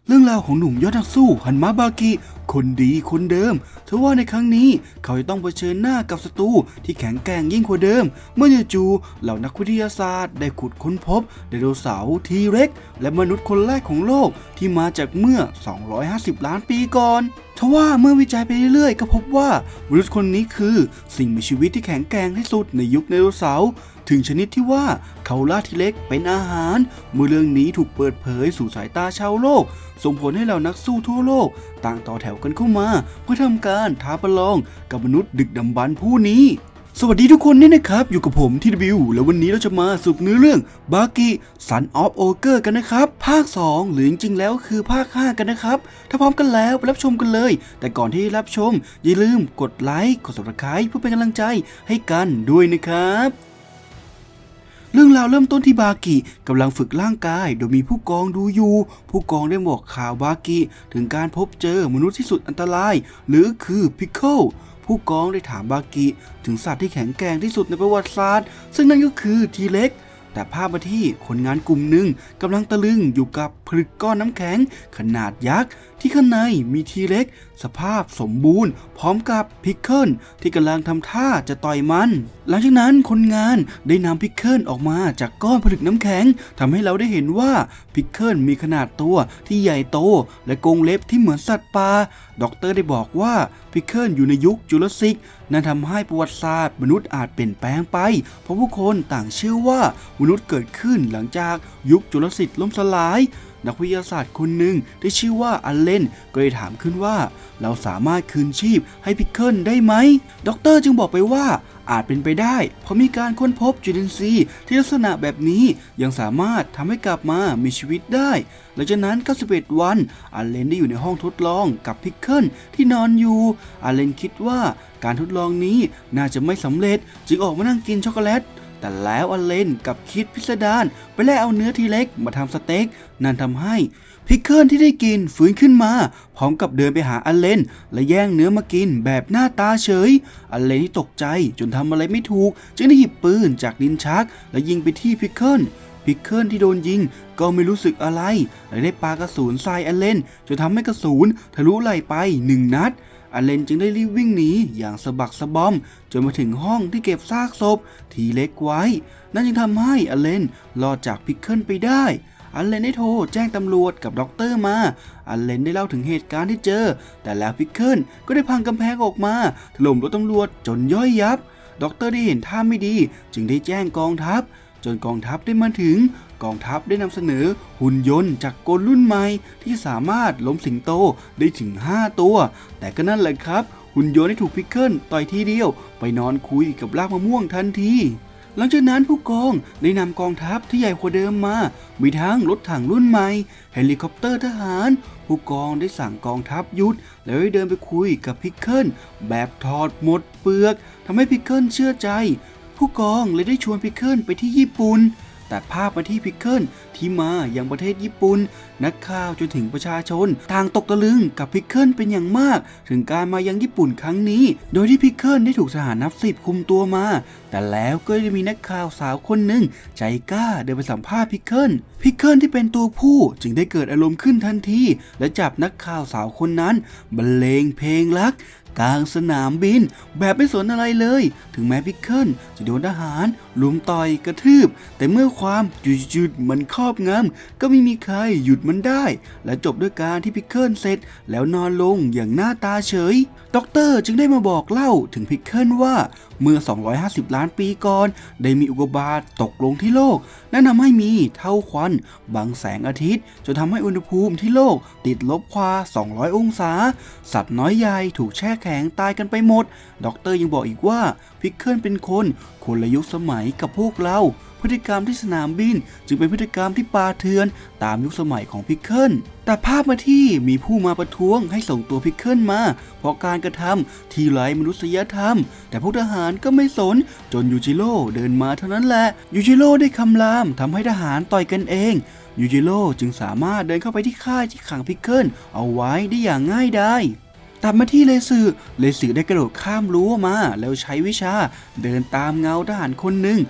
เรื่องราวของหนุ่มยอดนักสู้ฮันมะบากิคนดีคนเดิมทว่าในครั้งนี้เขาจะต้องเผชิญหน้ากับศัตรูที่แข็งแกร่งยิ่งกว่าเดิมเมื่อจู่ๆเหล่านักวิทยาศาสตร์ได้ขุดค้นพบไดโนเสาร์ทีเร็กและมนุษย์คนแรกของโลกที่มาจากเมื่อ250 ล้านปีก่อนทว่าเมื่อวิจัยไปเรื่อยๆก็พบว่ามนุษย์คนนี้คือสิ่งมีชีวิตที่แข็งแกร่งที่สุดในยุคไดโนเสาร์ถึงชนิดที่ว่าเขาล่าทีเล็กเป็นอาหารเมื่อเรื่องนี้ถูกเปิดเผยสู่สายตาชาวโลกส่งผลให้เหล่านักสู้ทั่วโลกต่างต่อแถวกันเข้ามาเพื่อทำการท้าประลองกับมนุษย์ดึกดำบรรพ์ผู้นี้สวัสดีทุกคนนี่นะครับอยู่กับผมทีวิวแล้ววันนี้เราจะมาสรุปเนื้อเรื่องบากิซันออฟโอเกอร์กันนะครับภาค2หรือจริงๆแล้วคือภาค5กันนะครับถ้าพร้อมกันแล้วไปรับชมกันเลยแต่ก่อนที่รับชมอย่าลืมกดไลค์กด Subscribe เพื่อเป็นกำลังใจให้กันด้วยนะครับเรื่องราวเริ่มต้นที่บากิกำลังฝึกร่างกายโดยมีผู้กองดูอยู่ผู้กองได้บอกข่าวบากิถึงการพบเจอมนุษย์ที่สุดอันตรายหรือคือพิคเคิลผู้กองได้ถามบากิถึงสัตว์ที่แข็งแกร่งที่สุดในประวัติศาสตร์ซึ่งนั่นก็คือทีเล็กแต่ภาพมาที่คนงานกลุ่มหนึ่งกำลังตะลึงอยู่กับผลึกก้อนน้ำแข็งขนาดยักษ์ที่ข้างในมีทีเล็กสภาพสมบูรณ์พร้อมกับพิคเคิลที่กำลังทำท่าจะต่อยมันหลังจากนั้นคนงานได้นำพิคเคิลออกมาจากก้อนผลึกน้ำแข็งทำให้เราได้เห็นว่าพิคเคิลมีขนาดตัวที่ใหญ่โตและกรงเล็บที่เหมือนสัตว์ป่าด็อกเตอร์ได้บอกว่าพิคเคิลอยู่ในยุคจูราสสิกนั่นทำให้ประวัติศาสตร์มนุษย์อาจเปลี่ยนแปลงไปเพราะผู้คนต่างเชื่อว่ามนุษย์เกิดขึ้นหลังจากยุคจูราสสิกล่มสลายนักวิทยาศาสตร์คนหนึ่งที่ชื่อว่าอัลเลนก็ได้ถามขึ้นว่าเราสามารถคืนชีพให้พิคเคิลได้ไหมด็อกเตอร์จึงบอกไปว่าอาจเป็นไปได้เพราะมีการค้นพบจุลินทรีย์ที่ลักษณะแบบนี้ยังสามารถทำให้กลับมามีชีวิตได้หลังจากนั้น91 วันอัลเลนได้อยู่ในห้องทดลองกับพิคเคิลที่นอนอยู่อัลเลนคิดว่าการทดลองนี้น่าจะไม่สำเร็จจึงออกมานั่งกินช็อกโกแลตแต่แล้วอัลเลนกับคิดพิสดารไปแลกเอาเนื้อทีเล็กมาทำสเต็กนั่นทำให้พิคเคิลที่ได้กินฟื้นขึ้นมาพร้อมกับเดินไปหาอัลเลนและแย่งเนื้อมากินแบบหน้าตาเฉยอัลเลนที่ตกใจจนทำอะไรไม่ถูกจึงได้หยิบปืนจากลิ้นชักและยิงไปที่พิคเคิลที่โดนยิงก็ไม่รู้สึกอะไรและได้ปากระสุนใส่อัลเลนจนทำให้กระสุนทะลุไหล่ไป1 นัดอัลเลนจึงได้รีบวิ่งหนีอย่างสะบักสะบอมจนมาถึงห้องที่เก็บซากศพทีเล็กไว้นั่นจึงทำให้อัลเลนรอดจากพิคเคิลไปได้อัลเลนได้โทรแจ้งตำรวจกับด็อกเตอร์มาอัลเลนได้เล่าถึงเหตุการณ์ที่เจอแต่แล้วพิคเคิลก็ได้พังกำแพงออกมาถล่มรถตำรวจจนย่อยยับด็อกเตอร์ได้เห็นท่าไม่ดีจึงได้แจ้งกองทัพจนกองทัพได้มาถึงกองทัพได้นำเสนอหุ่นยนต์จากกลรุ่นใหม่ที่สามารถล้มสิงโตได้ถึง5 ตัวแต่ก็นั่นแหละครับหุ่นยนต์ได้ถูกพิคเคิลต่อยทีเดียวไปนอนคุยกับรากมะม่วงทันทีหลังจากนั้นผู้กองได้นำกองทัพที่ใหญ่กว่าเดิมมามีทั้งรถถังรุ่นใหม่เฮลิคอปเตอร์ทหารผู้กองได้สั่งกองทัพหยุดแล้วได้เดินไปคุยกับพิคเคิลแบบถอดหมดเปลือกทำให้พิคเคิลเชื่อใจผู้กองเลยได้ชวนพิคเคิลไปที่ญี่ปุ่นตัดภาพมาที่พิคเคิลที่มายังประเทศญี่ปุ่นนักข่าวจนถึงประชาชนต่างตกตะลึงกับพิคเคิลเป็นอย่างมากถึงการมายังญี่ปุ่นครั้งนี้โดยที่พิคเคิลได้ถูกทหารนับ10คุมตัวมาแต่แล้วก็ได้มีนักข่าวสาวคนหนึ่งใจกล้าเดินไปสัมภาษณ์พิคเคิลที่เป็นตัวผู้จึงได้เกิดอารมณ์ขึ้นทันทีและจับนักข่าวสาวคนนั้นบรรเลงเพลงรักกลางสนามบินแบบไม่สนอะไรเลยถึงแม้พิคเคิลจะโดนทหารลุมต่อยกระทืบแต่เมื่อความจุดมันครอบงำก็ไม่มีใครหยุดมันได้และจบด้วยการที่พิคเคิลเสร็จแล้วนอนลงอย่างหน้าตาเฉยด็อกเตอร์จึงได้มาบอกเล่าถึงพิคเคิลว่าเมื่อ250 ล้านปีก่อนได้มีอุกกาบาตตกลงที่โลกนั่นทำให้มีเท่าควันบังแสงอาทิตย์จนทำให้อุณหภูมิที่โลกติดลบกว่า200 องศาสัตว์น้อยใหญ่ถูกแช่แข็งตายกันไปหมดด็อกเตอร์ยังบอกอีกว่าพิคเคิลเป็นคนละยุคสมัยกับพวกเราพฤติกรรมที่สนามบินจึงเป็นพฤติกรรมที่ป่าเถื่อนตามยุคสมัยของพิคเคิลแต่ภาพมาที่มีผู้มาประท้วงให้ส่งตัวพิคเคิลมาเพราะการกระทำที่ไร้มนุษยธรรมแต่พวกทหารก็ไม่สนจนยูจิโร่เดินมาเท่านั้นแหละยูจิโร่ได้คำรามทำให้ทหารต่อยกันเองยูจิโร่จึงสามารถเดินเข้าไปที่ค่ายที่ขังพิคเคิลเอาไว้ได้อย่างง่ายดายตัดมาที่เลสือได้กระโดดข้ามรั้วมาแล้วใช้วิชาเดินตามเงาทหารคนหนึ่ง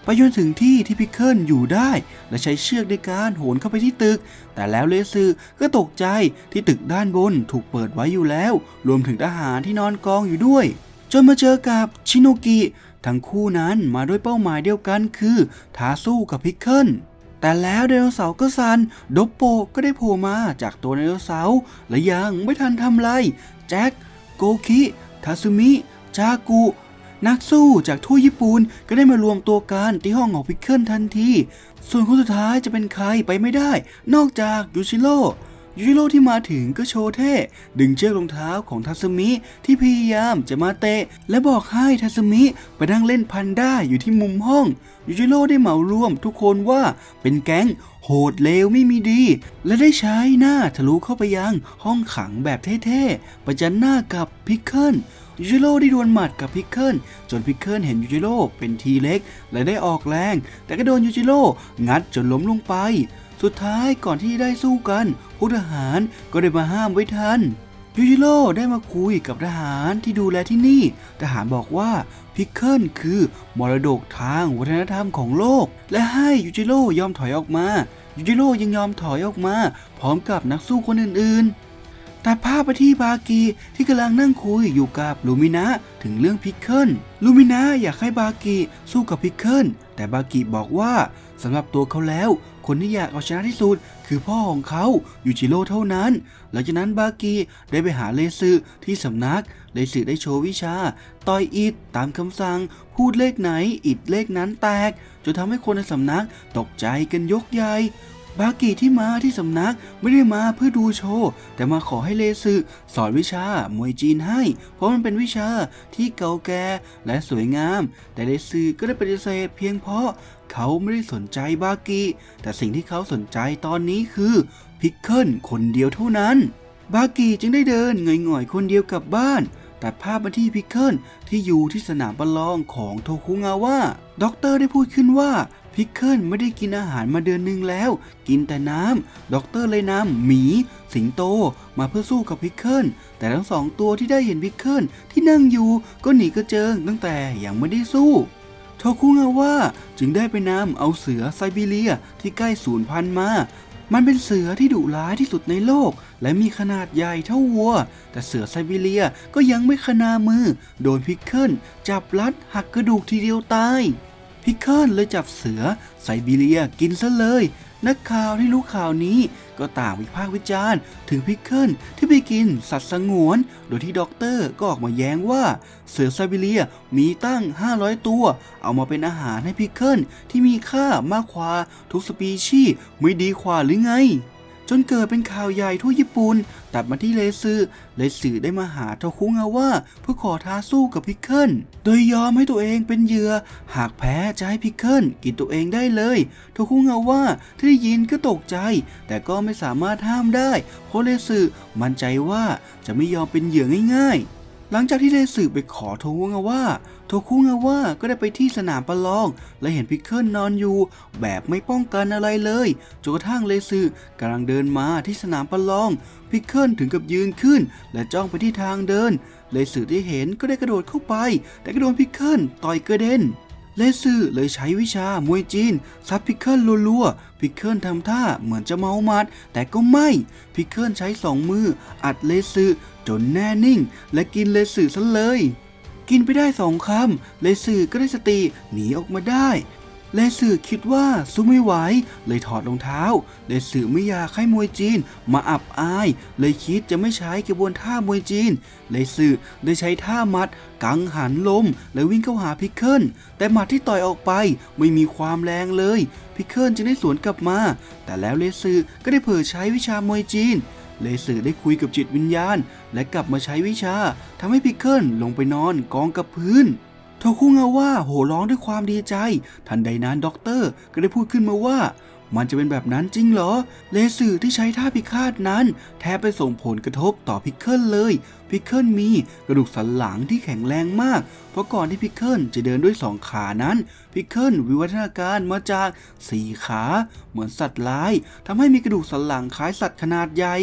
ไปจนถึงที่พิกเกิลอยู่ได้และใช้เชือกในการโหนเข้าไปที่ตึกแต่แล้วเลซึก็ตกใจที่ตึกด้านบนถูกเปิดไว้อยู่แล้วรวมถึงทหารที่นอนกองอยู่ด้วยจนมาเจอกับชิโนกิทั้งคู่นั้นมาด้วยเป้าหมายเดียวกันคือท้าสู้กับพิกเกิลแต่แล้วไดโนเสาร์ก็สั่นโดปโปก็ได้โผล่มาจากตัวไดโนเสาร์และยังไม่ทันทำไรแจ็คโกคิทาซึมิจากุนักสู้จากทั่วญี่ปุ่นก็ได้มารวมตัวกันที่ห้องของพิกเกิลทันทีส่วนคนสุดท้ายจะเป็นใครไปไม่ได้นอกจากยูชิโร่ที่มาถึงก็โชว์เท่ดึงเชือกรองเท้าของทัซึมิที่พยายามจะมาเตะและบอกให้ทัซึมิไปนั่งเล่นพันด้าอยู่ที่มุมห้องยูชิโร่ได้เหมารวมทุกคนว่าเป็นแก๊งโหดเลวไม่มีดีและได้ใช้หน้าทะลุเข้าไปยังห้องขังแบบเท่ๆประจันหน้ากับพิกเกิลยูชิโร่ได้ดวลหมัดกับพิกเกิลจนพิกเกิลเห็นยูชิโร่เป็นทีเล็กและได้ออกแรงแต่ก็โดนยูชิโร่งัดจนล้มลงไปสุดท้ายก่อนที่ได้สู้กันพวกทหารก็ได้มาห้ามไว้ทันยูชิโร่ได้มาคุยกับทหารที่ดูแลที่นี่ทหารบอกว่าพิกเกิลคือมรดกทางวัฒนธรรมของโลกและให้ยูชิโร่ยอมถอยออกมายูชิโร่ยังยอมถอยออกมาพร้อมกับนักสู้คนอื่นๆตัดภาพไปที่บากิที่กำลังนั่งคุยอยู่กับลูมินะถึงเรื่องพิกเกิลลูมินะอยากให้บากิสู้กับพิกเกิลแต่บากิบอกว่าสำหรับตัวเขาแล้วคนที่อยากเอาชนะที่สุดคือพ่อของเขายูชิโร่เท่านั้นหลังจากนั้นบากิได้ไปหาเลซึที่สำนักเลซึได้โชว์วิชาต่อยอิฐตามคำสั่งพูดเลขไหนอิฐเลขนั้นแตกจนทำให้คนในสำนักตกใจกันยกใหญ่บากิที่มาที่สำนักไม่ได้มาเพื่อดูโชว์แต่มาขอให้เลซึสอนวิชามวยจีนให้เพราะมันเป็นวิชาที่เก่าแก่และสวยงามแต่เลซึก็ได้ปฏิเสธเพียงเพราะเขาไม่ได้สนใจบากิแต่สิ่งที่เขาสนใจตอนนี้คือพิกเกิลคนเดียวเท่านั้นบากิจึงได้เดินหง่อยๆคนเดียวกลับบ้านตัดภาพมาที่พิกเกิลที่อยู่ที่สนามประลองของโทคุงาวะด็อกเตอร์ได้พูดขึ้นว่าพิกเกิลไม่ได้กินอาหารมาเดือนนึงแล้วกินแต่น้ำด็อกเตอร์เลยนำหมีสิงโตมาเพื่อสู้กับพิกเกิลแต่ทั้งสองตัวที่ได้เห็นพิกเกิลที่นั่งอยู่ก็หนีกระเจิงตั้งแต่ยังไม่ได้สู้โทคุงาวะจึงได้ไปนำเอาเสือไซบีเรียที่ใกล้สูญพันธุ์มามันเป็นเสือที่ดุร้ายที่สุดในโลกและมีขนาดใหญ่เท่าวัวแต่เสือไซบีเรียก็ยังไม่ขนามือโดนพิกเกิลจับลัดหักกระดูกทีเดียวตายพิกเกิลเลยจับเสือไซบีเรียกินซะเลยนักข่าวที่รู้ข่าวนี้ก็ต่างวิพากษ์วิจารณ์ถึงพิกเกิลที่ไปกินสัตว์สงวนโดยที่ด็อกเตอร์ก็ออกมาแย้งว่าเสือไซบีเรียมีตั้ง500ตัวเอามาเป็นอาหารให้พิกเกิลที่มีค่ามากกว่าทุกสปีชีส์ไม่ดีกว่าหรือไงจนเกิดเป็นข่าวใหญ่ทั่วญี่ปุ่นตัดมาที่เลซึได้มาหาโทคุงาวะเพื่อขอท้าสู้กับพิกเกิลโดยยอมให้ตัวเองเป็นเหยื่อหากแพ้จะให้พิกเกิลกินตัวเองได้เลยโทคุงาวะที่ได้ยินก็ตกใจแต่ก็ไม่สามารถห้ามได้เพราะเลซึมั่นใจว่าจะไม่ยอมเป็นเหยื่อง่ายๆหลังจากที่เลซึไปขอโทคุงาวะก็ได้ไปที่สนามประลองและเห็นพิกเกิลนอนอยู่แบบไม่ป้องกันอะไรเลยจนกระทั่งเลซึกำลังเดินมาที่สนามประลองพิกเกิลถึงกับยืนขึ้นและจ้องไปที่ทางเดินเลซึที่เห็นก็ได้กระโดดเข้าไปแต่ก็โดนพิกเกิลต่อยกระเด็นเลซึเลยใช้วิชามวยจีนซัดพิกเกิลรัวๆพิกเกิลทำท่าเหมือนจะเมาหมัดแต่ก็ไม่พิกเกิลใช้2มืออัดเลซึจนแน่นิ่งและกินเลซึซะเลยกินไปได้2 คำเลซึก็ได้สติหนีออกมาได้เลซึคิดว่าสู้ไม่ไหวเลยถอดรองเท้าเลซึไม่อยากให้มวยจีนมาอับอายเลยคิดจะไม่ใช้กระบวนท่ามวยจีนเลซึได้ใช้ท่ามัดกังหันลมและวิ่งเข้าหาพิกเกิลแต่หมัดที่ต่อยออกไปไม่มีความแรงเลยพิกเกิลจึงได้สวนกลับมาแต่แล้วเลซึก็ได้เผลอใช้วิชามวยจีนเลซึได้คุยกับจิตวิญญาณและกลับมาใช้วิชาทำให้พิกเกิลลงไปนอนกองกับพื้นโทคุงาวะโห่ร้องด้วยความดีใจทันใดนั้นด็อกเตอร์ก็ได้พูดขึ้นมาว่ามันจะเป็นแบบนั้นจริงเหรอเลซึที่ใช้ท่าพิฆาตนั้นแทบไปส่งผลกระทบต่อพิกเกิลเลยพิกเกิลมีกระดูกสันหลังที่แข็งแรงมากเพราะก่อนที่พิกเกิลจะเดินด้วย2 ขานั้นพิกเกิลวิวัฒนาการมาจาก4 ขาเหมือนสัตว์ร้ายทำให้มีกระดูกสันหลังคล้ายสัตว์ขนาดใหญ่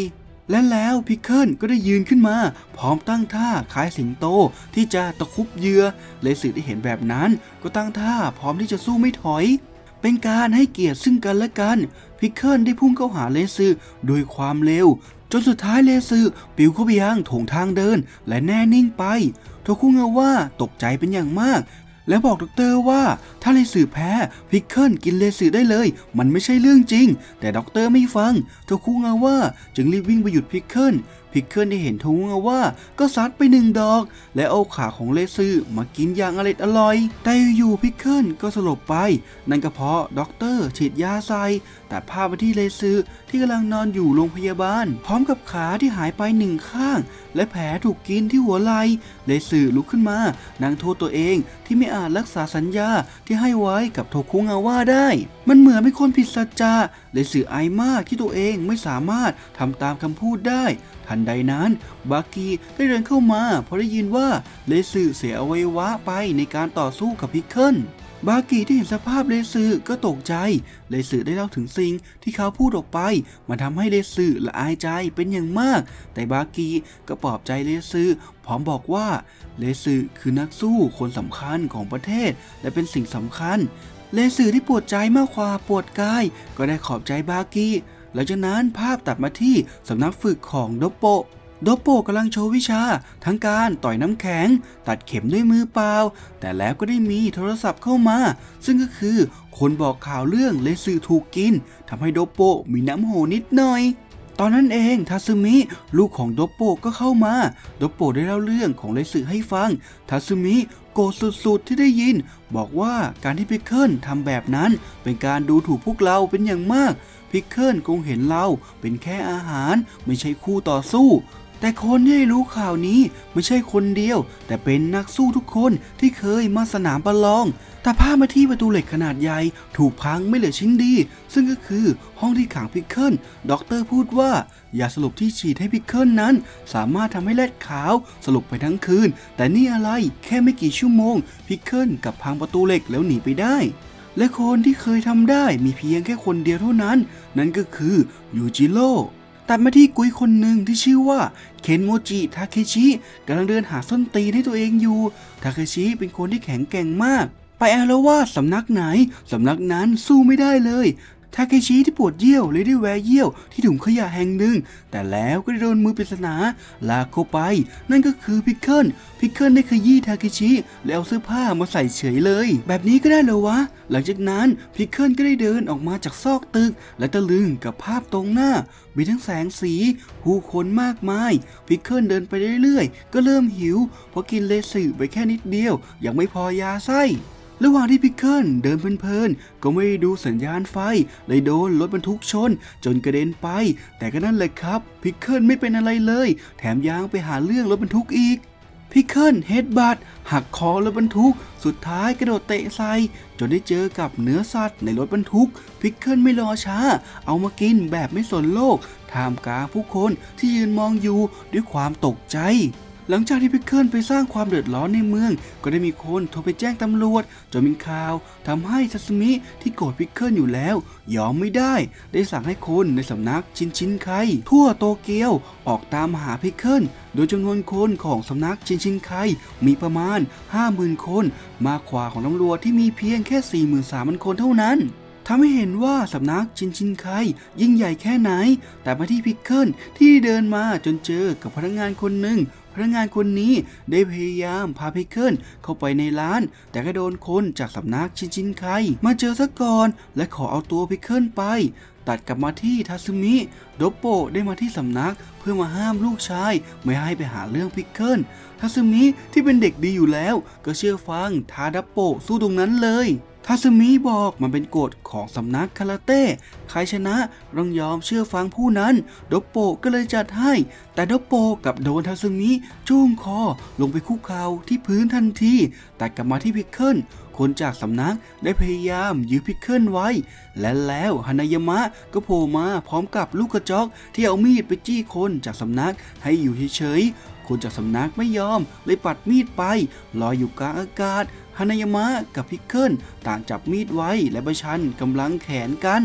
และแล้วพิกเกิลก็ได้ยืนขึ้นมาพร้อมตั้งท่าคล้ายสิงโตที่จะตะคุบเหยื่อเลซึได้เห็นแบบนั้นก็ตั้งท่าพร้อมที่จะสู้ไม่ถอยเป็นการให้เกียรติซึ่งกันและกันพิกเกิลได้พุ่งเข้าหาเลซึด้วยความเร็วจนสุดท้ายเลซึปิวเข้าไปยังโถงทางเดินและแน่นิ่งไปโทคุงาวะตกใจเป็นอย่างมากและบอกด็อกเตอร์ว่าถ้าเลซึแพ้พิกเกิลกินเลซึได้เลยมันไม่ใช่เรื่องจริงแต่ด็อกเตอร์ไม่ฟังโทคุงาวะจึงรีบวิ่งไปหยุดพิกเกิลได้เห็นโทคุงาวะก็ซัดไป1 ดอกและเอาขาของเลซึมากินอย่างอร่อยแต่อยู่พิกเกิลก็สลบไปนั่นก็เพราะด็อกเตอร์ฉีดยาใส่ตัดภาพไปที่เลซึที่กำลังนอนอยู่โรงพยาบาลพร้อมกับขาที่หายไป1 ข้างและแผลถูกกินที่หัวไหล่เลซึลุกขึ้นมานั่งโทษตัวเองที่ไม่อาจรักษาสัญญาที่ให้ไว้กับโทคุงาวะได้มันเหมือนเป็นคนผิดสัจจะเลซึอายมากที่ตัวเองไม่สามารถทำตามคำพูดได้ทันใดนั้นบากิได้เดินเข้ามาเพราะได้ยินว่าเลซึเสียอวัยวะไปในการต่อสู้กับพิกเกิลบากิที่เห็นสภาพเลซึก็ตกใจเลซึได้เล่าถึงสิ่งที่เขาพูดออกไปมันทำให้เลซึละอายใจเป็นอย่างมากแต่บากิก็ปลอบใจเลซึพร้อมบอกว่าเลซึคือนักสู้คนสำคัญของประเทศและเป็นสิ่งสำคัญเลซึที่ปวดใจมากกว่าปวดกายก็ได้ขอบใจบากิหลังจากนั้นภาพตัดมาที่สำนักฝึกของโดโปกำลังโชว์วิชาทั้งการต่อยน้ำแข็งตัดเข็มด้วยมือเปล่าแต่แล้วก็ได้มีโทรศัพท์เข้ามาซึ่งก็คือคนบอกข่าวเรื่องเลซึถูกกินทำให้โดโปมีน้ำโหนิดหน่อยตอนนั้นเองทาซึมิลูกของโดโปก็เข้ามาโดโปได้เล่าเรื่องของเลซึให้ฟังทาซึมิโกรธสุดๆที่ได้ยินบอกว่าการที่พิกเกิลทำแบบนั้นเป็นการดูถูกพวกเราเป็นอย่างมากพิกเกิลคงเห็นเราเป็นแค่อาหารไม่ใช่คู่ต่อสู้แต่คนที่รู้ข่าวนี้ไม่ใช่คนเดียวแต่เป็นนักสู้ทุกคนที่เคยมาสนามประลองแต่พามาที่ประตูเหล็กขนาดใหญ่ถูกพังไม่เหลือชิ้นดีซึ่งก็คือห้องที่ขังพิกเกิลด็อกเตอร์พูดว่ายาสลบที่ฉีดให้พิกเกิลนั้นสามารถทำให้แรดขาวสลบไปทั้งคืนแต่นี่อะไรแค่ไม่กี่ชั่วโมงพิกเกิลกับพังประตูเหล็กแล้วหนีไปได้และคนที่เคยทำได้มีเพียงแค่คนเดียวเท่านั้นนั่นก็คือยูจิโร่ตัดมาที่กุยคนหนึ่งที่ชื่อว่าเคนโมจิทาเคชิกำลังเดินหาส้นตีนให้ตัวเองอยู่ทาเคชิเป็นคนที่แข็งแกร่งมากไปอาละวาดสำนักไหนสำนักนั้นสู้ไม่ได้เลยทาเคชิที่ปวดเยี่ยวเลยได้แวะเยี่ยวที่ถุงขยะแห่งหนึ่งแต่แล้วก็ได้โดนมือปริศนาลากเข้าไปนั่นก็คือพิกเกิลได้ขยี้ทาเคชิแล้วเอาเสื้อผ้ามาใส่เฉยเลยแบบนี้ก็ได้เหรอวะหลังจากนั้นพิกเกิลก็ได้เดินออกมาจากซอกตึกและตะลึงกับภาพตรงหน้ามีทั้งแสงสีผู้คนมากมายพิกเกิลเดินไปเรื่อยๆก็เริ่มหิวเพราะกินเลซึไปแค่นิดเดียวยังไม่พอยาไส้ระหว่างที่พิกเกิลเดินเพลินๆก็ไม่ได้ดูสัญญาณไฟเลยโดนรถบรรทุกชนจนกระเด็นไปแต่ก็นั่นแหละครับพิกเกิลไม่เป็นอะไรเลยแถมยังไปหาเรื่องรถบรรทุกอีกพิกเกิลเฮดบัตหักคอรถบรรทุกสุดท้ายกระโดดเตะใส่จนได้เจอกับเนื้อสัตว์ในรถบรรทุกพิกเกิลไม่รอช้าเอามากินแบบไม่สนโลกท่ามกลางผู้คนที่ยืนมองอยู่ด้วยความตกใจหลังจากที่พิกเกิลไปสร้างความเดือดร้อนในเมืองก็ได้มีคนโทรไปแจ้งตำรวจจนมีข่าวทำให้ซาสึมิที่โกรธพิกเกิลอยู่แล้วยอมไม่ได้สั่งให้คนในสำนักชินไคทั่วโตเกียวออกตามหาพิกเกิลโดยจำนวนคนของสำนักชินไคมีประมาณ 50,000 คนมากกว่าของตำรวจที่มีเพียงแค่ 43,000 คนเท่านั้นทำให้เห็นว่าสำนักชินไคยิ่งใหญ่แค่ไหนแต่มาที่พิกเกิลที่เดินมาจนเจอกับพนักงานคนหนึ่งพนักงานคนนี้ได้พยายามพาพิกเกิลเข้าไปในร้านแต่ก็โดนคนจากสำนักชินไคมาเจอซะก่อนและขอเอาตัวพิกเกิลไปตัดกลับมาที่ทาซึมิโดโปได้มาที่สำนักเพื่อมาห้ามลูกชายไม่ให้ไปหาเรื่องพิกเกิลทาซึมิที่เป็นเด็กดีอยู่แล้วก็เชื่อฟังทาดับโปสู้ตรงนั้นเลยทาซึมิบอกมันเป็นกฎของสำนักคาราเต้ใครชนะต้องยอมเชื่อฟังผู้นั้นโดโปก็เลยจัดให้แต่โดโปกับโดนทาซึมิจูงคอลงไปคุกเข่าที่พื้นทันทีตัดกลับมาที่พิกเกิลคนจากสำนักได้พยายามยื้อพิกเกิลไว้และแล้วฮานายามะก็โผล่มาพร้อมกับลูกกระจอกที่เอามีดไปจี้คนจากสำนักให้อยู่เฉยๆคนจากสำนักไม่ยอมเลยปัดมีดไปลอยอยู่กลางอากาศฮานายามะกับพิกเกิลต่างจับมีดไว้และประชันกำลังแขนกัน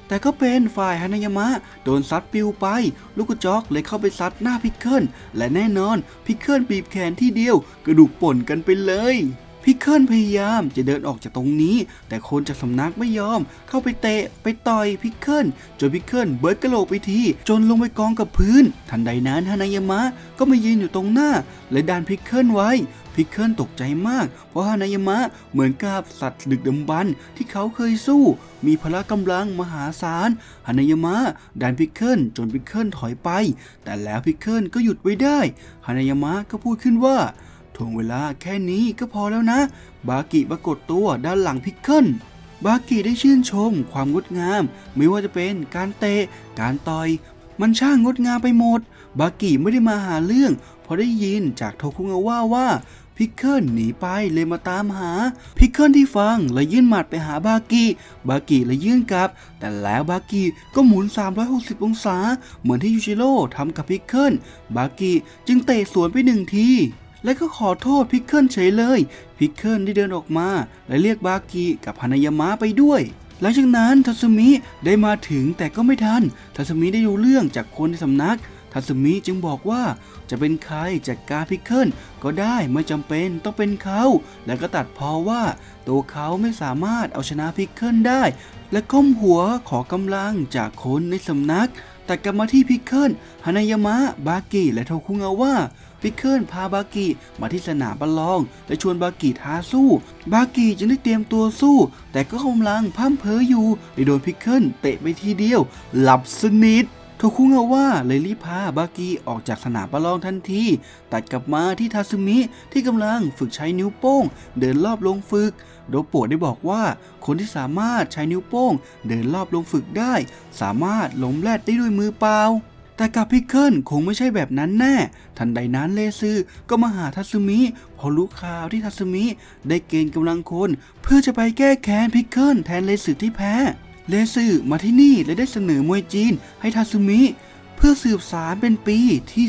แต่ก็เป็นฝ่ายฮานายามะโดนซัดปิวไปลูกกระจอกเลยเข้าไปซัดหน้าพิกเกิลและแน่นอนพิกเกิลบีบแขนที่เดียวกระดูกป่นกันไปเลยพิกเกิลพยายามจะเดินออกจากตรงนี้แต่คนจากสำนักไม่ยอมเข้าไปเตะไปต่อยพิกเกิลจนพิกเกิลเบิร์ดกระโหลกไปทีจนลงไปกองกับพื้นทันใดนั้นฮานายามะก็มายืนอยู่ตรงหน้าและดันพิกเกิลไว้พิกเกิลตกใจมากเพราะฮานายามะเหมือนกับสัตว์ดึกดำบรรพ์ที่เขาเคยสู้มีพละกำลังมหาศาลฮานายามะดันพิกเกิลจนพิกเกิลถอยไปแต่แล้วพิกเกิลก็หยุดไว้ได้ฮานายามะก็พูดขึ้นว่าถ่วงเวลาแค่นี้ก็พอแล้วนะบากิปรากฏตัวด้านหลังพิกเกิลบากิได้ชื่นชมความงดงามไม่ว่าจะเป็นการเตะการต่อยมันช่างงดงามไปหมดบากิไม่ได้มาหาเรื่องพอได้ยินจากโทคุงาวะว่าพิกเกิลหนีไปเลยมาตามหาพิกเกิลที่ฟังเลยยื่นหมัดไปหาบากิเลยยื่นกลับแต่แล้วบากิก็หมุน360องศาเหมือนที่ยูจิโร่ทำกับพิกเกิลบากิจึงเตะสวนไป1 ทีและก็ขอโทษพิกเกิลเฉยเลยพิกเกิลได้เดินออกมาและเรียกบากิกับฮานายามะไปด้วยหลังจากนั้นทัสึมิได้มาถึงแต่ก็ไม่ทันทัสึมิได้รู้เรื่องจากคนในสำนักทัสึมิจึงบอกว่าจะเป็นใครจัดการพิกเกิลก็ได้ไม่จำเป็นต้องเป็นเขาและก็ตัดพ้อว่าตัวเขาไม่สามารถเอาชนะพิกเกิลได้และก้มหัวขอกำลังจากคนในสำนักแต่กลับมาที่พิกเกิลฮานายามะบากิและโทคุงาวะพิกเกิลพาบากิมาที่สนามประลองและชวนบากิท้าสู้บากิจึงได้เตรียมตัวสู้แต่ก็กำลังพร่ำเพ้ออยู่ได้โดนพิกเกิลเตะไปทีเดียวหลับสนิทโทคุงาวะเลยรีบพาบากิออกจากสนามประลองทันทีตัดกลับมาที่ทาซึมิที่กำลังฝึกใช้นิ้วโป้งเดินรอบลงฝึกโดโปะได้บอกว่าคนที่สามารถใช้นิ้วโป้งเดินรอบลงฝึกได้สามารถล้มแรดได้ด้วยมือเปล่าแต่กับพิกเกิลคงไม่ใช่แบบนั้นแน่ทันใดนั้นเลซึก็มาหาทัสึมิพอรู้ข่าวที่ทัสึมิได้เกณฑ์กำลังคนเพื่อจะไปแก้แค้นพิกเกิลแทนเลซึที่แพ้เลซึมาที่นี่และได้เสนอมวยจีนให้ทัสึมิเพื่อสืบสารเป็นปีที่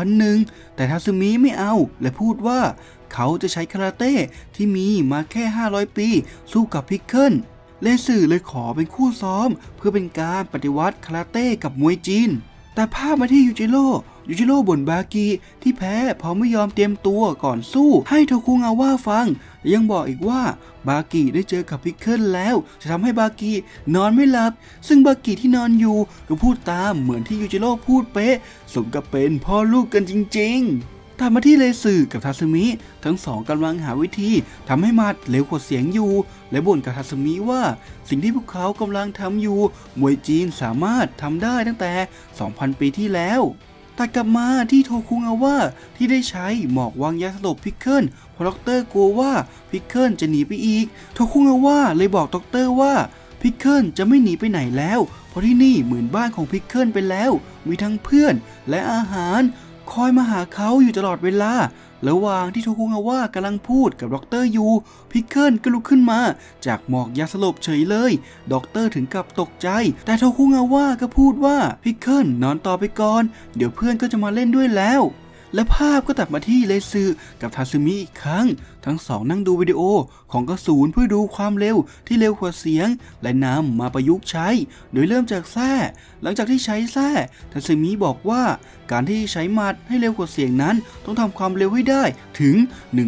4001 แต่ทัสึมิไม่เอาและพูดว่าเขาจะใช้คาราเต้ที่มีมาแค่500 ปีสู้กับพิกเกิลเลซึเลยขอเป็นคู่ซ้อมเพื่อเป็นการปฏิวัติคาราเต้กับมวยจีนแต่ภาพมาที่ยูจิโร่บ่นบากิที่แพ้เพราะไม่ยอมเตรียมตัวก่อนสู้ให้โทคุงาวะฟังยังบอกอีกว่าบากิได้เจอกับพิกเกิลแล้วจะทำให้บากินอนไม่หลับซึ่งบากิที่นอนอยู่ก็พูดตามเหมือนที่ยูจิโร่พูดเป๊ะสมกับเป็นพ่อลูกกันจริงๆถัดมาที่เลซึกับทาซึมิทั้งสองกำลังหาวิธีทำให้มัดเร็วกว่าเสียงอยู่และบ่นกับทาซึมิว่าสิ่งที่พวกเขากำลังทำอยู่มวยจีนสามารถทำได้ตั้งแต่ 2,000 ปีที่แล้วตัดกลับมาที่โทคุงาวะที่ได้ใช้หมอกวางยาสลบพิกเกิลเพราะด็อกเตอร์กลัวว่าพิกเกิลจะหนีไปอีกโทคุงาวะเลยบอกด็อกเตอร์ว่าพิกเกิลจะไม่หนีไปไหนแล้วเพราะที่นี่เหมือนบ้านของพิกเกิลไปแล้วมีทั้งเพื่อนและอาหารคอยมาหาเขาอยู่ตลอดเวลาระหว่างที่โทคุงาวะกำลังพูดกับด็อกเตอร์อยู่พิกเกิลก็ลุกขึ้นมาจากหมอกยาสลบเฉยเลยด็อกเตอร์ถึงกับตกใจแต่โทคุงาวะก็พูดว่าพิกเกิลนอนต่อไปก่อนเดี๋ยวเพื่อนก็จะมาเล่นด้วยแล้วและภาพก็ตัดมาที่เลซึกับทาซึมิอีกครั้งทั้งสองนั่งดูวิดีโอของกระสุนเพื่อดูความเร็วที่เร็วกว่าเสียงและนำมาประยุกต์ใช้โดยเริ่มจากแส้หลังจากที่ใช้แส้ทาซึมิบอกว่าการที่ใช้หมัดให้เร็วกว่าเสียงนั้นต้องทำความเร็วให้ได้ถึง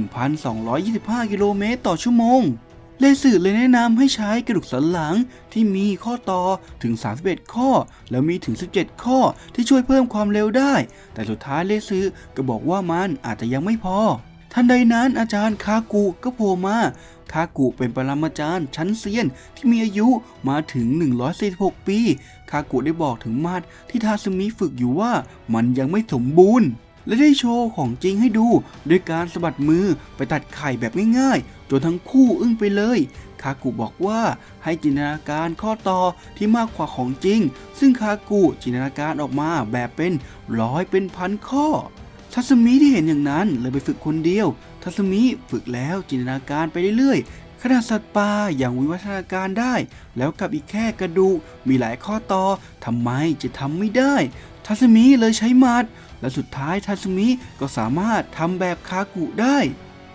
1,225 กิโลเมตรต่อชั่วโมงเลซึเลยแนะนำให้ใช้กระดูกสันหลังที่มีข้อต่อถึง31ข้อแล้วมีถึง17ข้อที่ช่วยเพิ่มความเร็วได้แต่สุดท้ายเลซึก็บอกว่ามันอาจจะยังไม่พอทันใดนั้นอาจารย์คากุก็โผล่มาคากุเป็นปรมาจารย์ชั้นเซียนที่มีอายุมาถึง146 ปีคากุได้บอกถึงมัดที่ทาซึมิฝึกอยู่ว่ามันยังไม่สมบูรณ์และได้โชว์ของจริงให้ดูโดยการสะบัดมือไปตัดไข่แบบง่ายๆจนทั้งคู่อึ้งไปเลยคากุบอกว่าให้จินตนาการข้อต่อที่มากกว่าของจริงซึ่งคากุจินตนาการออกมาแบบเป็นร้อยเป็นพันข้อทัสึมิที่เห็นอย่างนั้นเลยไปฝึกคนเดียวทัสึมิฝึกแล้วจินตนาการไปเรื่อยๆขนาดสัตว์ป่าอย่างวิวัฒนาการได้แล้วกับอีกแค่กระดูกมีหลายข้อต่อทำไมจะทำไม่ได้ทัสึมิเลยใช้มัดและสุดท้ายทาซึมิก็สามารถทำแบบคากุได้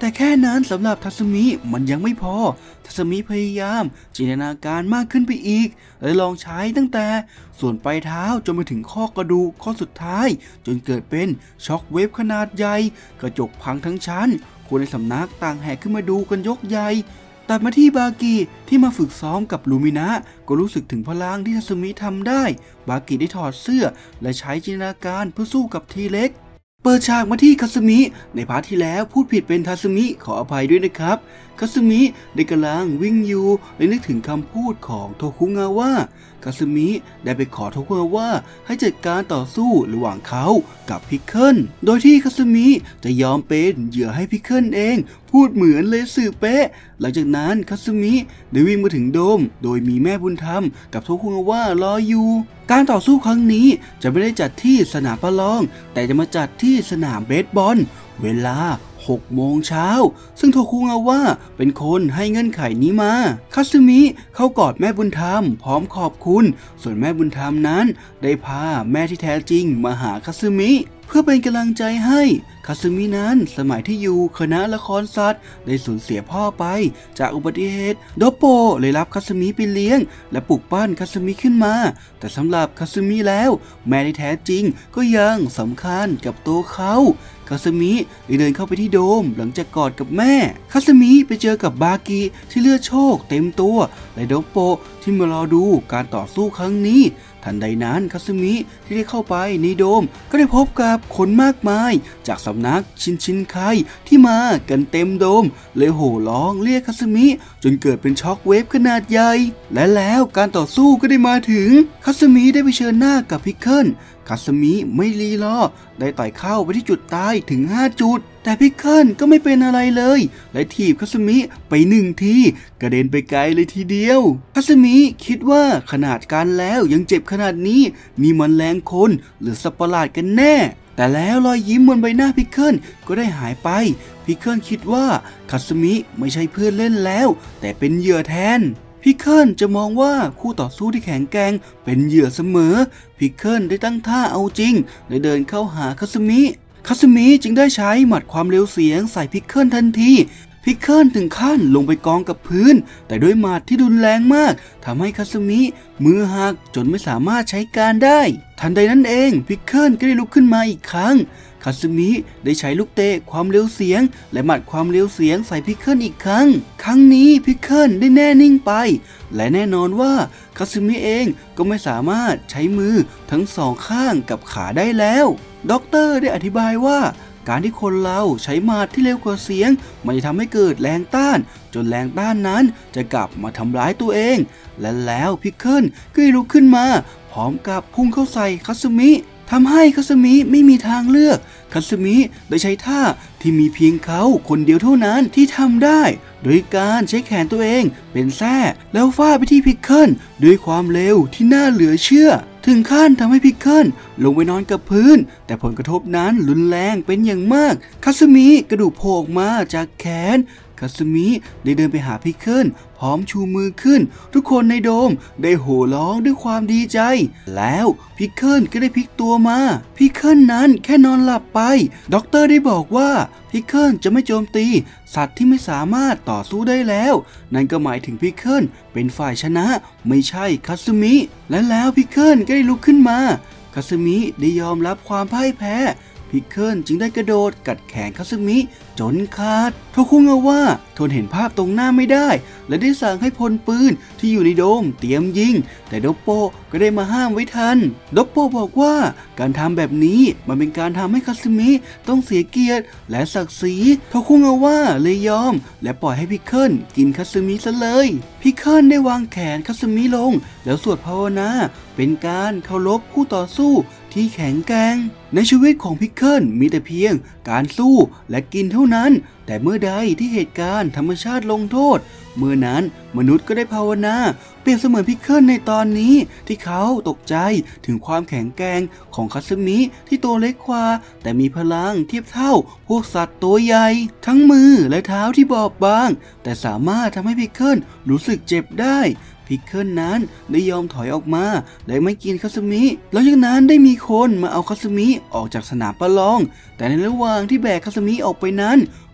แต่แค่นั้นสำหรับทัศมิมันยังไม่พอทัศมิพยายามจินตนาการมากขึ้นไปอีกและลองใช้ตั้งแต่ส่วนปลายเท้าจนไปถึงข้อกระดูกข้อสุดท้ายจนเกิดเป็นช็อคเวฟขนาดใหญ่กระจกพังทั้งชั้นคนในสำนักต่างแห่ขึ้นมาดูกันยกใหญ่ตัดมาที่บากิที่มาฝึกซ้อมกับลูมินะก็รู้สึกถึงพลังที่ทัศมิทำได้บากิได้ถอดเสื้อและใช้จินตนาการเพื่อสู้กับทีเล็กเปิดฉากมาที่คัตสึมิในพาร์ทที่แล้วพูดผิดเป็นทัศมิขออภัยด้วยนะครับคัตสึมิได้กำลังวิ่งอยู่และนึกถึงคำพูดของโทคุงาวะคัตสึมิได้ไปขอโทคุงาวะให้จัดการต่อสู้ระหว่างเขากับพิกเกิลโดยที่คัตสึมิจะยอมเป็นเหยื่อให้พิกเกิลเองพูดเหมือนเลยสื่อเป๊ะหลังจากนั้นคัตสึมิได้วิ่งมาถึงโดมโดยมีแม่บุญธรรมกับโทคุงาวะรออยู่การต่อสู้ครั้งนี้จะไม่ได้จัดที่สนามประลองแต่จะมาจัดที่สนามเบสบอลเวลา6 โมงเช้าซึ่งโทคุงาวะเป็นคนให้เงื่อนไขนี้มาคัตสึมิเข้ากอดแม่บุญธรรมพร้อมขอบคุณส่วนแม่บุญธรรมนั้นได้พาแม่ที่แท้จริงมาหาคัตสึมิเพื่อเป็นกำลังใจให้คัตสึมินั้นสมัยที่อยู่คณะละครสัตว์ได้สูญเสียพ่อไปจากอุบัติเหตุโดโปเลยรับคัตสึมิไปเลี้ยงและปลุกปั้นคัตสึมิขึ้นมาแต่สำหรับคัตสึมิแล้วแม่ที่แท้จริงก็ยังสำคัญกับตัวเขาคัตสึมิได้เดินเข้าไปที่โดมหลังจากกอดกับแม่คัตสึมิไปเจอกับบากิที่เลือดโชคเต็มตัวและโดโปที่มารอดูการต่อสู้ครั้งนี้ทันใดนั้นคัตสึมิที่ได้เข้าไปในโดมก็ได้พบกับคนมากมายจากสำนักชินไคที่มากันเต็มโดมเลยโห่ร้องเรียกคัตสึมิจนเกิดเป็นช็อคเวฟขนาดใหญ่และแล้วการต่อสู้ก็ได้มาถึงคัตสึมิได้เผชิญหน้ากับพิกเกิลคัตสึมิไม่รีรอได้ต่อยเข้าไปที่จุดตายถึง5 จุดแต่พิกเกิลก็ไม่เป็นอะไรเลยและถีบคัตสึมิไป1 ทีกระเด็นไปไกลเลยทีเดียวคัตสึมิคิดว่าขนาดการแล้วยังเจ็บขนาดนี้นี่มันแรงคนหรือสัตว์ประหลาดกันแน่แต่แล้วรอยยิ้มบนใบหน้าพิกเกิลก็ได้หายไปพิกเกิลคิดว่าคัตสึมิไม่ใช่เพื่อนเล่นแล้วแต่เป็นเหยื่อแทนพิกเกิลจะมองว่าคู่ต่อสู้ที่แข็งแกร่งเป็นเหยื่อเสมอพิกเกิลได้ตั้งท่าเอาจริงและเดินเข้าหาคัตสึมิจึงได้ใช้หมัดความเร็วเสียงใส่พิกเกิลทันทีพิกเกิลถึงขั้นลงไปกองกับพื้นแต่ด้วยหมัดที่รุนแรงมากทำให้คัตสึมิมือหักจนไม่สามารถใช้การได้ทันใดนั้นเองพิกเกิลก็ได้ลุกขึ้นมาอีกครั้งคัตสึมิได้ใช้ลูกเตะความเร็วเสียงและหมัดความเร็วเสียงใส่พิกเกิลอีกครั้งนี้พิกเกิลได้แน่นิ่งไปและแน่นอนว่าคัตสึมิเองก็ไม่สามารถใช้มือทั้ง2 ข้างกับขาได้แล้วด็อกเตอร์ได้อธิบายว่าการที่คนเราใช้หมัดที่เร็วกว่าเสียงมันจะทำให้เกิดแรงต้านจนแรงต้านนั้นจะกลับมาทำร้ายตัวเองและแล้วพิกเกิลก็ลุกขึ้นมาพร้อมกับพุ่งเข้าใส่คัตสึมิทำให้คัตสึมิไม่มีทางเลือกคัตสึมิได้ใช้ท่าที่มีเพียงเขาคนเดียวเท่านั้นที่ทำได้โดยการใช้แขนตัวเองเป็นแส้แล้วฟาดไปที่พิกเกิลด้วยความเร็วที่น่าเหลือเชื่อถึงขั้นทำให้พิกเกิลลงไปนอนกับพื้นแต่ผลกระทบนั้นรุนแรงเป็นอย่างมากคัตสึมิกระดูกโผล่ออกมาจากแขนคัตสึมิได้เดินไปหาพิกเกิลพร้อมชูมือขึ้นทุกคนในโดมได้โห่ร้องด้วยความดีใจแล้วพิกเกิลก็ได้พลิกตัวมาพิกเกิลนั้นแค่นอนหลับไปด็อกเตอร์ได้บอกว่าพิกเกิลจะไม่โจมตีสัตว์ที่ไม่สามารถต่อสู้ได้แล้วนั่นก็หมายถึงพิกเกิลเป็นฝ่ายชนะไม่ใช่คัตสึมิและแล้วพิกเกิลก็ได้ลุกขึ้นมาคัตสึมิได้ยอมรับความพ่ายแพ้พิกเกิลจึงได้กระโดดกัดแขนคัตสึมิจนขาดโทคุงาวะทนเห็นภาพตรงหน้าไม่ได้และได้สั่งให้พลปืนที่อยู่ในโดมเตรียมยิงแต่โดโปก็ได้มาห้ามไว้ทันโดโปบอกว่าการทำแบบนี้มันเป็นการทำให้คัตสึมิต้องเสียเกียรติและศักดิ์ศรีโทคุงาวะเลยยอมและปล่อยให้พิกเกิลกินคัตสึมิซะเลยพิกเกิลได้วางแขนคัตสึมิลงแล้วสวดภาวนาเป็นการเคารพคู่ต่อสู้ที่แข็งแกร่งในชีวิตของพิกเกิลมีแต่เพียงการสู้และกินเท่านั้นแต่เมื่อใดที่เหตุการณ์ธรรมชาติลงโทษเมื่อนั้นมนุษย์ก็ได้ภาวนาเปรียบเสมือนพิกเกิลในตอนนี้ที่เขาตกใจถึงความแข็งแกร่งของคัตสึมิที่ตัวเล็กกว่าแต่มีพลังเทียบเท่าพวกสัตว์ตัวใหญ่ทั้งมือและเท้าที่บอบบางแต่สามารถทำให้พิกเกิลรู้สึกเจ็บได้พิกเกิลนั้นได้ยอมถอยออกมาและไม่กินคัตสึมิแล้วจากนั้นได้มีคนมาเอาคัตสึมิออกจากสนามประลองแต่ในระหว่างที่แบกคัตสึมิออกไปนั้น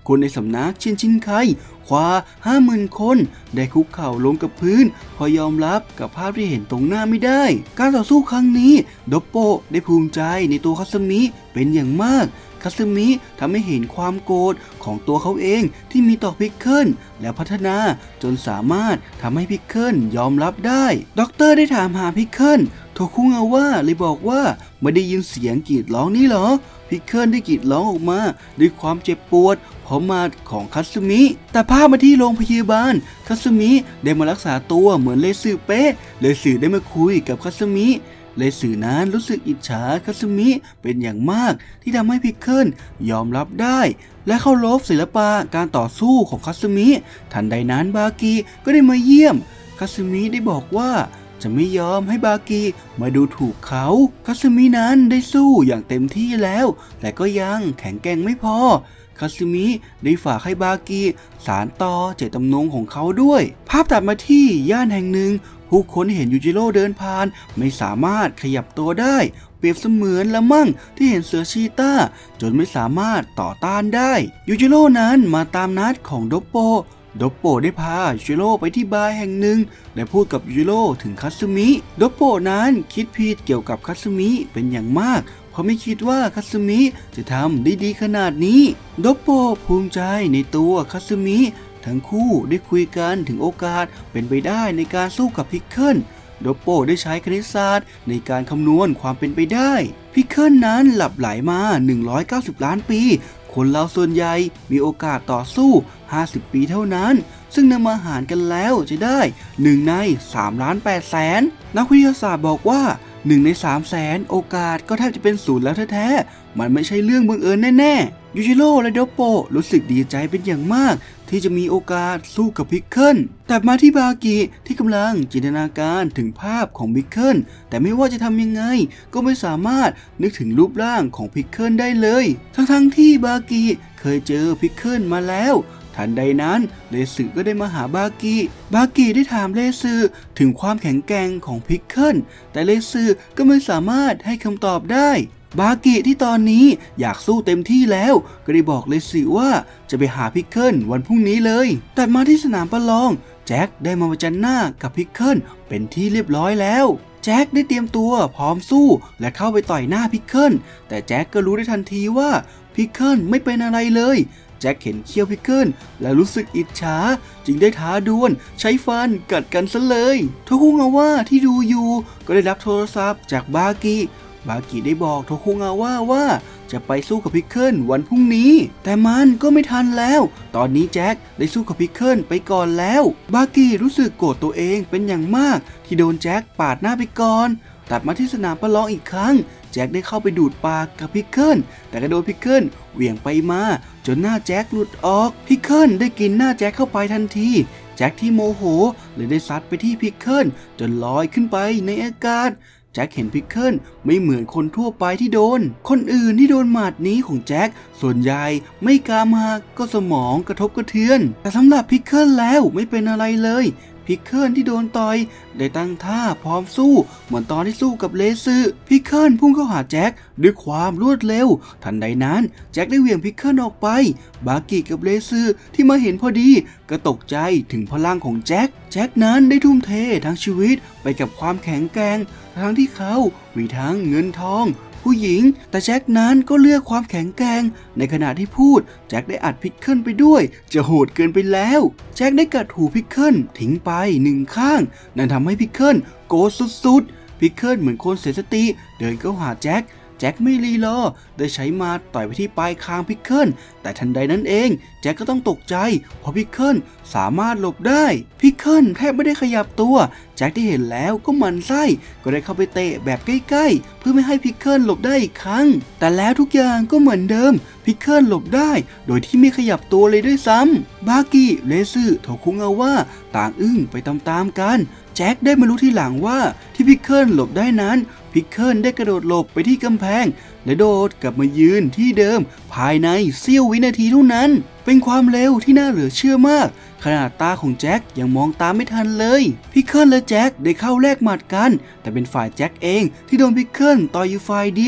คนในสำนักชินไคกว่า 50,000 คนได้คุกเข่าลงกับพื้นพอยอมรับกับภาพที่เห็นตรงหน้าไม่ได้การต่อสู้ครั้งนี้โดปโปได้ภูมิใจในตัวคาซึมิเป็นอย่างมากคาซึมิทำให้เห็นความโกรธของตัวเขาเองที่มีต่อพิกเกิลและพัฒนาจนสามารถทำให้พิกเกิลยอมรับได้ด็อกเตอร์ได้ถามหาพิกเกิลโทคุงาว่าเลยบอกว่าไม่ได้ยินเสียงกรีดร้องนี่หรอพิกเกิลได้กรีดร้องออกมาด้วยความเจ็บปวดเพราะมาของคาซึมิแต่พามาที่โรงพยาบาลคาซึมิได้มารักษาตัวเหมือนเลสึเป๊ะเลสึได้มาคุยกับคาซึมิเลสึนั้นรู้สึกอิจฉาคาซึมิเป็นอย่างมากที่ทำให้พิกเกิลยอมรับได้และเคารพศิลปะการต่อสู้ของคาซึมิทันใดนั้นบากิก็ได้มาเยี่ยมคาซึมิได้บอกว่าจะไม่ยอมให้บากิมาดูถูกเขาคาซึมินั้นได้สู้อย่างเต็มที่แล้วแต่ก็ยังแข็งแกร่งไม่พอคาซึมิได้ฝากให้บากิสานต่อเจตจำนงของเขาด้วยภาพตัดมาที่ย่านแห่งหนึ่งผู้คนเห็นยูจิโร่เดินผ่านไม่สามารถขยับตัวได้เปรียบเสมือนละมั่งที่เห็นเสือชีต้าจนไม่สามารถต่อต้านได้ยูจิโร่นั้นมาตามนัดของโดปโปได้พายูจิโร่ไปที่บาร์แห่งหนึ่งและพูดกับยูจิโร่ถึงคาซึมิโดปโปนั้นคิดผิดเกี่ยวกับคาซึมิเป็นอย่างมากเพราะไม่คิดว่าคาซึมิจะทำได้ดีขนาดนี้โดปโปภูมิใจในตัวคาซึมิทั้งคู่ได้คุยกันถึงโอกาสเป็นไปได้ในการสู้กับพิกเกิลโดปโปได้ใช้คณิตศาสตร์ในการคำนวณความเป็นไปได้พิกเกิลนั้นหลับไหลมา190ล้านปีคนเราส่วนใหญ่มีโอกาสต่อสู้50ปีเท่านั้นซึ่งนำมาหารกันแล้วจะได้1ใน3,800,000นักวิทยาศาสตร์บอกว่า1ใน300,000โอกาสก็แทบจะเป็นศูนย์แล้วแท้ๆมันไม่ใช่เรื่องบังเอิญแน่ๆยูจิโร่และโดปโปรู้สึกดีใจเป็นอย่างมากที่จะมีโอกาสสู้กับพิกเกิลตัดมาที่บากิที่กำลังจินตนาการถึงภาพของพิกเกิลแต่ไม่ว่าจะทำยังไงก็ไม่สามารถนึกถึงรูปร่างของพิกเกิลได้เลยทั้งที่บากิเคยเจอพิกเกิลมาแล้วทันใดนั้นเลสึก็ได้มาหาบากิได้ถามเลสึถึงความแข็งแกร่งของพิกเกิลแต่เลสึก็ไม่สามารถให้คำตอบได้บากิที่ตอนนี้อยากสู้เต็มที่แล้วก็ได้บอกเลสึว่าจะไปหาพิกเกิลวันพรุ่งนี้เลยตัดมาที่สนามประลองแจ็คได้มาประจันหน้ากับพิกเกิลเป็นที่เรียบร้อยแล้วแจ็คได้เตรียมตัวพร้อมสู้และเข้าไปต่อยหน้าพิกเกิลแต่แจ็คก็รู้ได้ทันทีว่าพิกเกิลไม่เป็นอะไรเลยแจ็คเห็นเขี้ยวพิกเกิลและรู้สึกอิจฉาจึงได้ท้าดวลใช้ฟันกัดกันซะเลยโทคุงาว่าที่ดูอยู่ก็ได้รับโทรศัพท์จากบากิได้บอกโทคุงาว่าจะไปสู้กับพิกเกิลวันพรุ่งนี้แต่มันก็ไม่ทันแล้วตอนนี้แจ็คได้สู้กับพิกเกิลไปก่อนแล้วบากิรู้สึกโกรธตัวเองเป็นอย่างมากที่โดนแจ็คปาดหน้าไปก่อนตัดมาที่สนามประลองอีกครั้งแจ็คได้เข้าไปดูดปากกับพิกเกิลแต่ก็โดนพิกเกิลเหวี่ยงไปมาจนหน้าแจ็คหลุดออกพิกเกิลได้กินหน้าแจ็คเข้าไปทันทีแจ็คที่โมโหเลยได้ซัดไปที่พิกเกิลจนลอยขึ้นไปในอากาศแจ็คเห็นพิกเกิลไม่เหมือนคนทั่วไปที่โดนคนอื่นที่โดนหมัดนี้ของแจ็คส่วนใหญ่ไม่กล้ามหักก็สมองกระทบกระเทือนแต่สำหรับพิกเกิลแล้วไม่เป็นอะไรเลยพิกเกิลที่โดนต่อยได้ตั้งท่าพร้อมสู้เหมือนตอนที่สู้กับเลสึพิกเกิลพุ่งเข้าหาแจ็คด้วยความรวดเร็วทันใดนั้นแจ็คได้เหวี่ยงพิกเกิลออกไปบากิกับเลสึที่มาเห็นพอดีก็ตกใจถึงพลังของแจ็คนั้นได้ทุ่มเททั้งชีวิตไปกับความแข็งแกร่งทั้งที่เขามีทั้งเงินทองผู้หญิงแต่แจ็คนั้นก็เลือกความแข็งแกร่งในขณะที่พูดแจ็คได้อัดพิกเกิลไปด้วยจะโหดเกินไปแล้วแจ็คได้กัดหูพิกเกิลทิ้งไปหนึ่งข้างนั่นทำให้พิกเกิลโกรธสุดๆพิกเกิลเหมือนคนเสียสติเดินเข้าหาแจ็คไม่รีรอได้ใช้มาต่อยไปที่ปลายคางพิกเกิลแต่ทันใดนั้นเองแจ็คก็ต้องตกใจเพราะพิกเกิลสามารถหลบได้พิกเกิลแทบไม่ได้ขยับตัวแจ็คที่เห็นแล้วก็หมั่นไส้ก็ได้เข้าไปเตะแบบใกล้ๆเพื่อไม่ให้พิกเกิลหลบได้อีกครั้งแต่แล้วทุกอย่างก็เหมือนเดิมพิกเกิลหลบได้โดยที่ไม่ขยับตัวเลยด้วยซ้ำบากิเลสึโทคุงาว่าต่างอึ้งไปตามๆกันแจ็คได้มารู้ทีหลังว่าที่พิกเกิลหลบได้นั้นพิกเกิลได้กระโดดหลบไปที่กำแพงและโดดกลับมายืนที่เดิมภายในเสี้ยววินาทีเท่านั้นเป็นความเร็วที่น่าเหลือเชื่อมากขนาดตาของแจ็คยังมองตามไม่ทันเลยพิกเกิลและแจ็คได้เข้าแลกหมัดกันแต่เป็นฝ่ายแจ็คเองที่โดนพิกเกิลต่อยอยู่ฝ่ายเดียว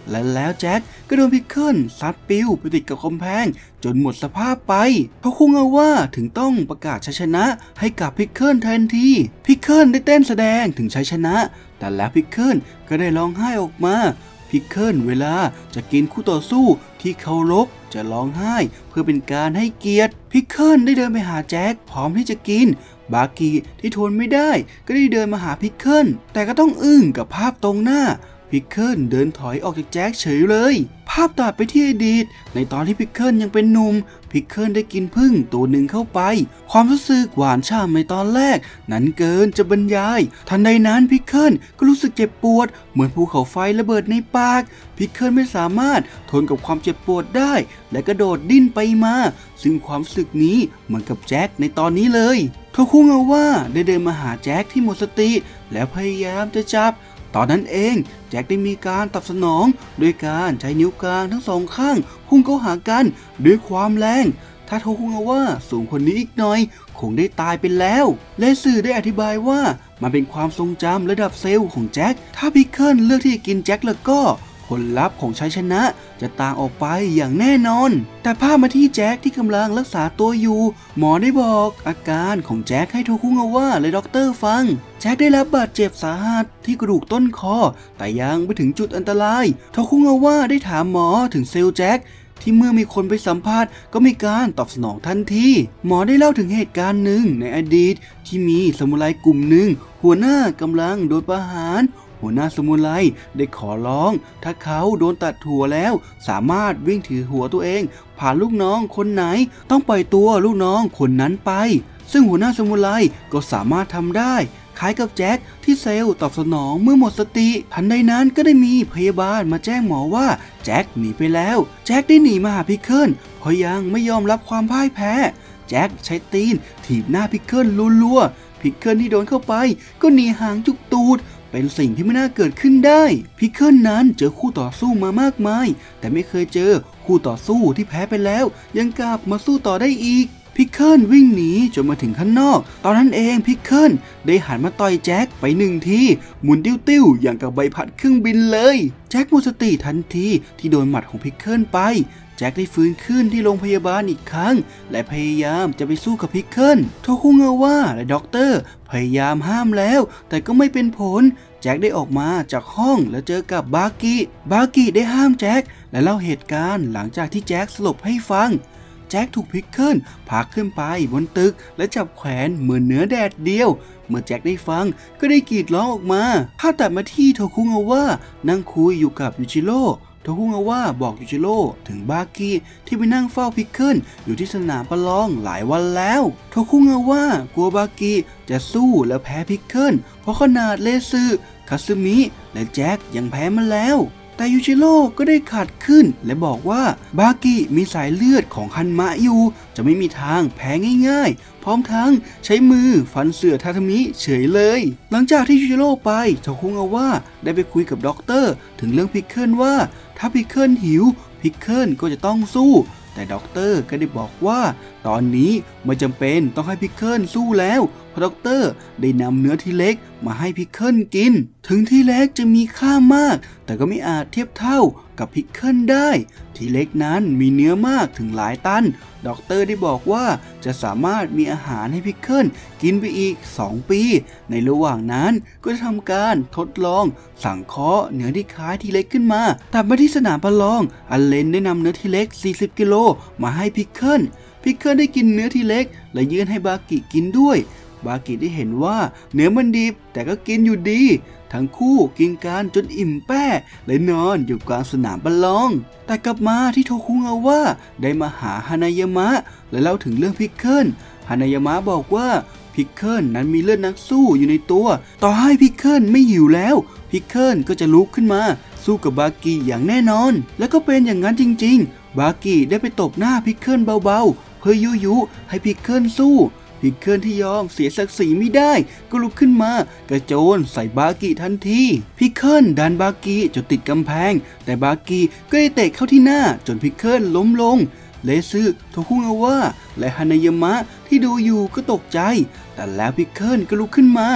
และแล้วแจ็คก็โดนพิกเกิลซัดปิวไปติดกับกำแพงจนหมดสภาพไปเพราะคุงเอาว่าถึงต้องประกาศชัยชนะให้กับพิกเกิลทันทีพิกเกิลได้เต้นแสดงถึงชัยชนะแต่แล้วพิกเกิลก็ได้ร้องไห้ออกมาพิกเกิลเวลาจะกินคู่ต่อสู้ที่เคารพจะร้องไห้เพื่อเป็นการให้เกียรติพิกเกิลได้เดินไปหาแจ็คพร้อมที่จะกินบากีที่ทนไม่ได้ก็ได้เดินมาหาพิกเกิลแต่ก็ต้องอึ้งกับภาพตรงหน้าพิกเกิลเดินถอยออกจากแจ็คเฉยเลยภาพตัดไปที่อดีตในตอนที่พิกเกิลยังเป็นหนุ่มพิกเกิลได้กินผึ้งตัวหนึ่งเข้าไปความรู้สึกหวานฉ่ำในตอนแรกนั้นเกินจะบรรยายทันใดนั้นพิกเกิลก็รู้สึกเจ็บปวดเหมือนภูเขาไฟระเบิดในปากพิกเกิลไม่สามารถทนกับความเจ็บปวดได้และกระโดดดิ้นไปมาซึ่งความรู้สึกนี้เหมือนกับแจ็คในตอนนี้เลยโทคุงาว่าได้เดินมาหาแจ็คที่หมดสติแล้วพยายามจะจับตอนนั้นเองแจ็คได้มีการตอบสนองโดยการใช้นิ้วกลางทั้งสองข้างพุ่งเข้าหากันด้วยความแรงถ้าโทคุงาว่าสูงคนนี้อีกหน่อยคงได้ตายไปแล้วและสื่อได้อธิบายว่ามันเป็นความทรงจำระดับเซลล์ของแจ็คถ้าพิกเกิลเลือกที่จะกินแจ็คแล้วก็ผลลัพธ์ของชัยชนะจะต่างออกไปอย่างแน่นอนแต่ภาพมาที่แจ็คที่กำลังรักษาตัวอยู่หมอได้บอกอาการของแจ็คให้โทคุงาว่าและด็อกเตอร์ฟังแจ็คได้รับบาดเจ็บสาหัสที่กระดูกต้นคอแต่ยังไม่ถึงจุดอันตรายโทคุงาว่าได้ถามหมอถึงเซลล์แจ็คที่เมื่อมีคนไปสัมภาษณ์ก็มีการตอบสนองทันทีหมอได้เล่าถึงเหตุการณ์หนึ่งในอดีตที่มีซามูไรกลุ่มหนึ่งหัวหน้ากำลังโดนประหารหัวหน้าซามูไรได้ขอร้องถ้าเขาโดนตัดหัวแล้วสามารถวิ่งถือหัวตัวเองผ่านลูกน้องคนไหนต้องปล่อยตัวลูกน้องคนนั้นไปซึ่งหัวหน้าซามูไรก็สามารถทำได้คล้ายกับแจ็คที่เซลล์ตอบสนองเมื่อหมดสติทันใดนั้นก็ได้มีพยาบาลมาแจ้งหมอว่าแจ็คหนีไปแล้วแจ็คได้หนีมาหาพิกเกิลเพราะยังไม่ยอมรับความพ่ายแพ้แจ็คใช้ตีนถีบหน้าพิกเกิลรัวๆพิกเกิลที่โดนเข้าไปก็หนีหางจุกตูดเป็นสิ่งที่ไม่น่าเกิดขึ้นได้พิกเกิลนั้นเจอคู่ต่อสู้มามากมายแต่ไม่เคยเจอคู่ต่อสู้ที่แพ้ไปแล้วยังกลับมาสู้ต่อได้อีกพิกเกิลวิ่งหนีจนมาถึงข้างนอกตอนนั้นเองพิกเกิลได้หันมาต่อยแจ็คไป1 ทีหมุนติ้วๆอย่างกับใบพัดเครื่องบินเลยแจ็คหมดสติทันทีที่โดนหมัดของพิกเกิลไปแจ็คได้ฟื้นขึ้นที่โรงพยาบาลอีกครั้งและพยายามจะไปสู้กับพิกเกิลโทคุงาว่าและด็อกเตอร์พยายามห้ามแล้วแต่ก็ไม่เป็นผลแจ็คได้ออกมาจากห้องแล้วเจอกับบากิได้ห้ามแจ็คและเล่าเหตุการณ์หลังจากที่แจ็คสลบให้ฟังแจ็คถูกพิกเกิลพาขึ้นไปบนตึกและจับแขวนเหมือนเนื้อแดดเดียวเมื่อแจ็คได้ฟังก็ได้กรีดร้องออกมาภาพตัดมาที่โทคุงาว่านั่งคุยอยู่กับยูจิโร่โทคุงาว่าบอกยูจิโร่ถึงบากิที่ไปนั่งเฝ้าพิกเกิลอยู่ที่สนามประลองหลายวันแล้วโทคุงาว่ากลัวบากิจะสู้และแพ้พิกเกิลเพราะขนาดเลซึคาซึมิและแจ็คยังแพ้มาแล้วแต่ยูจิโร่ก็ได้ขัดขึ้นและบอกว่าบากิมีสายเลือดของฮันมะอยู่จะไม่มีทางแพ้ง่ายๆพร้อมทั้งใช้มือฟันเสื่อทาทามิเฉยเลยหลังจากที่ยูจิโร่ไปโทคุงาว่าได้ไปคุยกับด็อกเตอร์ถึงเรื่องพิกเกิลว่าถ้าพิกเกิลหิวพิกเกิลก็จะต้องสู้แต่ด็อกเตอร์ก็ได้บอกว่าตอนนี้ไม่จำเป็นต้องให้พิกเกิลสู้แล้วเพราะด็อกเตอร์ได้นำเนื้อทีเล็กมาให้พิกเกิลกินถึงทีเล็กจะมีค่ามากแต่ก็ไม่อาจเทียบเท่ากับพิกเกิลได้ทีเล็กนั้นมีเนื้อมากถึงหลายตันด็อกเตอร์ได้บอกว่าจะสามารถมีอาหารให้พิกเกิลกินไปอีก2 ปีในระหว่างนั้นก็จะทำการทดลองสังเคราะห์เนื้อที่คล้ายทีเล็กขึ้นมาตัดมาที่สนามประลองอัลเลนได้นำเนื้อทีเล็ก40 กิโลมาให้พิกเกิลได้กินเนื้อทีเล็กและยื่นให้บากิกินด้วยบากิได้เห็นว่าเนื้อมันดิบแต่ก็กินอยู่ดีทั้งคู่กินกันจนอิ่มแป้และนอนอยู่กลางสนามประลองแต่กลับมาที่โทคุงาว่าได้มาหาฮานายามะและเล่าถึงเรื่องพิกเกิลฮานายามะบอกว่าพิกเกิลนั้นมีเลือดนักสู้อยู่ในตัวต่อให้พิกเกิลไม่หิวแล้วพิกเกิลก็จะลุกขึ้นมาสู้กับบากิอย่างแน่นอนและก็เป็นอย่างนั้นจริงๆบากิได้ไปตบหน้าพิกเกิลเบาๆเพื่อยุให้พิกเกิลสู้พิกเกิลที่ยอมเสียศักดิ์ศรีไม่ได้ก็ลุกขึ้นมากระโจนใส่บากิทันทีพิกเกิลดันบากิจนติดกำแพงแต่บากิก็ได้เตะเข้าที่หน้าจนพิกเกิลล้มลงเลซึโทคุงาว่าและฮานายามะที่ดูอยู่ก็ตกใจแต่แล้วพิกเกิลก็ลุกขึ้นมาบ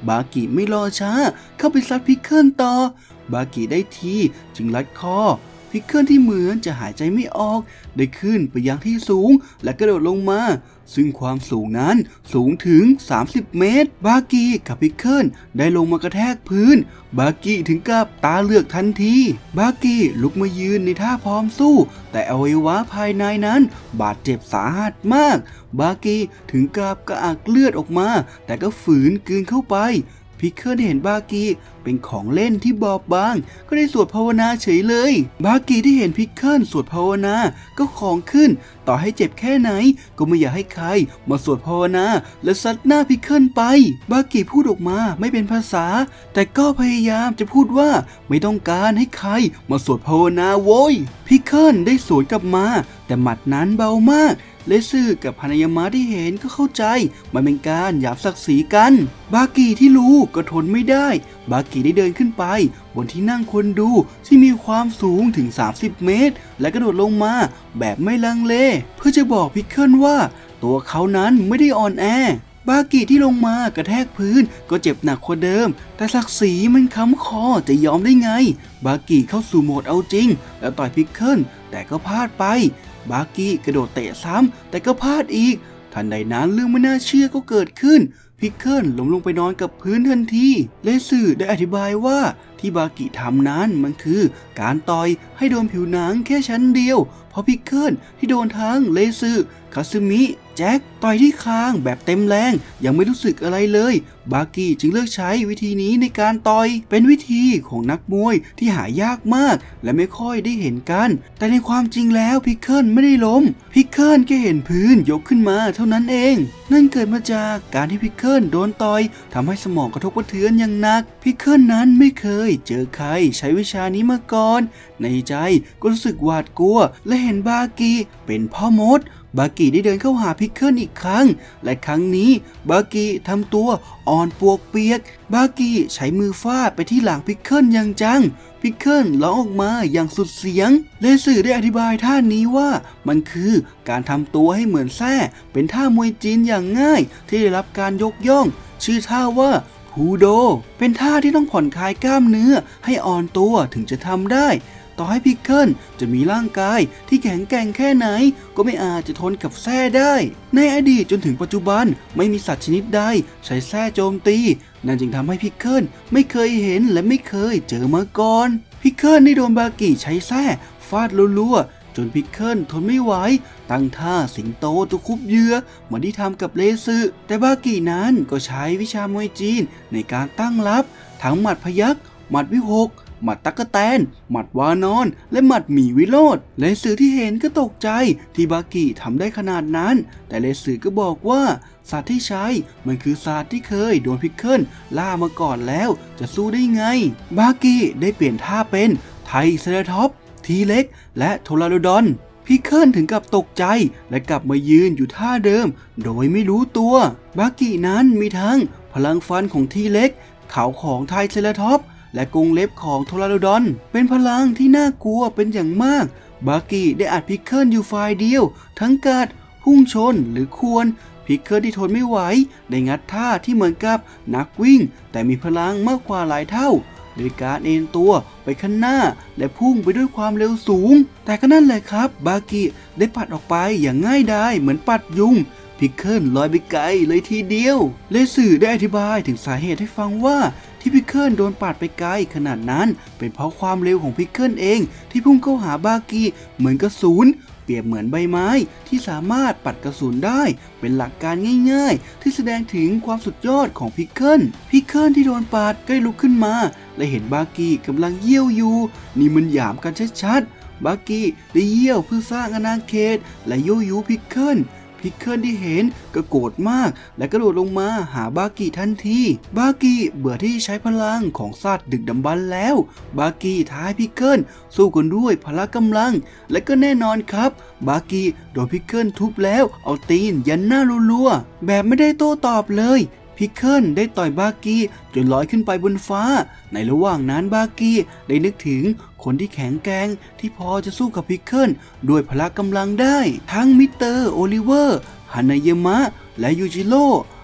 บากิไม่รอช้าเข้าไปซัดพิกเกิลต่อบากิได้ทีจึงรัดคอพิกเกิลที่เหมือนจะหายใจไม่ออกได้ขึ้นไปยังที่สูงและกระโดดลงมาซึ่งความสูงนั้นสูงถึง30 เมตรบากิกับพิกเกิลได้ลงมากระแทกพื้นบากิถึงกับตาเหลือกทันทีบากิลุกมายืนในท่าพร้อมสู้แต่อวัยวะภายในนั้นบาดเจ็บสาหัสมากบากิถึงกับกระอักเลือดออกมาแต่ก็ฝืนกลืนเข้าไปพิกเกิลเห็นบากิเป็นของเล่นที่บอบบางก็ได้สวดภาวนาเฉยเลยบากิที่เห็นพิกเกิลสวดภาวนาก็ของขึ้นต่อให้เจ็บแค่ไหนก็ไม่อยากให้ใครมาสวดภาวนาและซัดหน้าพิกเกิลไปบากิพูดออกมาไม่เป็นภาษาแต่ก็พยายามจะพูดว่าไม่ต้องการให้ใครมาสวดภาวนาโว้ยพิกเกิลได้สวนกลับมาแต่หมัดนั้นเบามากเลซื่อกับพานายามะที่เห็นก็เข้าใจมันเป็นการหยาบศักดิ์ศรีกันบากิที่รู้ก็ทนไม่ได้บากิได้เดินขึ้นไปบนที่นั่งคนดูที่มีความสูงถึง30 เมตรและกระโดดลงมาแบบไม่ลังเลเพื่อจะบอกพิกเกิลว่าตัวเขานั้นไม่ได้อ่อนแอบากิที่ลงมากระแทกพื้นก็เจ็บหนักกว่าเดิมแต่ศักดิ์ศรีมันค้ำคอจะยอมได้ไงบากิเข้าสู่โหมดเอาจริงแล้วต่อยพิกเกิลแต่ก็พลาดไปบากิกระโดดเตะซ้ำแต่ก็พลาดอีกทันใดนั้นเรื่องไม่น่าเชื่อก็เกิดขึ้นพิกเกิลล้มลงไปนอนกับพื้นทันทีเลสึได้อธิบายว่าที่บากิทำนั้นมันคือการต่อยให้โดนผิวหนังแค่ชั้นเดียวเพราะพิกเกิลที่โดนทั้งเลสึคาซึมิแจ็คต่อยที่คางแบบเต็มแรงยังไม่รู้สึกอะไรเลยบากิจึงเลือกใช้วิธีนี้ในการต่อยเป็นวิธีของนักมวยที่หายากมากและไม่ค่อยได้เห็นกันแต่ในความจริงแล้วพิกเกิลไม่ได้ล้มพิกเกิลแค่เห็นพื้นยกขึ้นมาเท่านั้นเองนั่นเกิดมาจากการที่พิกเกิลโดนต่อยทำให้สมองกระทบกระเทือนอย่างหนักพิกเกิลนั้นไม่เคยเจอใครใช้วิชานี้มาก่อนในใจก็รู้สึกหวาดกลัวและเห็นบากิเป็นพ่อมดบากิได้เดินเข้าหาพิกเกิลอีกครั้งและครั้งนี้บากิทำตัวอ่อนปวกเปียกบากิใช้มือฟาดไปที่หลังพิกเกิลอย่างจังพิกเกิลร้องออกมาอย่างสุดเสียงเลสึได้อธิบายท่านี้ว่ามันคือการทำตัวให้เหมือนแส้เป็นท่ามวยจีนอย่างง่ายที่ได้รับการยกย่องชื่อท่าว่าฮูโดเป็นท่าที่ต้องผ่อนคลายกล้ามเนื้อให้อ่อนตัวถึงจะทำได้ต่อให้พิกเกิลจะมีร่างกายที่แข็งแกร่งแค่ไหนก็ไม่อาจจะทนกับแส้ได้ในอดีตจนถึงปัจจุบันไม่มีสัตว์ชนิดใดใช้แส้โจมตีนั่นจึงทำให้พิกเกิลไม่เคยเห็นและไม่เคยเจอมาก่อนพิกเกิลได้โดนบากิใช้แส้ฟาดรัวๆจนพิกเกิลทนไม่ไหวตั้งท่าสิงโตตะคุบเหยื่อเหมือนที่ทำกับเลสึแต่บากินั้นก็ใช้วิชามวยจีนในการตั้งรับทั้งหมัดพยัคฆ์หมัดวิหกหมัดตั๊กแตนหมัดวานอนและหมัดหมี่วิโรจน์เลสึที่เห็นก็ตกใจที่บากิทำได้ขนาดนั้นแต่เลสึก็บอกว่าศาสตร์ที่ใช้มันคือศาสตร์ที่เคยโดนพิกเกิลล่ามาก่อนแล้วจะสู้ได้ไงบากิได้เปลี่ยนท่าเป็นไทเซราท็อปส์ทีเล็กและโทราโดดอนพิกเกิลถึงกับตกใจและกลับมายืนอยู่ท่าเดิมโดยไม่รู้ตัวบากินั้นมีทั้งพลังฟันของทีเล็กเขาของไทเซราท็อปส์และกรงเล็บของโทราโดดอนเป็นพลังที่น่ากลัวเป็นอย่างมากบากิได้อัดพิกเกิลอยู่ฝ่ายเดียวทั้งกัดพุ่งชนหรือควรพิกเกิลที่ทนไม่ไหวได้งัดท่าที่เหมือนกับนักวิ่งแต่มีพลังมากกว่าหลายเท่าโดยการเอ็นตัวไปข้างหน้าและพุ่งไปด้วยความเร็วสูงแต่ก็นั่นแหละครับบากิได้ปัดออกไปอย่างง่ายดายเหมือนปัดยุงพิกเกิลลอยไปไกลเลยทีเดียวเลสึได้อธิบายถึงสาเหตุให้ฟังว่าที่พิกเกิลโดนปาดไปไกลขนาดนั้นเป็นเพราะความเร็วของพิกเกิลเองที่พุ่งเข้าหาบากิเหมือนกระสุนเปรียบเหมือนใบไม้ที่สามารถปัดกระสุนได้เป็นหลักการง่ายๆที่แสดงถึงความสุดยอดของพิกเกิลที่โดนปาดก็ลุกขึ้นมาและเห็นบากิกำลังเยี่ยวอยู่นี่มันหยามกันชัดๆบากิได้เยี่ยวเพื่อสร้างอาณาเขตและยั่วยุพิกเกิลที่เห็นก็โกรธมากและกระโดดลงมาหาบากิทันทีบากิเบื่อที่ใช้พลังของสัตว์ดึกดำบรรพ์แล้วบากิท้าพิกเกิลสู้กันด้วยพละกำลังและก็แน่นอนครับบากิโดนพิกเกิลทุบแล้วเอาตีนยันหน้ารัวๆแบบไม่ได้โต้ตอบเลยพิกเกิลได้ต่อยบากิจนลอยขึ้นไปบนฟ้าในระหว่างนั้นบากิได้นึกถึงคนที่แข็งแกร่งที่พอจะสู้กับพิกเกิลด้วยพละกำลังได้ทั้งมิสเตอร์โอลิเวอร์ฮานายามะและยูจิโร่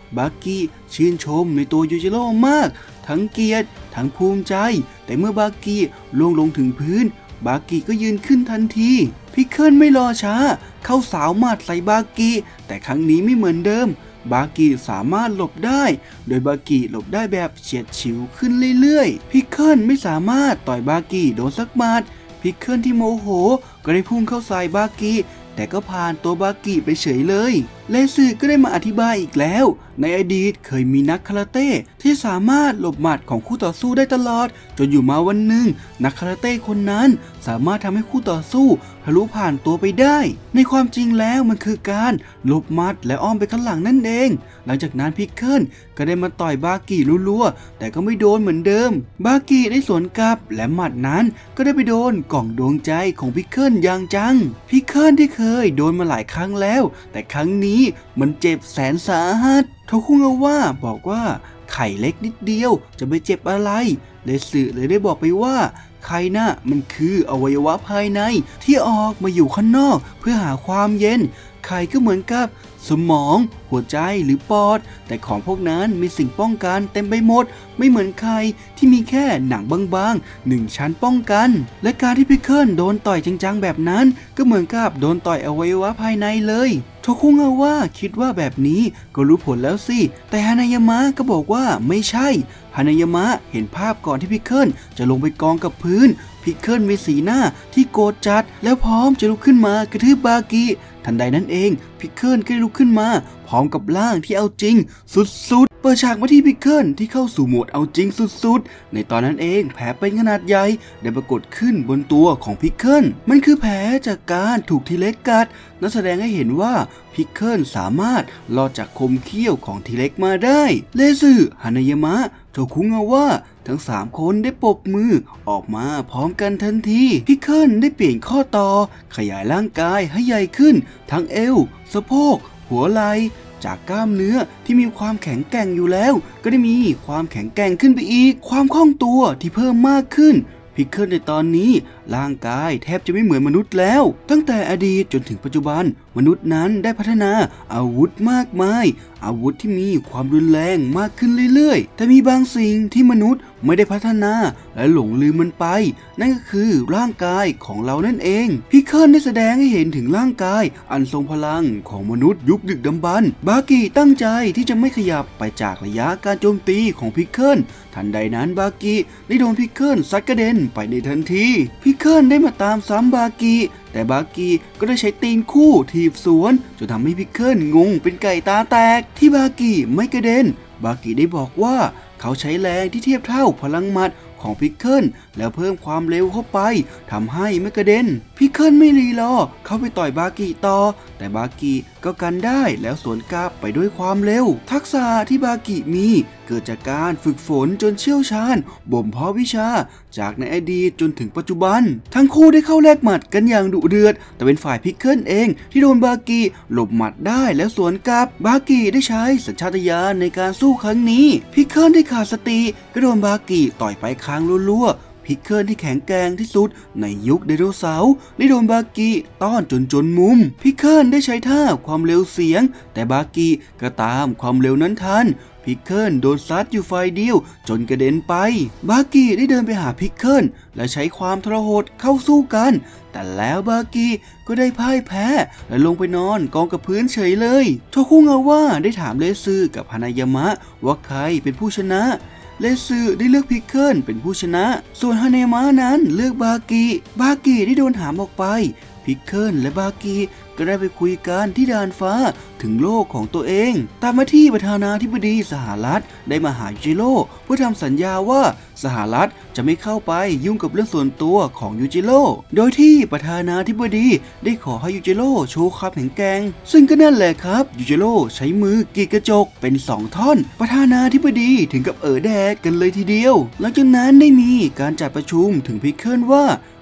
บากิชื่นชมในตัวยูจิโร่มากทั้งเกลียดทั้งภูมิใจแต่เมื่อบากิล่วงลงถึงพื้นบากิก็ยืนขึ้นทันทีพิกเกิลไม่รอช้าเข้าสาวหมัดใส่บากิแต่ครั้งนี้ไม่เหมือนเดิมบากิสามารถหลบได้โดยบากิหลบได้แบบเฉียดฉิวขึ้นเรื่อยๆพิกเกิลไม่สามารถต่อยบากิโดนสักหมัดพิกเกิลที่โมโหก็ได้พุ่งเข้าใส่บากิแต่ก็ผ่านตัวบากิไปเฉยเลยเลซึก็ได้มาอธิบายอีกแล้วในอดีตเคยมีนักคาราเต้ที่สามารถหลบหมัดของคู่ต่อสู้ได้ตลอดจนอยู่มาวันหนึ่งนักคาราเต้คนนั้นสามารถทำให้คู่ต่อสู้ทะลุผ่านตัวไปได้ในความจริงแล้วมันคือการหลบหมัดและอ้อมไปข้างหลังนั่นเองหลังจากนั้นพิกเกิลก็ได้มาต่อยบากิรัวๆแต่ก็ไม่โดนเหมือนเดิมบากิได้สวนกลับและหมัดนั้นก็ได้ไปโดนกล่องดวงใจของพิกเกิลอย่างจังพิกเกิลที่เคยโดนมาหลายครั้งแล้วแต่ครั้งนี้มันเจ็บแสนสาหัสโทคุงาวะบอกว่าไข่เล็กนิดเดียวจะไปเจ็บอะไรเลสึเลยได้บอกไปว่าไข่น่ะมันคืออวัยวะภายในที่ออกมาอยู่ข้างนอกเพื่อหาความเย็นไข่ก็เหมือนกับสมองหัวใจหรือปอดแต่ของพวกนั้นมีสิ่งป้องกันเต็มไปหมดไม่เหมือนไข่ที่มีแค่หนังบางๆหนึ่งชั้นป้องกันและการที่พิกเกิลโดนต่อยจังๆแบบนั้นก็เหมือนกับโดนต่อยอวัยวะภายในเลยโทคุงาวะคิดว่าแบบนี้ก็รู้ผลแล้วสิแต่ฮานายามะก็บอกว่าไม่ใช่ฮานายามะเห็นภาพก่อนที่พิกเกิลจะลงไปกองกับพื้นพิกเกิลมีสีหน้าที่โกรธจัดแล้วพร้อมจะลุกขึ้นมากระทืบบากิทันใดนั้นเองพิกเกิลก็ลุกขึ้นมาพร้อมกับร่างที่เอาจริงสุดๆเปิดฉากมาที่พิกเกิลที่เข้าสู่โหมดเอาจริงสุดๆในตอนนั้นเองแผลเป็นขนาดใหญ่ได้ปรากฏขึ้นบนตัวของพิกเกิลมันคือแผลจากการถูกทีเล็กกัดนั่นแสดงให้เห็นว่าพิกเกิลสามารถรอดจากคมเขี้ยวของทีเล็กมาได้เลซึฮานายามะโทคุงาวะทั้ง3คนได้ปรบมือออกมาพร้อมกันทันทีพิกเกิลได้เปลี่ยนข้อต่อขยายร่างกายให้ใหญ่ขึ้นทั้งเอวสะโพกหัวไหล่จากกล้ามเนื้อที่มีความแข็งแกร่งอยู่แล้วก็ได้มีความแข็งแกร่งขึ้นไปอีกความคล่องตัวที่เพิ่มมากขึ้นพิกเกิลในตอนนี้ร่างกายแทบจะไม่เหมือนมนุษย์แล้วตั้งแต่อดีตจนถึงปัจจุบันมนุษย์นั้นได้พัฒนาอาวุธมากมายอาวุธที่มีความรุนแรงมากขึ้นเรื่อยๆแต่มีบางสิ่งที่มนุษย์ไม่ได้พัฒนาและหลงลืมมันไปนั่นก็คือร่างกายของเรานั่นเองพิกเกิลได้แสดงให้เห็นถึงร่างกายอันทรงพลังของมนุษย์ยุคดึกดำบรรพ์บากิตั้งใจที่จะไม่ขยับไปจากระยะการโจมตีของพิกเกิลทันใดนั้นบากิได้โดนพิกเกิลซัดกระเด็นไปในทันทีพิกเกิลได้มาตามซ้ำบากิแต่บากิก็ได้ใช้ตีนคู่ถีบสวนจนทำให้พิกเกิลงงเป็นไก่ตาแตกที่บากิไม่กระเด็นบากิได้บอกว่าเขาใช้แรงที่เทียบเท่าพลังหมัดของพิกเกิลแล้วเพิ่มความเร็วเข้าไปทำให้ไม่กระเด็นพิกเกิลไม่รีรอเข้าไปต่อยบากิต่อแต่บากิก็กันได้แล้วสวนกลับไปด้วยความเร็วทักษะที่บากิมีเกิดจากการฝึกฝนจนเชี่ยวชาญบ่มเพาะวิชาจากในอดีตจนถึงปัจจุบันทั้งคู่ได้เข้าแลกหมัดกันอย่างดุเดือดแต่เป็นฝ่ายพิกเกิลเองที่โดนบากิหลบหมัดได้แล้วสวนกลับบากิได้ใช้สัญชาตญาณในการสู้ครั้งนี้พิกเกิลได้ขาดสติก็โดนบากิต่อยไปครั้งรัวๆพิกเกิลที่แข็งแกร่งที่สุดในยุคไดโนเสาร์ได้โดนบากิต้อนจนมุมพิกเกิลได้ใช้ท่าความเร็วเสียงแต่บากิก็ตามความเร็วนั้นทันพิกเกิลโดนซัดอยู่ฝ่ายเดียวจนกระเด็นไปบากิได้เดินไปหาพิกเกิลและใช้ความทรหดเข้าสู้กันแต่แล้วบากิก็ได้พ่ายแพ้และลงไปนอนกองกับพื้นเฉยเลยโทคุงาวะได้ถามเลซึกับฮานายามะว่าใครเป็นผู้ชนะเลซึได้เลือกพิกเกิลเป็นผู้ชนะส่วนฮานายามะนั้นเลือกบากิได้โดนหามออกไปพิกเกิลและบากิก็ได้ไปคุยกันที่ด่านฟ้าถึงโลกของตัวเองตามมาที่ประธานาธิบดีสหรัฐได้มาหายูจิโร่เพื่อทำสัญญาว่าสหรัฐจะไม่เข้าไปยุ่งกับเรื่องส่วนตัวของยูจิโร่โดยที่ประธานาธิบดีได้ขอให้ยูจิโร่โชว์ความแข็งแกร่งซึ่งก็นั่นแหละครับยูจิโร่ใช้มือกรีดกระจกเป็น2ท่อนประธานาธิบดีถึงกับแดกกันเลยทีเดียวหลังจากนั้นได้มีการจัดประชุมถึงพิกเกิลว่า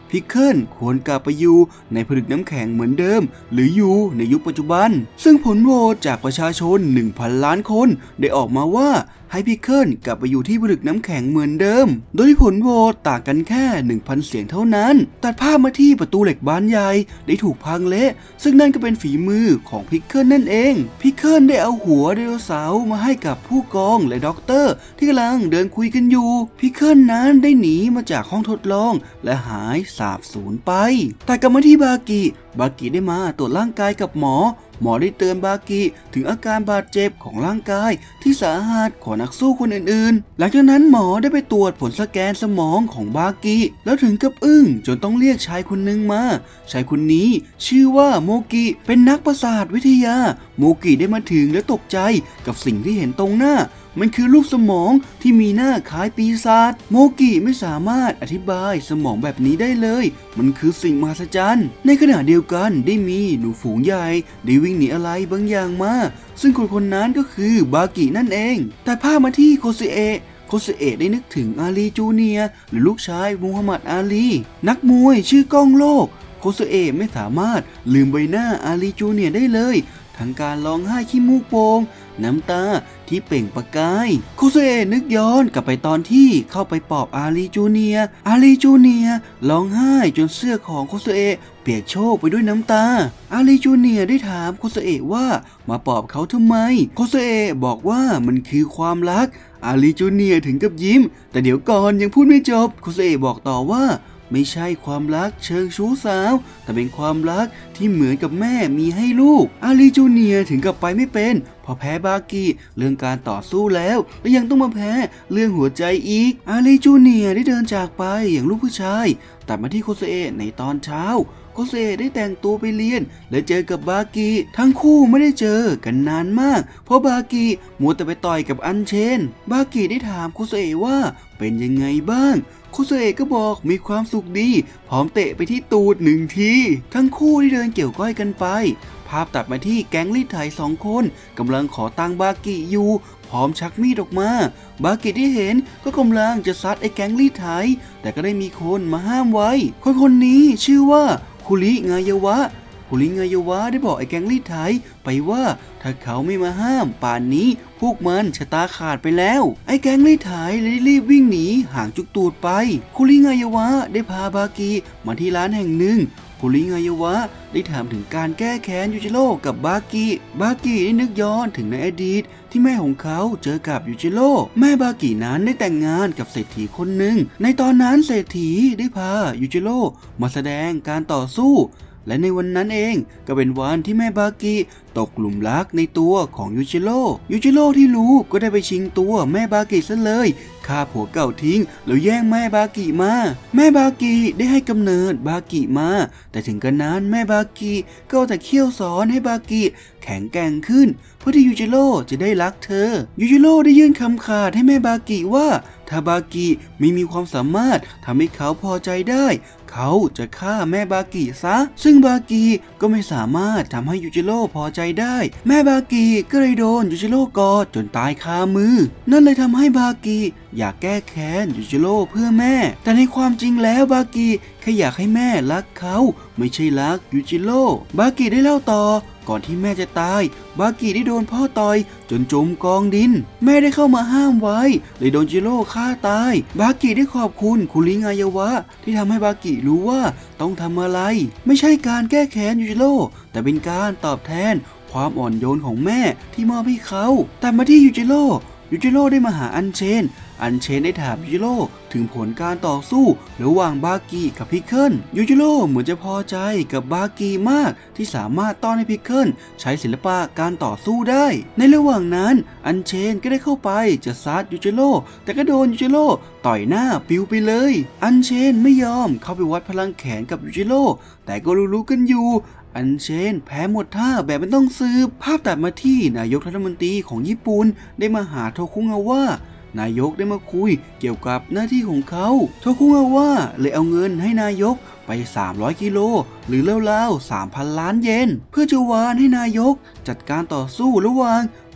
พิกเกิลควรกลับไปอยู่ในผลึกน้ำแข็งเหมือนเดิมหรืออยู่ในยุคปัจจุบันซึ่งผลโหวตจากประชาชน 1,000 ล้านคนได้ออกมาว่าให้พิกเกิลกลับไปอยู่ที่ผลึกน้ำแข็งเหมือนเดิมโดยผลโหวตต่างกันแค่ 1,000 เสียงเท่านั้นตัดภาพมาที่ประตูเหล็กบานใหญ่ได้ถูกพังเละซึ่งนั่นก็เป็นฝีมือของพิกเกิลนั่นเองพิกเกิลได้เอาหัวไดโนเสาร์มาให้กับผู้กองและด็อกเตอร์ที่กำลังเดินคุยกันอยู่พิกเกิลนั้นได้หนีมาจากห้องทดลองและหายสาบสูญไปแต่กลับมาที่บากิได้มาตรวจร่างกายกับหมอได้เตือนบากิถึงอาการบาดเจ็บของร่างกายที่สาหัสของนักสู้คนอื่นๆหลังจากนั้นหมอได้ไปตรวจผลสแกนสมองของบากิแล้วถึงกับอึ้งจนต้องเรียกชายคนหนึ่งมาชายคนนี้ชื่อว่าโมกิเป็นนักประสาทวิทยาโมกิได้มาถึงและตกใจกับสิ่งที่เห็นตรงหน้ามันคือรูปสมองที่มีหน้าคล้ายปีศาจโมกิไม่สามารถอธิบายสมองแบบนี้ได้เลยมันคือสิ่งมหัศจรรย์ในขณะเดียวกันได้มีหนูฝูงใหญ่ได้วิ่งหนีอะไรบางอย่างมาซึ่งคนนั้นก็คือบากินั่นเองแต่พามาที่โคซึเอะได้นึกถึงอาลีจูเนียร์หรือลูกชายมูฮัมหมัดอาลีนักมวยชื่อก้องโลกโคซึเอะไม่สามารถลืมใบหน้าอาลีจูเนียร์ได้เลยทั้งการร้องไห้ขี้มูกโป่งน้ำตาที่เปล่งประกายโคซึเอะนึกย้อนกลับไปตอนที่เข้าไปปลอบอาลีจูเนียร์ร้องไห้จนเสื้อของโคซึเอะเปียกโชกไปด้วยน้ำตาอาลีจูเนียร์ได้ถามโคซึเอะว่ามาปลอบเขาทำไมโคซึเอะบอกว่ามันคือความรักอาลีจูเนียร์ถึงกับยิ้มแต่เดี๋ยวก่อนยังพูดไม่จบโคซึเอะบอกต่อว่าไม่ใช่ความรักเชิงชู้สาวแต่เป็นความรักที่เหมือนกับแม่มีให้ลูกอาลีจูเนียร์ถึงกับไปไม่เป็นพอแพ้บากิเรื่องการต่อสู้แล้วและยังต้องมาแพ้เรื่องหัวใจอีกอาลีจูเนียร์ได้เดินจากไปอย่างลูกผู้ชายตัดมาที่โคซึเอะในตอนเช้าโคซึเอะได้แต่งตัวไปเรียนและเจอกับบากิทั้งคู่ไม่ได้เจอกันนานมากเพราะบากิมัวแต่ไปต่อยกับอันเชนบากิได้ถามโคซึเอะว่าเป็นยังไงบ้างโคซึเอะก็บอกมีความสุขดีพร้อมเตะไปที่ตูด1 ทีทั้งคู่ได้เดินเกี่ยวก้อยกันไปภาพตัดมาที่แก๊งรีดไถ2 คนกำลังขอตังค์บากิอยู่พร้อมชักมีดออกมาบากิที่เห็นก็กำลังจะซัดไอ้แก๊งรีดไถแต่ก็ได้มีคนมาห้ามไว้คนนี้ชื่อว่าคุริงายาวะได้บอกไอ้แก๊งรีดไถไปว่าถ้าเขาไม่มาห้ามป่านนี้พวกมันชะตาขาดไปแล้วไอ้แก๊งรีดไถเลยรีบวิ่งหนีห่างจุกตูดไปคุริงายาวะได้พาบากิมาที่ร้านแห่งหนึ่งคุริงายาวะได้ถามถึงการแก้แค้นยูจิโร่กับบากิได้นึกย้อนถึงในอดีตที่แม่ของเขาเจอกับยูจิโร่แม่บากินั้นได้แต่งงานกับเศรษฐีคนหนึ่งในตอนนั้นเศรษฐีได้พายูจิโร่มาแสดงการต่อสู้และในวันนั้นเองก็เป็นวันที่แม่บากิตกหลุมรักในตัวของยูจิโร่ที่รู้ก็ได้ไปชิงตัวแม่บากิซะเลยฆ่าผัวเก่าทิ้งแล้วแย่งแม่บากิมาแม่บากิได้ให้กำเนิดบากิมาแต่ถึงกระนั้นแม่บากิก็แต่เคี่ยวสอนให้บากิแข็งแกร่งขึ้นเพื่อที่ยูจิโร่จะได้รักเธอยูจิโร่ได้ยื่นคำขาดให้แม่บากิว่าถ้าบากิไม่มีความสามารถทำให้เขาพอใจได้เขาจะฆ่าแม่บากิซะซึ่งบากิก็ไม่สามารถทำให้ยูจิโร่พอใจได้แม่บากิก็เลยโดนยูจิโร่กอดจนตายคามือนั่นเลยทำให้บากิอยากแก้แค้นยูจิโร่เพื่อแม่แต่ในความจริงแล้วบากิแค่อยากให้แม่รักเขาไม่ใช่รักยูจิโร่บากิได้เล่าต่อก่อนที่แม่จะตายบากิได้โดนพ่อต่อยจนจมกองดินแม่ได้เข้ามาห้ามไว้เลยโดนจิโร่ฆ่าตายบากิได้ขอบคุณคุริงายาวะที่ทำให้บากิรู้ว่าต้องทำอะไรไม่ใช่การแก้แค้นยูจิโร่แต่เป็นการตอบแทนความอ่อนโยนของแม่ที่มอบให้เขาแต่มาที่ยูจิโร่ได้มาหาอันเชนได้ถามยูจิโร่ถึงผลการต่อสู้ระหว่างบากิกับพิกเกิลยูจิโร่เหมือนจะพอใจกับบากิมากที่สามารถต้อนให้พิกเกิลใช้ศิลปะการต่อสู้ได้ในระหว่างนั้นอันเชนก็ได้เข้าไปจะซัดยูจิโร่แต่ก็โดนยูจิโร่ต่อยหน้าปิวไปเลยอันเชนไม่ยอมเข้าไปวัดพลังแขนกับยูจิโร่แต่ก็รู้กันอยู่อันเชนแพ้หมดท่าแบบไม่ต้องสืบภาพตัดมาที่นายกรัฐมนตรีของญี่ปุ่นได้มาหาโทคุงาวะนายกได้มาคุยเกี่ยวกับหน้าที่ของเขาโทคุงาวะเลยเอาเงินให้นายกไป300 กิโลหรือราวๆ 3,000 ล้านเยนเพื่อจะวานให้นายกจัดการต่อสู้ระหว่าง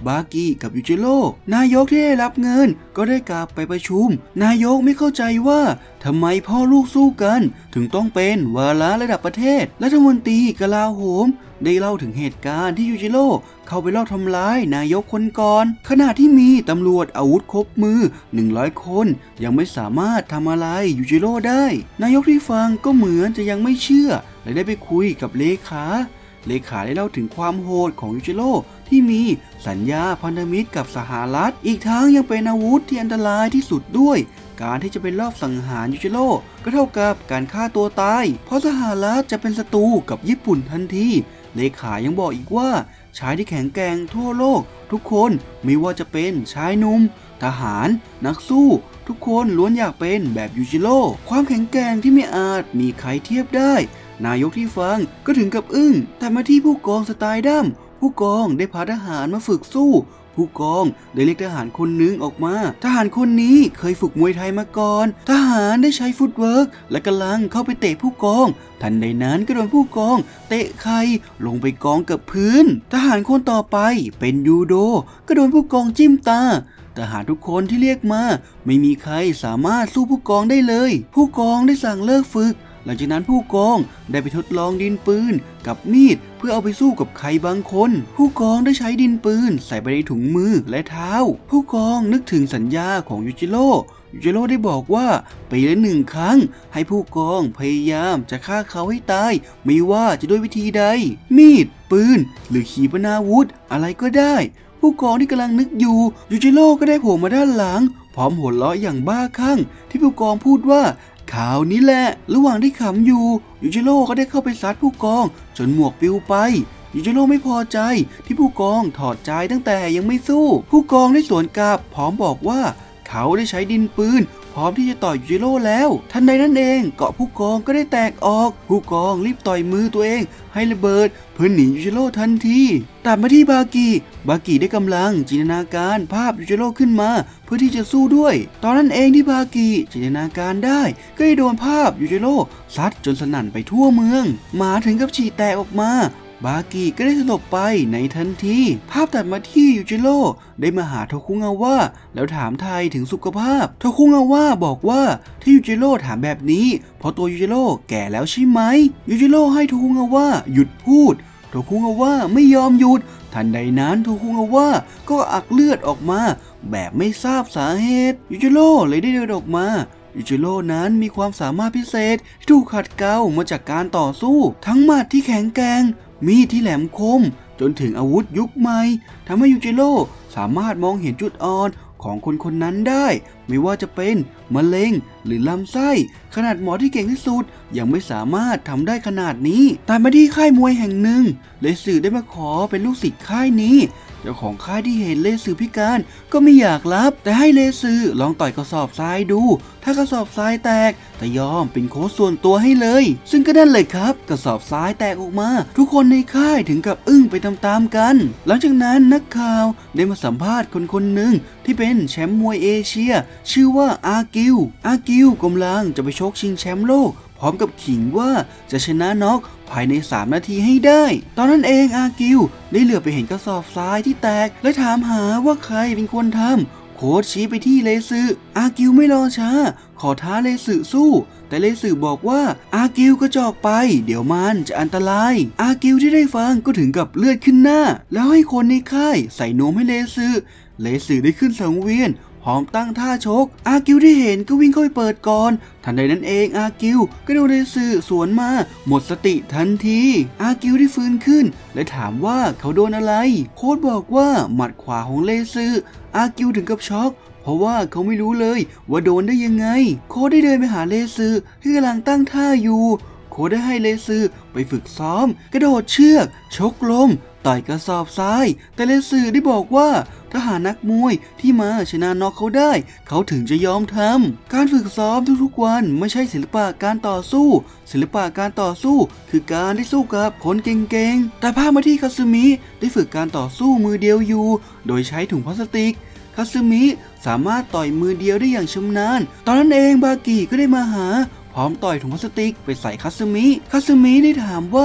บากิกับยูจิโร่นายกที่ได้รับเงินก็ได้กลับไปประชุมนายกไม่เข้าใจว่าทำไมพ่อลูกสู้กันถึงต้องเป็นวาระระดับประเทศรัฐมนตรีกลาโหมได้เล่าถึงเหตุการณ์ที่ยูจิโร่เข้าไปลอบทำร้ายนายกคนก่อนขณะที่มีตำรวจอาวุธครบมือ100 คนยังไม่สามารถทำอะไรยูจิโร่ได้นายกที่ฟังก็เหมือนจะยังไม่เชื่อและได้ไปคุยกับเลขาได้เล่าถึงความโหดของยูจิโร่ที่มีสัญญาพันธมิตรกับสหรัฐอีกทั้งยังเป็นอาวุธที่อันตรายที่สุดด้วยการที่จะเป็นรอบสังหารยูจิโร่ก็เท่ากับการฆ่าตัวตายเพราะสหรัฐจะเป็นศัตรูกับญี่ปุ่นทันทีเลขายังบอกอีกว่าชายที่แข็งแกร่งทั่วโลกทุกคนไม่ว่าจะเป็นชายหนุ่มทหารนักสู้ทุกคนล้วนอยากเป็นแบบยูจิโร่ความแข็งแกร่งที่ไม่อาจมีใครเทียบได้นายกที่ฟังก็ถึงกับอึ้งแต่มาที่ผู้กองสไตล์ดั้มผู้กองได้พาทหารมาฝึกสู้ผู้กองได้เรียกทหารคนหนึ่งออกมาทหารคนนี้เคยฝึกมวยไทยมาก่อนทหารได้ใช้ฟุตเวิร์กและกำลังเข้าไปเตะผู้กองทันใดนั้นก็โดนผู้กองเตะไข่ลงไปกองกับพื้นทหารคนต่อไปเป็นยูโดก็โดนผู้กองจิ้มตาทหารทุกคนที่เรียกมาไม่มีใครสามารถสู้ผู้กองได้เลยผู้กองได้สั่งเลิกฝึกหลังจากนั้นผู้กองได้ไปทดลองดินปืนกับมีดเพื่อเอาไปสู้กับใครบางคนผู้กองได้ใช้ดินปืนใส่ไปในถุงมือและเท้าผู้กองนึกถึงสัญญาของยูจิโร่ได้บอกว่าปีละ1 ครั้งให้ผู้กองพยายามจะฆ่าเขาให้ตายไม่ว่าจะด้วยวิธีใดมีดปืนหรือขีปนาวุธอะไรก็ได้ผู้กองที่กำลังนึกอยู่ยูจิโร่ก็ได้โผล่มาด้านหลังพร้อมหัวเราะอย่างบ้าคลั่งที่ผู้กองพูดว่าข่าวนี้แหละระหว่างที่ขำอยู่ยูจิโร่ก็ได้เข้าไปซัดผู้กองจนหมวกปลิวไปยูจิโร่ไม่พอใจที่ผู้กองถอดใจตั้งแต่ยังไม่สู้ผู้กองได้สวนกลับพร้อมบอกว่าเขาได้ใช้ดินปืนพร้อมที่จะต่อยยูจิโร่แล้วทันใดนั้นเองเกาะผู้กองก็ได้แตกออกผู้กองรีบต่อยมือตัวเองให้ระเบิดเพื่อหนียูจิโร่ทันทีตัดมาที่บากิได้กำลังจินตนาการภาพยูจิโร่ขึ้นมาเพื่อที่จะสู้ด้วยตอนนั้นเองที่บากิจินตนาการได้ก็ได้โดนภาพยูจิโร่ซัดจนสนั่นไปทั่วเมืองหมาถึงกับฉี่แตกออกมาบากิก็ได้สลบไปในทันทีภาพตัดมาที่ยูจิโร่ได้มาหาโทคุงาวะแล้วถามไทยถึงสุขภาพโทคุงาวะบอกว่าที่ยูจิโร่ถามแบบนี้เพราะตัวยูจิโร่แก่แล้วใช่ไหมยูจิโร่ให้โทคุงาวะหยุดพูดโทคุงาวะไม่ยอมหยุดทันใดนั้นโทคุงาวะก็อักเลือดออกมาแบบไม่ทราบสาเหตุยูจิโร่เลยได้เดินออกมายูจิโร่นั้นมีความสามารถพิเศษที่ถูกขัดเกลามาจากการต่อสู้ทั้งหมัดที่แข็งแกร่งมีดที่แหลมคมจนถึงอาวุธยุคใหม่ทำให้ยูจิโร่สามารถมองเห็นจุดอ่อนของคนคนนั้นได้ไม่ว่าจะเป็นมะเร็งหรือลำไส้ขนาดหมอที่เก่งที่สุดยังไม่สามารถทำได้ขนาดนี้แต่มาที่ค่ายมวยแห่งหนึ่งเลสึได้มาขอเป็นลูกศิษย์ค่ายนี้เจ้าของค่ายที่เห็นเลสึพิการก็ไม่อยากรับแต่ให้เลสึลองต่อยกระสอบทรายดูถ้ากระสอบทรายแตกแต่ยอมเป็นโค้ชส่วนตัวให้เลยซึ่งก็นั่นเลยครับกระสอบทรายแตกออกมาทุกคนในค่ายถึงกับอึ้งไปตามๆกันหลังจากนั้นนักข่าวได้มาสัมภาษณ์คนหนึ่งที่เป็นแชมป์มวยเอเชียชื่อว่าอากิวกำลังจะไปชกชิงแชมป์โลกพร้อมกับขิงว่าจะชนะน็อกภายใน3 นาทีให้ได้ตอนนั้นเองอากิวได้เหลือบไปเห็นกระสอบทรายที่แตกและถามหาว่าใครเป็นคนทำโค้ชชี้ไปที่เลสึอากิวไม่รอช้าขอท้าเลสึสู้แต่เลสึบอกว่าอากิวกระจอกไปเดี๋ยวมันจะอันตรายอากิวที่ได้ฟังก็ถึงกับเลือดขึ้นหน้าแล้วให้คนในค่ายใส่นมให้เลสึได้ขึ้นสังเวียนพร้อมตั้งท่าชกอากิวที่เห็นก็วิ่งเข้าไปเปิดก่อนทันใดนั้นเองอากิวก็โดนเลสึสวนมาหมดสติทันทีอากิวได้ฟื้นขึ้นและถามว่าเขาโดนอะไรโค้ชบอกว่าหมัดขวาของเลสึอากิวถึงกับช็อกเพราะว่าเขาไม่รู้เลยว่าโดนได้ยังไงโค้ชได้เดินไปหาเลสึที่กำลังตั้งท่าอยู่โค้ชได้ให้เลสึไปฝึกซ้อมกระโดดเชือกชกลมต่อยกระสอบทรายแต่เลสึได้บอกว่าถ้าหานักมวยที่มาชนะน็อกเขาได้เขาถึงจะยอมทำการฝึกซ้อมทุกๆวันไม่ใช่ศิลปะการต่อสู้ศิลปะการต่อสู้คือการได้สู้กับคนเก่งๆแต่พามาที่คาซึมิได้ฝึกการต่อสู้มือเดียวอยู่โดยใช้ถุงพลาสติกคาซึมิสามารถต่อยมือเดียวได้อย่างชำนาญตอนนั้นเองบากิก็ได้มาหาพร้อมต่อยถุงพลาสติกไปใส่คาซึมิได้ถามว่า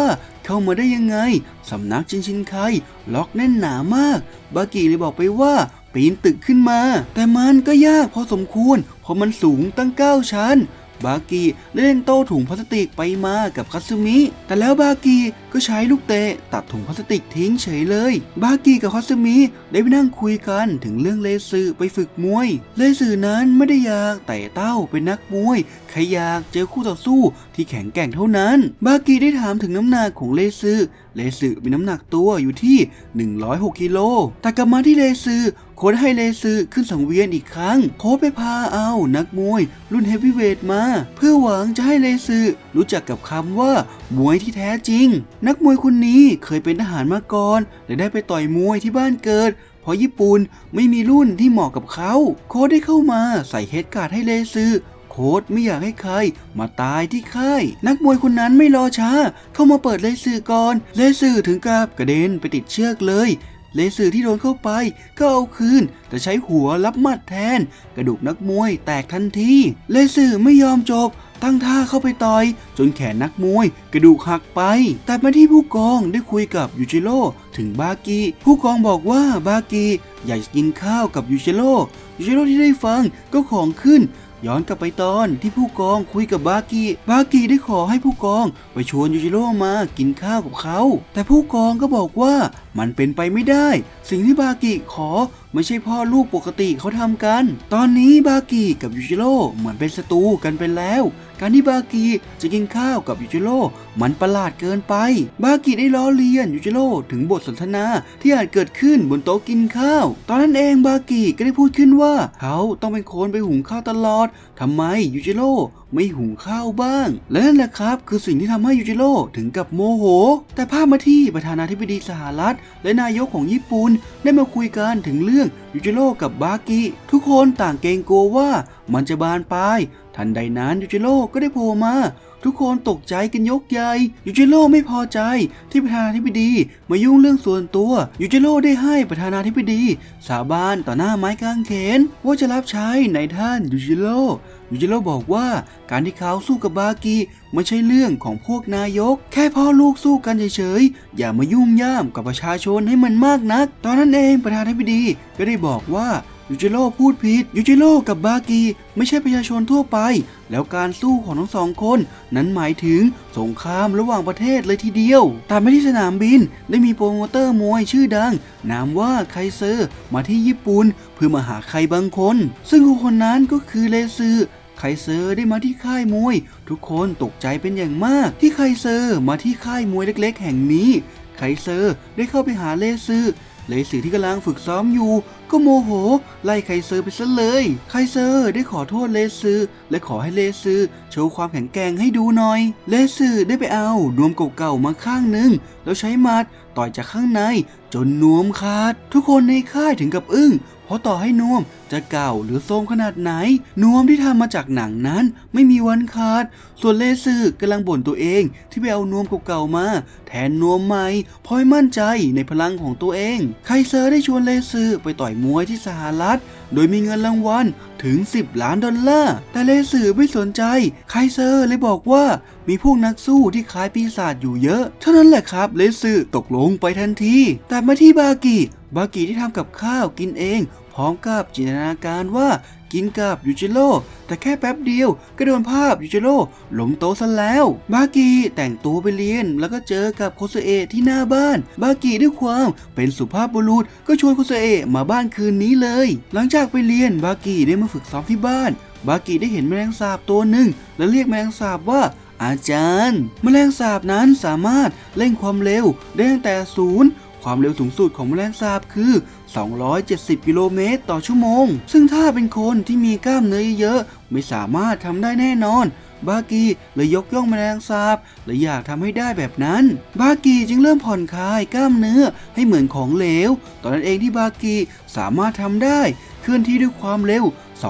เข้ามาได้ยังไงสำนักชินไคล็อกแน่นหนามากบากิเลยบอกไปว่าปีนตึกขึ้นมาแต่มันก็ยากพอสมควรเพราะมันสูงตั้ง9 ชั้นบากิเล่นโต้ถุงพลาสติกไปมากับคัตสึมิแต่แล้วบากิก็ใช้ลูกเตะตัดถุงพลาสติกทิ้งเฉยเลยบากิกับคัตสึมิได้ไปนั่งคุยกันถึงเรื่องเลซึไปฝึกมวยเลซึนั้นไม่ได้อยากไต่เต้าเป็นนักมวยแค่อยากเจอคู่ต่อสู้ที่แข็งแกร่งเท่านั้นบากิได้ถามถึงน้ำหนักของเลซึมีน้ำหนักตัวอยู่ที่106 กิโลแต่กลับมาที่เลซึโค้ชให้เลซึขึ้นสังเวียนอีกครั้งโค้ชไปพาเอานักมวยรุ่นเฮฟวีเวทมาเพื่อหวังจะให้เลซึรู้จักกับคำว่ามวยที่แท้จริงนักมวยคนนี้เคยเป็นทหารมาก่อนและได้ไปต่อยมวยที่บ้านเกิดเพราะญี่ปุ่นไม่มีรุ่นที่เหมาะกับเขาโค้ชได้เข้ามาใส่เฮดการ์ดให้เลซึโค้ชไม่อยากให้ใครมาตายที่ค่ายนักมวยคนนั้นไม่รอช้าเข้ามาเปิดเลซึก่อนเลซึถึงกับกระเด็นไปติดเชือกเลยเลซึที่โดนเข้าไปก็เอาคืนแต่ใช้หัวรับหมัดแทนกระดูกนักมวยแตกทันทีเลซึไม่ยอมจบตั้งท่าเข้าไปต่อยจนแขนนักมวยกระดูกหักไปแต่มาที่ผู้กองได้คุยกับยูจิโร่ถึงบากิผู้กองบอกว่าบากิอยากกินข้าวกับยูจิโร่ที่ได้ฟังก็ของขึ้นย้อนกลับไปตอนที่ผู้กองคุยกับบากิได้ขอให้ผู้กองไปชวนยูจิโร่มากินข้าวกับเขาแต่ผู้กองก็บอกว่ามันเป็นไปไม่ได้สิ่งที่บากิขอไม่ใช่พ่อลูกปกติเขาทำกันตอนนี้บากิกับยูจิโร่เหมือนเป็นศัตรูกันไปแล้วการที่บากิจะกินข้าวกับยูจิโร่มันประหลาดเกินไปบากิได้ล้อเลียนยูจิโร่ถึงบทสนทนาที่อาจเกิดขึ้นบนโต๊ะกินข้าวตอนนั้นเองบากิก็ได้พูดขึ้นว่าเขาต้องเป็นคนไปหุงข้าวตลอดทำไมยูจิโร่ไม่หุงข้าวบ้างและนั่นแหละครับคือสิ่งที่ทำให้ยูจิโร่ถึงกับโมโหแต่ภาพมาที่ประธานาธิบดีสหรัฐและนายกของญี่ปุ่นได้มาคุยกันถึงเรื่องยูจิโร่กับบากิทุกคนต่างเกรงกลัวว่ามันจะบานปลายทันใดนั้นยูจิโร่ก็ได้โผล่มาทุกคนตกใจกันยกใหญ่ยูจิโร่ไม่พอใจที่ประธานาธิบดีมายุ่งเรื่องส่วนตัวยูจิโร่ได้ให้ประธานาธิบดีสาบานต่อหน้าไม้กางเขนว่าจะรับใช้ในท่านยูจิโร่บอกว่าการที่เขาสู้กับบากิไม่ใช่เรื่องของพวกนายกแค่พ่อลูกสู้กันเฉยๆอย่ามายุ่งย่ามกับประชาชนให้มันมากนักตอนนั้นเองประธานาธิบดีก็ได้บอกว่ายูจิโร่พูดผิดยูจิโร่กับบากิไม่ใช่ประชาชนทั่วไปแล้วการสู้ของทั้งสองคนนั้นหมายถึงสงครามระหว่างประเทศเลยทีเดียวตามไปที่สนามบินได้มีโปรโมเตอร์มวยชื่อดังนามว่าไคเซอร์มาที่ญี่ปุ่นเพื่อมาหาใครบางคนซึ่งคนนั้นก็คือเลซึไคเซอร์ได้มาที่ค่ายมวยทุกคนตกใจเป็นอย่างมากที่ไคเซอร์มาที่ค่ายมวยเล็กๆแห่งนี้ไคเซอร์ได้เข้าไปหาเลซึที่กำลังฝึกซ้อมอยู่ก็โมโหไล่ไคเซอร์ไปซะเลยไคเซอร์ได้ขอโทษเลซึและขอให้เลซึโชว์ความแข็งแกร่งให้ดูหน่อยเลซึได้ไปเอานวมเก่าๆมาข้างหนึ่งแล้วใช้หมัดต่อยจากข้างในจนนวมขาดทุกคนในค่ายถึงกับอึ้งเพราะต่อให้นวมจะเก่าหรือโทรมขนาดไหนนวมที่ทำมาจากหนังนั้นไม่มีวันขาดส่วนเลซึกำลังบ่นตัวเองที่ไปเอานวมเก่าๆมาแทนนวมใหม่เพราะไม่มั่นใจในพลังของตัวเองไคเซอร์ได้ชวนเลซึไปต่อยมวยที่สหรัฐโดยมีเงินรางวัลถึง$10 ล้านแต่เลซึไม่สนใจไคเซอร์เลยบอกว่ามีพวกนักสู้ที่คล้ายปีศาจอยู่เยอะเท่านั้นแหละครับเลซึตกลงไปทันทีแต่มาที่บากิที่ทำกับข้าวกินเองพร้อมกับจินตนาการว่ากินกับยูจิโร่แต่แค่แป๊บเดียวก็โดนภาพยูจิโร่ล้มโต๊ะซะแล้วบากิแต่งตัวไปเรียนแล้วก็เจอกับโคซุเอะที่หน้าบ้านบากิด้วยความเป็นสุภาพบุรุษก็ชวนโคซุเอะมาบ้านคืนนี้เลยหลังจากไปเรียนบากิได้มาฝึกซ้อมที่บ้านบากิได้เห็นแมลงสาบตัวหนึ่งและเรียกแมลงสาบว่าอาจารย์แมลงสาบนั้นสามารถเร่งความเร็วได้ตั้งแต่0ความเร็วสูงสุดของแมลงสาบคือ270 กิโลเมตรต่อชั่วโมงซึ่งถ้าเป็นคนที่มีกล้ามเนื้อเยอะไม่สามารถทำได้แน่นอนบากิเลยยกย่องแมลงสาบและอยากทำให้ได้แบบนั้นบากิจึงเริ่มผ่อนคลายกล้ามเนื้อให้เหมือนของเหลวตอนนั้นเองที่บากิสามารถทำได้เคลื่อนที่ด้วยความเร็ว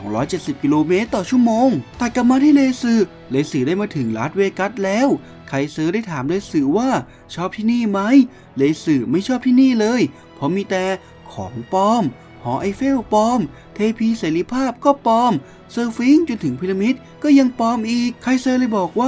270 กิโลเมตรต่อชั่วโมงตัดกลับมาที่เลซึได้มาถึงลาสเวกัสแล้วไคเซอร์ได้ถามเลซึว่าชอบที่นี่ไหมเลซึไม่ชอบที่นี่เลยเพราะมีแต่ของปลอมหอไอเฟลปลอมเทพีเสรีภาพก็ปลอมเซอร์ฟิงจนถึงพีระมิดก็ยังปลอมอีกไคเซอร์เลยบอกว่า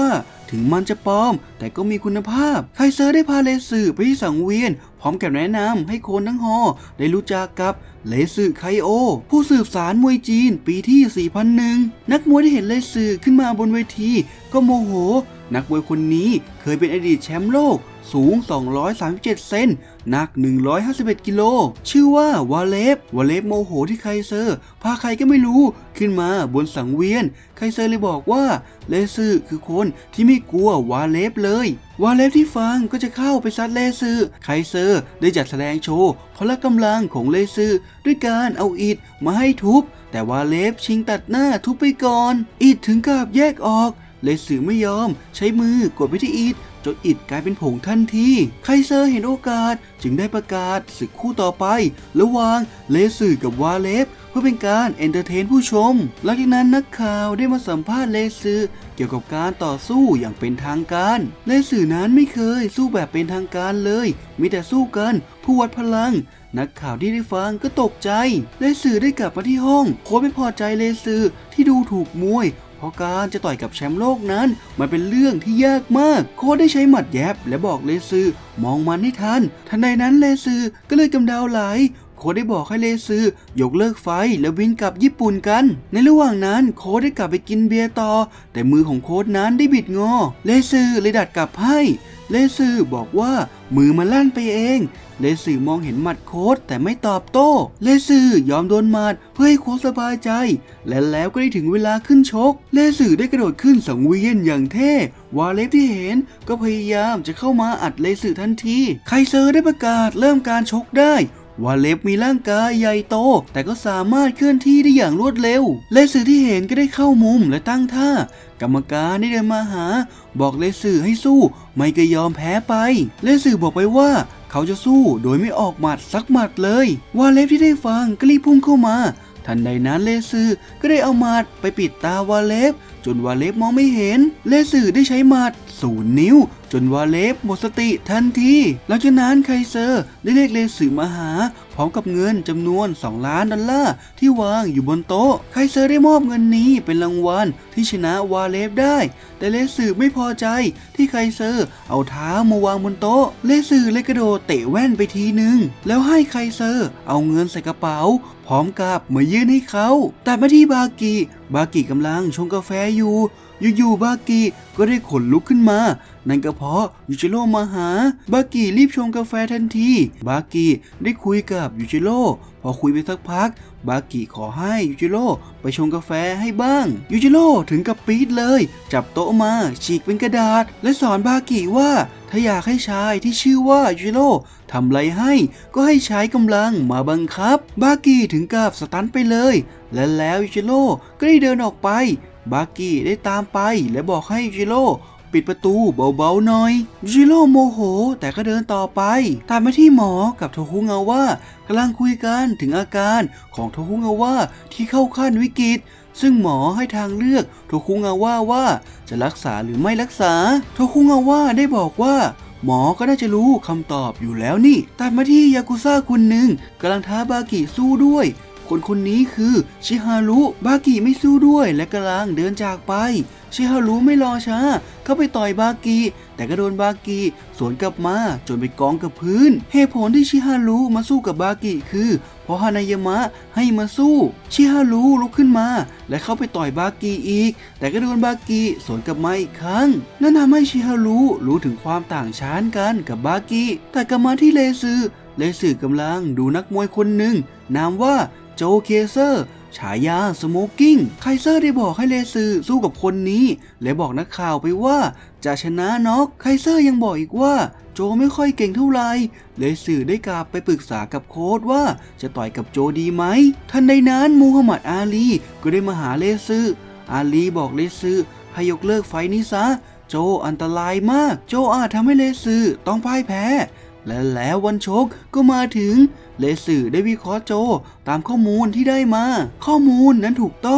ถึงมันจะปลอมแต่ก็มีคุณภาพไคเซอร์ได้พาเลซือไปที่สังเวียนพร้อมกับแนะนำให้คนทั้งฮอได้รู้จักกับเลซือไคโอผู้สืบสารมวยจีนปีที่ 4001 นักมวยที่เห็นเลซือขึ้นมาบนเวทีก็โมโหนักมวยคนนี้เคยเป็นอดีตแชมป์โลกสูง237เซนหนัก151กิโลชื่อว่าวาเลฟโมโหที่ไคเซอร์พาใครก็ไม่รู้ขึ้นมาบนสังเวียนไคเซอร์เลยบอกว่าเลซือคือคนที่ไม่กลัววาเลฟเลยวาเลฟที่ฟังก็จะเข้าไปซัดเลซือไคเซอร์ได้จัดแสดงโชว์พละกำลังของเลซือด้วยการเอาอิฐมาให้ทุบแต่วาเลฟชิงตัดหน้าทุบไปก่อนอิฐถึงกับแยกออกเลซือไม่ยอมใช้มือกดไปที่อิฐจนอิฐกลายเป็นผงทันทีไคเซอร์เห็นโอกาสจึงได้ประกาศศึกคู่ต่อไประหว่างเลซือกับวาเลฟเพื่อเป็นการเอนเตอร์เทนผู้ชมหลังจากนั้นนักข่าวได้มาสัมภาษณ์เลซือเกี่ยวกับการต่อสู้อย่างเป็นทางการเลซือนั้นไม่เคยสู้แบบเป็นทางการเลยมีแต่สู้กันผู้วัดพลังนักข่าวที่ได้ฟังก็ตกใจเลซือได้กลับมาที่ห้องโค้ชไม่พอใจเลซือที่ดูถูกมวยเพราะการจะต่อยกับแชมป์โลกนั้นมันเป็นเรื่องที่ยากมากโค้ชได้ใช้หมัดแยบและบอกเลซือมองมันให้ทันทันใดนั้นเลซือก็เลยกำเดาไหลโค้ชได้บอกให้เลซือยกเลิกไฟและบินกลับญี่ปุ่นกันในระหว่างนั้นโค้ชได้กลับไปกินเบียร์ต่อแต่มือของโค้ชนั้นได้บิดงอเลซือเลยดัดกลับให้เลซือบอกว่ามือมันลั่นไปเองเลซือมองเห็นหมัดโค้ชแต่ไม่ตอบโต้เลซือยอมโดนหมัดเพื่อให้โค้ชสบายใจและแล้วก็ได้ถึงเวลาขึ้นชกเลซือได้กระโดดขึ้นสังเวียนอย่างเท่วาเลฟที่เห็นก็พยายามจะเข้ามาอัดเลซือทันทีไคเซอร์ได้ประกาศเริ่มการชกได้วาเลฟมีร่างกายใหญ่โตแต่ก็สามารถเคลื่อนที่ได้อย่างรวดเร็วเลซือที่เห็นก็ได้เข้ามุมและตั้งท่ากรรมการได้เดินมาหาบอกเลซือให้สู้ไม่ก็ยอมแพ้ไปเลซือบอกไปว่าเขาจะสู้โดยไม่ออกหมัดสักหมัดเลยวาเลฟที่ได้ฟังก็รีบพุ่งเข้ามาทันใดนั้นเลซือก็ได้เอาหมัดไปปิดตาวาเลฟจนวาเลฟมองไม่เห็นเลซือได้ใช้หมัด0 นิ้วจนวาเลฟหมดสติทันทีหลังจากนั้นไคเซอร์ได้เรียกเลซือมาหาพร้อมกับเงินจำนวน$2 ล้านที่วางอยู่บนโต๊ะไคเซอร์ได้มอบเงินนี้เป็นรางวัลที่ชนะวาเลฟได้แต่เลซือไม่พอใจที่ไคเซอร์เอาเท้ามาวางบนโต๊ะเลซือเลยกระโดดเตะแว่นไปทีนึงแล้วให้ไคเซอร์เอาเงินใส่กระเป๋าพร้อมกับมายื่นให้เขาแต่มาที่บากิกำลังชงกาแฟอยู่บากิก็ได้ขนลุกขึ้นมานั่นก็เพราะยูจิโร่มาหาบากิรีบชงกาแฟทันทีบากิได้คุยกับยูจิโร่พอคุยไปสักพักบากิขอให้ยูจิโร่ไปชงกาแฟให้บ้างยูจิโร่ถึงกับปี๊ดเลยจับโต๊ะมาฉีกเป็นกระดาษและสอนบากิว่าถ้าอยากให้ชายที่ชื่อว่ายูจิโร่ทำอะไรให้ก็ให้ใช้กำลังมาบังคับบากิถึงกับสตันไปเลยและแล้วยูจิโร่ก็ได้เดินออกไปบากิได้ตามไปและบอกให้ยูจิโร่ปิดประตูเบาๆหน่อยยูจิโร่โมโหแต่ก็เดินต่อไปตามมาที่หมอกับโทคุงาวะกำลังคุยกันถึงอาการของโทคุงาวะที่เข้าขั้นวิกฤตซึ่งหมอให้ทางเลือกโทคุงาวะว่าจะรักษาหรือไม่รักษาโทคุงาวะได้บอกว่าหมอก็น่าจะรู้คำตอบอยู่แล้วนี่ตัดมาที่ยากุซ่าคนหนึ่งกำลังท้าบากิสู้ด้วยคนนี้คือชิฮารุบากิไม่สู้ด้วยและกำลังเดินจากไปชิฮารุไม่รอช้าเข้าไปต่อยบากิแต่ก็โดนบากิสวนกลับมาจนไปกองกับพื้นเหตุผลที่ชิฮารุมาสู้กับบากิคือเพราะฮานายามะให้มาสู้ชิฮารุลุกขึ้นมาและเข้าไปต่อยบากิอีกแต่ก็โดนบากิสวนกลับมาอีกครั้งนั่นทำให้ชิฮารุรู้ถึงความต่างชั้นกันกับบากิแต่กลับมาที่เลซือกำลังดูนักมวยคนหนึ่งนามว่าโจเคเซอร์ฉายาสโมกกิ้งไคเซอร์ได้บอกให้เลซือสู้กับคนนี้และบอกนักข่าวไปว่าจะชนะน็อกไคเซอร์ยังบอกอีกว่าโจไม่ค่อยเก่งเท่าไหร่เลซือได้กลับไปปรึกษากับโค้ชว่าจะต่อยกับโจดีไหมทันใดนั้นมูฮัมหมัดอาลีก็ได้มาหาเลซืออาลีบอกเลซือให้ยกเลิกไฟนี้ซะโจอันตรายมากโจอาจทำให้เลซือต้องพ่ายแพ้และแล้ววันชกก็มาถึงเลซือได้วิเคราะห์โจตามข้อมูลที่ได้มาข้อมูลนั้นถูกต้อง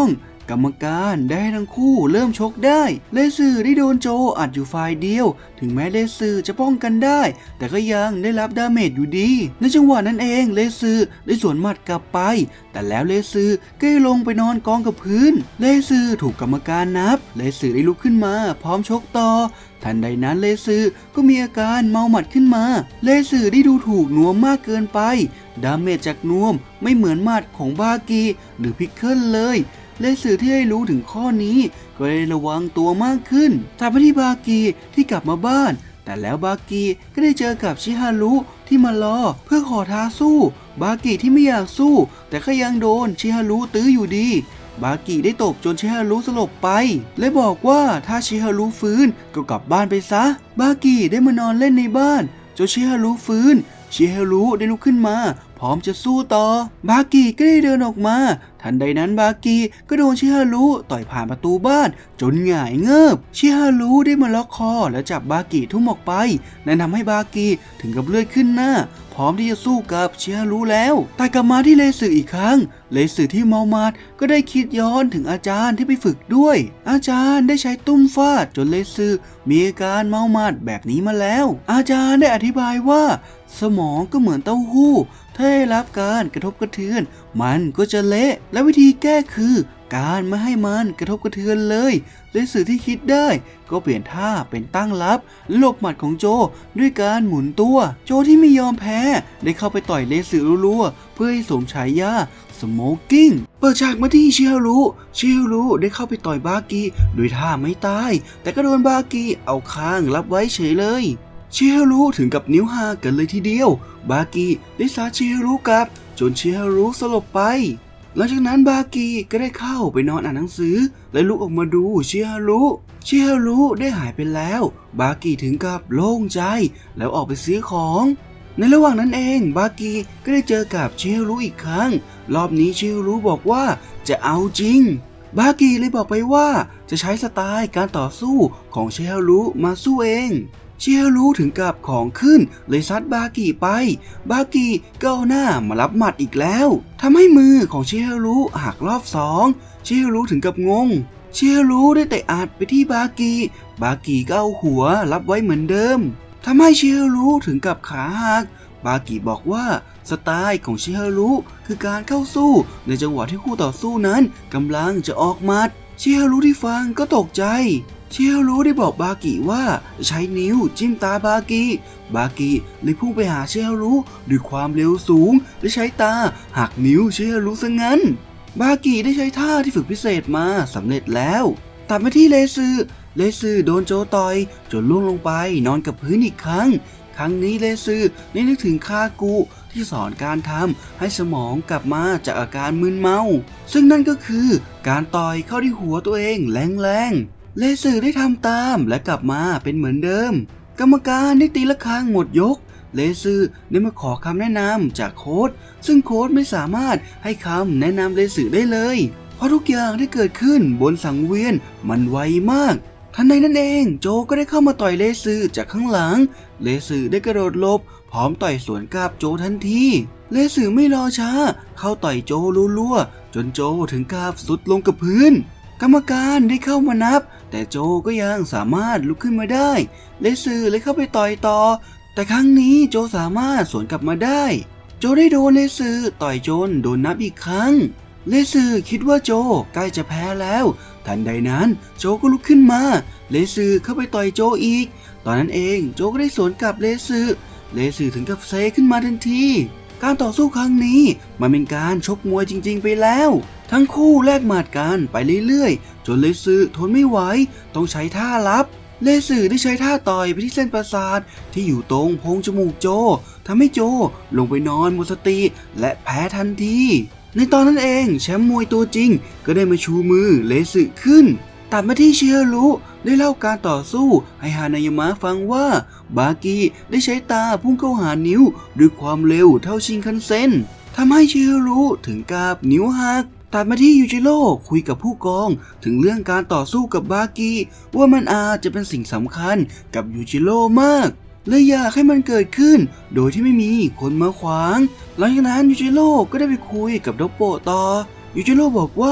กรรมการได้ให้ทั้งคู่เริ่มชกได้เลซึได้โดนโจอัดอยู่ฝ่ายเดียวถึงแม้เลซึจะป้องกันได้แต่ก็ยังได้รับดาเมจอยู่ดีในจังหวะนั้นเองเลซึได้สวนหมัดกลับไปแต่แล้วเลซึก็ลงไปนอนกองกับพื้นเลซึถูกกรรมการนับเลซึได้ลุกขึ้นมาพร้อมชกต่อทันใดนั้นเลซึก็มีอาการเมาหมัดขึ้นมาเลซึได้ดูถูกนวมมากเกินไปดาเมจจากนวมไม่เหมือนหมัดของบากิหรือพิกเกิลเลยเลซึที่ได้รู้ถึงข้อนี้ก็ได้ระวังตัวมากขึ้นตามไปที่บากิที่กลับมาบ้านแต่แล้วบากิก็ได้เจอกับชิฮารุที่มารอเพื่อขอท้าสู้บากิที่ไม่อยากสู้แต่ก็ยังโดนชิฮารุตื้ออยู่ดีบากิได้ตบจนชิฮารุสลบไปและบอกว่าถ้าชิฮารุฟื้นก็กลับบ้านไปซะบากิได้มานอนเล่นในบ้านจนชิฮารุฟื้นชิฮารุได้ลุกขึ้นมาพร้อมจะสู้ต่อบากิก็ได้เดินออกมาทันใดนั้นบากิก็โดนชิฮารุต่อยผ่านประตูบ้านจนหงายเงิบชิฮารุได้มาล็อกคอแล้วจับบากิทุ่มออกไปนั่นทำให้บากิถึงกับเลือดขึ้นหน้าพร้อมที่จะสู้กับชิฮารุแล้วแต่กลับมาที่เลซึอีกครั้งเลซึที่เมามัดก็ได้คิดย้อนถึงอาจารย์ที่ไปฝึกด้วยอาจารย์ได้ใช้ตุ้มฟาดจนเลซึมีอาการเมามัดแบบนี้มาแล้วอาจารย์ได้อธิบายว่าสมองก็เหมือนเต้าหู้ถ้าได้รับการกระทบกระเทือนมันก็จะเละและวิธีแก้คือการไม่ให้มันกระทบกระเทือนเลยเลซึที่คิดได้ก็เปลี่ยนท่าเป็นตั้งรับหลบหมัดของโจด้วยการหมุนตัวโจที่ไม่ยอมแพ้ได้เข้าไปต่อยเลซึรัวๆเพื่อให้สมฉายาสโมกกิ้งเปิดฉากมาที่ชิฮารุได้เข้าไปต่อยบากิโดยท่าไม่ตายแต่ก็โดนบากิเอาคางรับไว้เฉยเลยชิฮารุถึงกับนิ้วหักกันเลยทีเดียวบากิได้ซัดชิฮารุกลับจนชิฮารุสลบไปหลังจากนั้นบากิก็ได้เข้าไปนอนอ่านหนังสือและลุกออกมาดูชิฮารุได้หายไปแล้วบากิถึงกับโล่งใจแล้วออกไปซื้อของในระหว่างนั้นเองบากิก็ได้เจอกับชิฮารุอีกครั้งรอบนี้ชิฮารุบอกว่าจะเอาจริงบากิเลยบอกไปว่าจะใช้สไตล์การต่อสู้ของชิฮารุมาสู้เองชิฮารุถึงกับของขึ้นเลยซัดบากิไปบากิก็เอาหน้ามารับหมัดอีกแล้วทำให้มือของชิฮารุหักรอบ2ชิฮารุถึงกับงงชิฮารุได้เตะอัดไปที่บากิก็เอาหัวรับไว้เหมือนเดิมทำให้ชิฮารุถึงกับขาหักบากิบอกว่าสไตล์ของชิฮารุคือการเข้าสู้ในจังหวะที่คู่ต่อสู้นั้นกำลังจะออกหมัดชิฮารุที่ฟังก็ตกใจชิฮารุได้บอกบากิว่าใช้นิ้วจิ้มตาบากิเลยพุ่งไปหาชิฮารุด้วยความเร็วสูงและใช้ตาหักนิ้วชิฮารุซะงั้นบากิได้ใช้ท่าที่ฝึกพิเศษมาสำเร็จแล้วตัดมาที่เลซึโดนโจต่อยจนล่วงลงไปนอนกับพื้นอีกครั้งนี้เลซึได้นึกถึงคากุที่สอนการทำให้สมองกลับมาจากอาการมึนเมาซึ่งนั่นก็คือการต่อยเข้าที่หัวตัวเองแรงเลซึได้ทำตามและกลับมาเป็นเหมือนเดิมกรรมการได้ตีระฆังหมดยกเลซึได้มาขอคำแนะนำจากโค้ชซึ่งโค้ชไม่สามารถให้คำแนะนำเลซึได้เลยเพราะทุกอย่างที่เกิดขึ้นบนสังเวียนมันไวมากทันใดนั้นเองโจก็ได้เข้ามาต่อยเลซึจากข้างหลังเลซึได้กระโดดหลบพร้อมต่อยสวนกับโจทันทีเลซึไม่รอช้าเข้าต่อยโจรัวๆจนโจถึงกับสุดลงกับพื้นกรรมการได้เข้ามานับแต่โจก็ยังสามารถลุกขึ้นมาได้เลซึเลยเข้าไปต่อยต่อแต่ครั้งนี้โจสามารถสวนกลับมาได้โจได้โดนเลซึต่อยจนโดนนับอีกครั้งเลซึคิดว่าโจใกล้จะแพ้แล้วทันใดนั้นโจก็ลุกขึ้นมาเลซึเข้าไปต่อยโจอีกตอนนั้นเองโจก็ได้สวนกลับเลซึถึงกับเซขึ้นมาทันทีการต่อสู้ครั้งนี้มันเป็นการชกมวยจริงๆไปแล้วทั้งคู่แลกหมัดกันไปเรื่อยๆจนเลซึทนไม่ไหวต้องใช้ท่าลับเลซึได้ใช้ท่าต่อยไปที่เส้นประสาทที่อยู่ตรงโพรงจมูกโจทำให้โจลงไปนอนหมดสติและแพ้ทันทีในตอนนั้นเองแชมป์มวยตัวจริงก็ได้มาชูมือเลซึขึ้นตัดมาที่ชิฮารุได้เล่าการต่อสู้ให้ฮานายามะฟังว่าบากิได้ใช้ตาพุ่งเข้าหานิ้วด้วยความเร็วเท่าชินคันเซ็นทำให้ชิฮารุถึงกับนิ้วหักตัดมาที่ยูจิโร่คุยกับผู้กองถึงเรื่องการต่อสู้กับบากิว่ามันอาจจะเป็นสิ่งสำคัญกับยูจิโร่มากเลยอยากให้มันเกิดขึ้นโดยที่ไม่มีคนมาขวางหลังจากนั้นยูจิโร่ก็ได้ไปคุยกับด็อกโปต่อยูจิโร่บอกว่า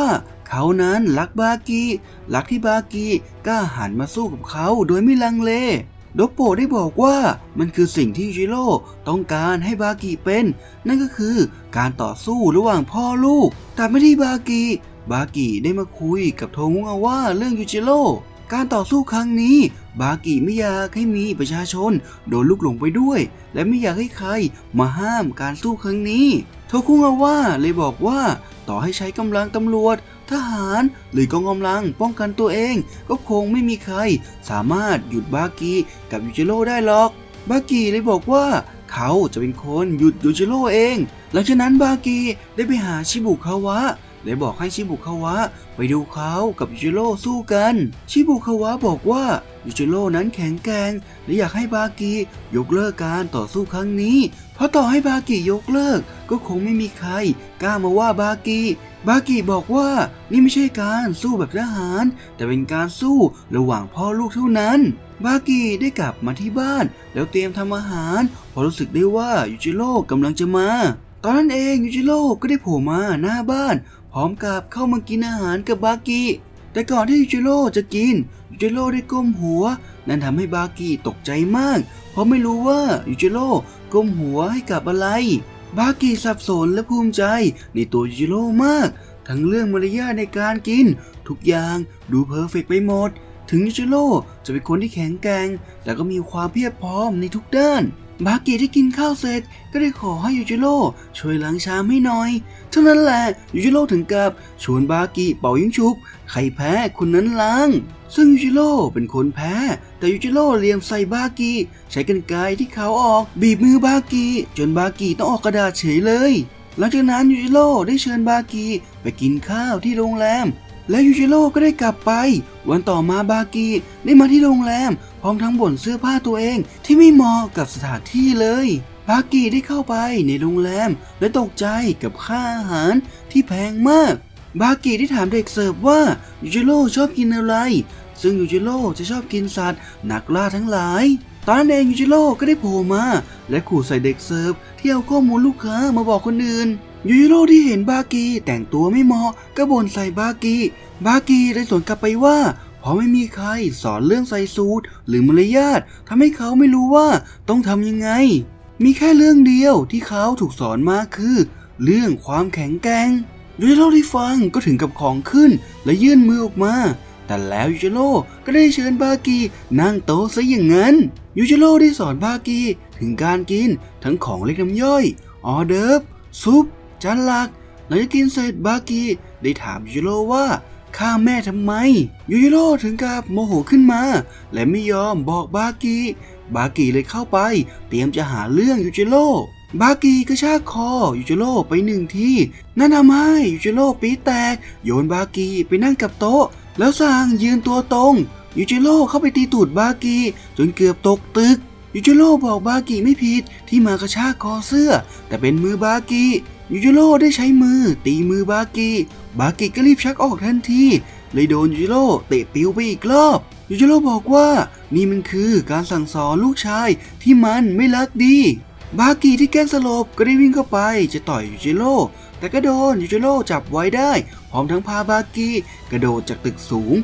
เขานั้นรักบากิรักที่บากิกล้าหันมาสู้กับเขาโดยไม่ลังเลโดโปะได้บอกว่ามันคือสิ่งที่ยูจิโร่ต้องการให้บากิเป็นนั่นก็คือการต่อสู้ระหว่างพ่อลูกแต่ไม่ที่บากิได้มาคุยกับโทงุงอาว่าเรื่องยูจิโร่การต่อสู้ครั้งนี้บากิไม่อยากให้มีประชาชนโดนลูกหลงไปด้วยและไม่อยากให้ใครมาห้ามการสู้ครั้งนี้โทคุงอาว่าเลยบอกว่าต่อให้ใช้กำลังตำรวจทหารหรือกองกำลังป้องกันตัวเองก็คงไม่มีใครสามารถหยุดบากิกับยูจิโร่ได้หรอกบากิเลยบอกว่าเขาจะเป็นคนหยุดยูจิโร่เองหลังจากนั้นบากิได้ไปหาชิบุคาวะเลยบอกให้ชิบุคาวะไปดูเขากับยูจิโร่สู้กันชิบุคาวะบอกว่ายูจิโร่นั้นแข็งแกร่งและอยากให้บากิยกเลิกการต่อสู้ครั้งนี้เพราะต่อให้บากิยกเลิกก็คงไม่มีใครกล้ามาว่าบากิบอกว่านี่ไม่ใช่การสู้แบบทหารแต่เป็นการสู้ระหว่างพ่อลูกเท่านั้นบากิได้กลับมาที่บ้านแล้วเตรียมทำอาหารพอรู้สึกได้ว่ายูจิโร่กำลังจะมาตอนนั้นเองยูจิโร่ก็ได้โผล่มาหน้าบ้านพร้อมกับเข้ามากินอาหารกับบากิแต่ก่อนที่ยูจิโร่จะกินยูจิโร่ได้ก้มหัวนั่นทำให้บากิตกใจมากเพราะไม่รู้ว่ายูจิโร่ก้มหัวให้กับอะไรบากิสับสนและภูมิใจในตัวยูจิโร่มากทั้งเรื่องมารยาทในการกินทุกอย่างดูเพอร์เฟกต์ไปหมดถึงยูจิโร่จะเป็นคนที่แข็งแกร่งแต่ก็มีความเพียบพร้อมในทุกด้านบากิที่กินข้าวเสร็จก็ได้ขอให้ยูจิโร่ช่วยล้างชามให้หน่อยเท่านั้นแหละยูจิโร่ถึงกับชวนบากิเป่ายิงฉุบใครแพ้คนนั้นล้างซึ่งยูจิโร่เป็นคนแพ้แต่ยูจิโร่เหลี่ยมใส่บากิใช้กรรไกรที่เขาออกบีบมือบากิจนบากิต้องออกกระดาษเฉยเลยหลังจากนั้นยูจิโร่ได้เชิญบากิไปกินข้าวที่โรงแรมและยูจิโร่ก็ได้กลับไปวันต่อมาบากิได้มาที่โรงแรมพร้อมทั้งบ่นเสื้อผ้าตัวเองที่ไม่เหมาะกับสถานที่เลยบากิได้เข้าไปในโรงแรมและตกใจกับค่าอาหารที่แพงมากบากิได้ถามเด็กเสิร์ฟว่ายูจิโร่ชอบกินอะไรซึ่งยูจิโร่จะชอบกินสัตว์นักล่าทั้งหลายตอนนั้นเองยูจิโร่ก็ได้โผล่มาและขู่ใส่เด็กเสิร์ฟที่เอาข้อมูลลูกค้ามาบอกคนอื่นยูจิโร่ที่เห็นบากิแต่งตัวไม่เหมาะก็บ่นใส่บากิได้สวนกลับไปว่าเพราะไม่มีใครสอนเรื่องใส่สูทหรือมารยาททำให้เขาไม่รู้ว่าต้องทำยังไงมีแค่เรื่องเดียวที่เขาถูกสอนมาคือเรื่องความแข็งแกร่งยูจิโร่ที่ฟังก็ถึงกับของขึ้นและยื่นมือออกมาแต่แล้วยูจิโร่ก็ได้เชิญบากินั่งโต๊ะซะอย่างนั้นยูจิโร่ได้สอนบากิถึงการกินทั้งของเล็กน้ำย่อยออเดิร์ฟซุปจานหลักหลังจากกินเสร็จบากิได้ถามยูจิโร่ว่าฆ่าแม่ทำไมยูจิโร่ถึงกับโมโหขึ้นมาและไม่ยอมบอกบากิเลยเข้าไปเตรียมจะหาเรื่องยูจิโร่บากิกระชากคอยูจิโร่ไปหนึ่งทีนั่นทำให้ยูจิโร่ปี๊แตกโยนบากิไปนั่งกับโต๊ะแล้วสั่งยืนตัวตรงยูจิโร่เข้าไปตีตูดบากิจนเกือบตกตึกยูจิโร่บอกบากิไม่ผิดที่มากระชากคอเสื้อแต่เป็นมือบากิยูจิโร่ได้ใช้มือตีมือบากิก็รีบชักออกทันทีเลยโดนยูจิโร่เตะปิ้วไปอีกรอบยูจิโร่บอกว่านี่มันคือการสั่งสอนลูกชายที่มันไม่รักดีบากิที่แกล้งสลบก็ได้วิ่งเข้าไปจะต่อยยูจิโร่แต่ก็โดนยูจิโร่จับไว้ได้พร้อมทั้งพาบากิกระโดดจากตึกสูง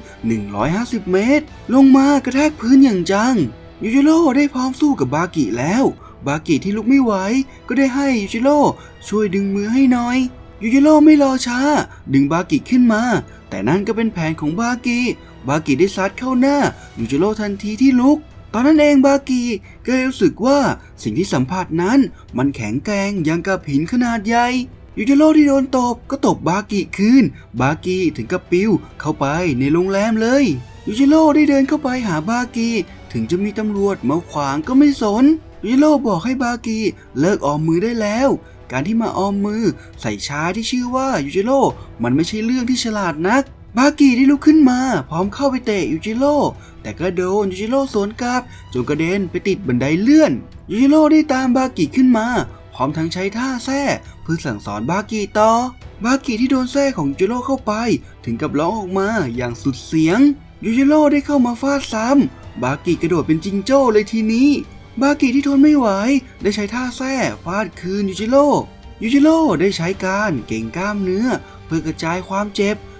150เมตรลงมากระแทกพื้นอย่างจังยูจิโร่ได้พร้อมสู้กับบากิแล้วบากิที่ลุกไม่ไหวก็ได้ให้ยูจิโร่ช่วยดึงมือให้หน่อยยูจิโร่ไม่รอช้าดึงบากิขึ้นมาแต่นั่นก็เป็นแผนของบากิได้ซัดเข้าหน้ายูจิโร่ทันทีที่ลุกตอนนั้นเองบากิก็รู้สึกว่าสิ่งที่สัมผัสนั้นมันแข็งแกร่งอย่างกับหินขนาดใหญ่ยูจิโร่ที่โดนตบก็ตบบากิคืนบากิถึงกับปิ้วเข้าไปในโรงแรมเลยยูจิโร่ได้เดินเข้าไปหาบากิถึงจะมีตำรวจมาขวางก็ไม่สนยูจิโร่บอกให้บากิเลิกออมมือได้แล้วการที่มาออมมือใส่ชาที่ชื่อว่ายูจิโร่มันไม่ใช่เรื่องที่ฉลาดนักบากิได้ลุกขึ้นมาพร้อมเข้าไปเตะยูจิโร่แต่ก็โดนยูจิโร่สวนกลับจนกระเด็นไปติดบันไดเลื่อนยูจิโร่ได้ตามบากิขึ้นมาพร้อมทั้งใช้ท่าแส้เพื่อสั่งสอนบากิต่อบากิที่โดนแส้ของยูจิโร่เข้าไปถึงกับร้องออกมาอย่างสุดเสียงยูจิโร่ได้เข้ามาฟาดซ้ำบากิกระโดดเป็นจิงโจ้เลยทีนี้บากิที่ทนไม่ไหวได้ใช้ท่าแส้ฟาดคืนยูจิโร่ได้ใช้การเก่งกล้ามเนื้อเพื่อกระจายความเจ็บ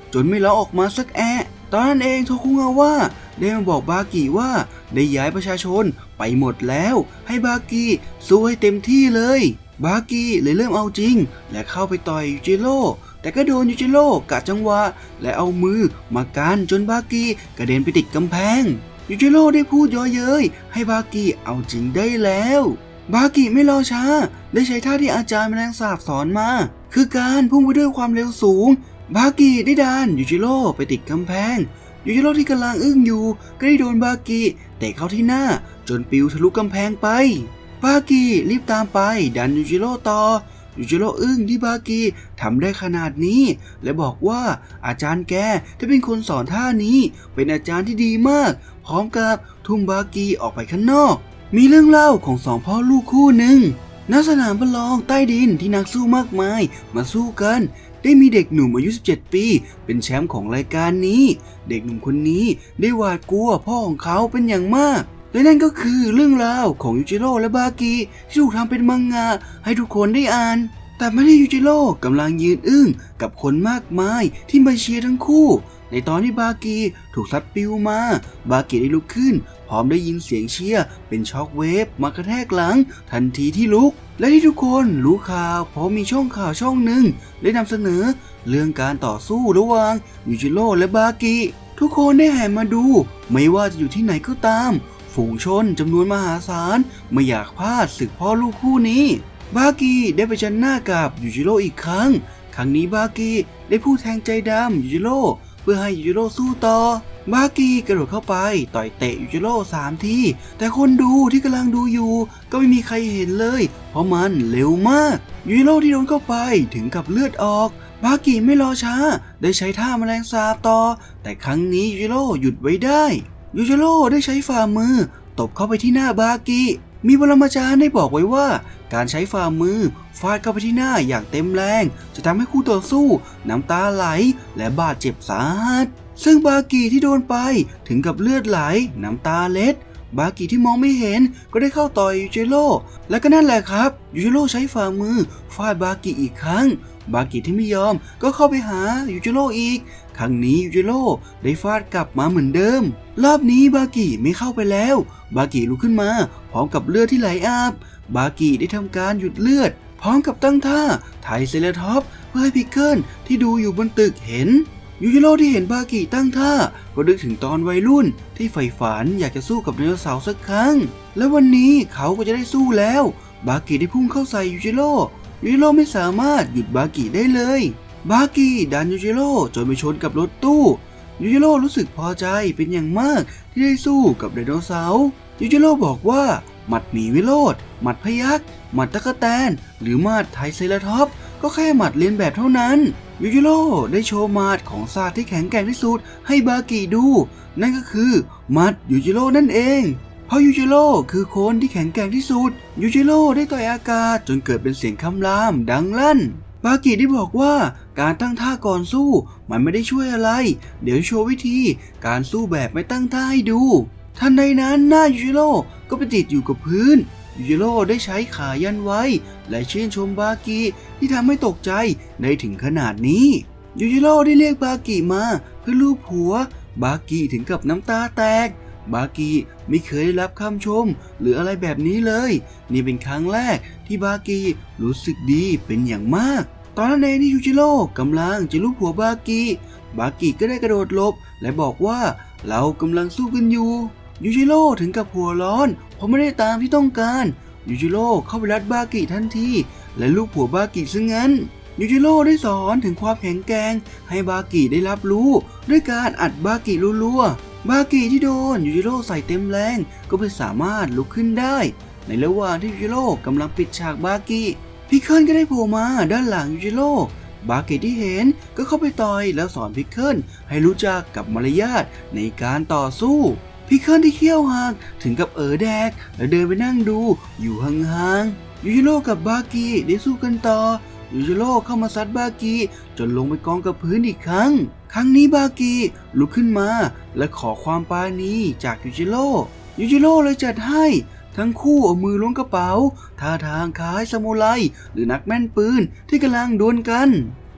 จนไม่ร้องออกมาสักแอะตอนนั้นเองโทคุงาวะได้มาบอกบากิว่าได้ย้ายประชาชนไปหมดแล้วให้บากิสู้ให้เต็มที่เลยบากิเลยเริ่มเอาจริงและเข้าไปต่อยยูจิโร่แต่ก็โดนยูจิโร่กะจังหวะและเอามือมากันจนบากิกระเด็นไปติดกำแพงยูจิโร่ได้พูดเยาะเย้ยให้บากิเอาจริงได้แล้วบากิไม่รอช้าได้ใช้ท่าที่อาจารย์แมลงสาบสอนมาคือการพุ่งไปด้วยความเร็วสูงบากิได้ดันยูจิโร่ไปติดกำแพงยูจิโร่ที่กำลังอึ้งอยู่ก็ได้โดนบากิเตะเข้าที่หน้าจนปิวทะลุกำแพงไปบากิรีบตามไปดันยูจิโร่ต่อยูจิโร่อึ้งที่บากิทำได้ขนาดนี้และบอกว่าอาจารย์แกที่เป็นคนสอนท่านี้เป็นอาจารย์ที่ดีมากพร้อมกับทุ่มบากิออกไปข้างนอกมีเรื่องเล่าของสองพ่อลูกคู่หนึ่งณสนามประลองใต้ดินที่นักสู้มากมายมาสู้กันได้มีเด็กหนุ่มอายุ17ปีเป็นแชมป์ของรายการนี้เด็กหนุ่มคนนี้ได้หวาดกลัวพ่อของเขาเป็นอย่างมากและนั่นก็คือเรื่องราวของยูจิโร่และบากิที่ถูกทำเป็นมังงะให้ทุกคนได้อ่านแต่ไม่ได้ยูจิโร่กำลังยืนอึ้งกับคนมากมายที่มาเชียร์ทั้งคู่ในตอนที่บากิถูกซัดปิวมาบากิได้ลุกขึ้นพร้อมได้ยินเสียงเชียร์เป็นช็อคเวฟมากระแทกหลังทันทีที่ลุกและที่ทุกคนรู้ข่าวเพราะมีช่องข่าวช่องหนึ่งได้นำเสนอเรื่องการต่อสู้ระหว่างยูจิโร่และบากิทุกคนได้แห่มาดูไม่ว่าจะอยู่ที่ไหนก็ตามฝูงชนจำนวนมหาศาลไม่อยากพลาดศึกพ่อลูกคู่นี้บากิได้ไปชันหน้ากับยูจิโร่อีกครั้งนี้บากิได้พูดแทงใจดำยูจิโร่เพื่อให้ยูจิโร่สู้ต่อบากิกระโดดเข้าไปต่อยเตะยูจิโร่3 ทีแต่คนดูที่กำลังดูอยู่ก็ไม่มีใครเห็นเลยเพราะมันเร็วมากยูจิโร่ที่โดนเข้าไปถึงกับเลือดออกบากิไม่รอช้าได้ใช้ท่าแมลงสาบต่อแต่ครั้งนี้ยูจิโร่หยุดไว้ได้ยูจิโร่ได้ใช้ฝ่ามือตบเข้าไปที่หน้าบากิมีปรมาจารย์ได้บอกไว้ว่าการใช้ฝ่ามือฟาดเข้าไปที่หน้าอย่างเต็มแรงจะทำให้คู่ต่อสู้น้ำตาไหลและบาดเจ็บสาหัสซึ่งบากิที่โดนไปถึงกับเลือดไหลน้ำตาเล็ดบากิที่มองไม่เห็นก็ได้เข้าต่อยยูจิโร่และก็นั่นแหละครับยูจิโร่ใช้ฝ่ามือฟาดบากิอีกครั้งบากิที่ไม่ยอมก็เข้าไปหายูจิโร่อีกครั้งนี้ยูจิโร่ได้ฟาดกลับมาเหมือนเดิมรอบนี้บากิไม่เข้าไปแล้วบากิลุกขึ้นมาพร้อมกับเลือดที่ไหลอาบบากิได้ทำการหยุดเลือดพร้อมกับตั้งท่าไทเซเลท็อปเพื่อให้พิกเกิลที่ดูอยู่บนตึกเห็นยูจิโร่ที่เห็นบากิตั้งท่าก็นึกถึงตอนวัยรุ่นที่ใฝ่ฝันอยากจะสู้กับไดโนเสาร์สักครั้งและวันนี้เขาก็จะได้สู้แล้วบากิได้พุ่งเข้าใส่ยูจิโร่ไม่สามารถหยุดบากิได้เลยบากิดันยูจิโร่จนไปชนกับรถตู้ยูจิโร่รู้สึกพอใจเป็นอย่างมากที่ได้สู้กับไดโนเสาร์ยูจิโร่บอกว่าหมัดหมีวิโรจน์หมัดพยัคฆ์หมัดตะกแตนหรือหมัดไทเซราทอปส์ก็แค่หมัดเลียนแบบเท่านั้นยูจิโร่ได้โชว์หมัดของศาสตร์ที่แข็งแกร่งที่สุดให้บากิดูนั่นก็คือหมัดยูจิโร่นั่นเองเพราะยูจิโร่คือคนที่แข็งแกร่งที่สุดยูจิโร่ได้ต่อยอากาศจนเกิดเป็นเสียงคำรามดังลั่นบากิได้บอกว่าการตั้งท่าก่อนสู้มันไม่ได้ช่วยอะไรเดี๋ยวโชว์วิธีการสู้แบบไม่ตั้งท่าให้ดูทันใดนั้นหน้ายูจิโร่ก็ไปติดอยู่กับพื้นยูจิโร่ได้ใช้ขายันไว้และชื่นชมบากิที่ทำให้ตกใจในถึงขนาดนี้ยูจิโร่ได้เรียกบากิมาเพื่อลูบหัวบากิถึงกับน้ำตาแตกบากิไม่เคยได้รับคำชมหรืออะไรแบบนี้เลยนี่เป็นครั้งแรกที่บากิรู้สึกดีเป็นอย่างมากตอนนั้นเองที่ยูจิโร่กำลังจะลูบหัวบากิก็ได้กระโดดหลบและบอกว่าเรากำลังสู้กันอยู่ยูจิโร่ถึงกับหัวร้อนเพราะไม่ได้ตามที่ต้องการยูจิโร่เข้าไปรัดบากิทันทีและลูบหัวบากิซะงั้นยูจิโร่ได้สอนถึงความแข็งแกร่งให้บากิได้รับรู้ด้วยการอัดบากิรัวๆบากิที่โดนยูจิโร่ใส่เต็มแรงก็ไม่สามารถลุกขึ้นได้ในระหว่างที่ยูจิโร่กำลังปิดฉากบากิพิกเกิลก็ได้โผล่มาด้านหลังยูจิโร่บากิที่เห็นก็เข้าไปต่อยแล้วสอนพิกเกิลให้รู้จักกับมารยาทในการต่อสู้พิกเกิลที่เขี้ยวหักถึงกับแดกและเดินไปนั่งดูอยู่ห่างๆยูจิโร่กับบากิได้สู้กันต่อยูจิโร่เข้ามาซัดบากิจนลงไปกองกับพื้นอีกครั้งนี้บากิลุกขึ้นมาและขอความปราณีจากยูจิโร่เลยจัดให้ทั้งคู่เอามือล้วงกระเป๋าท่าทางคล้ายซามูไรหรือนักแม่นปืนที่กำลังดวลกัน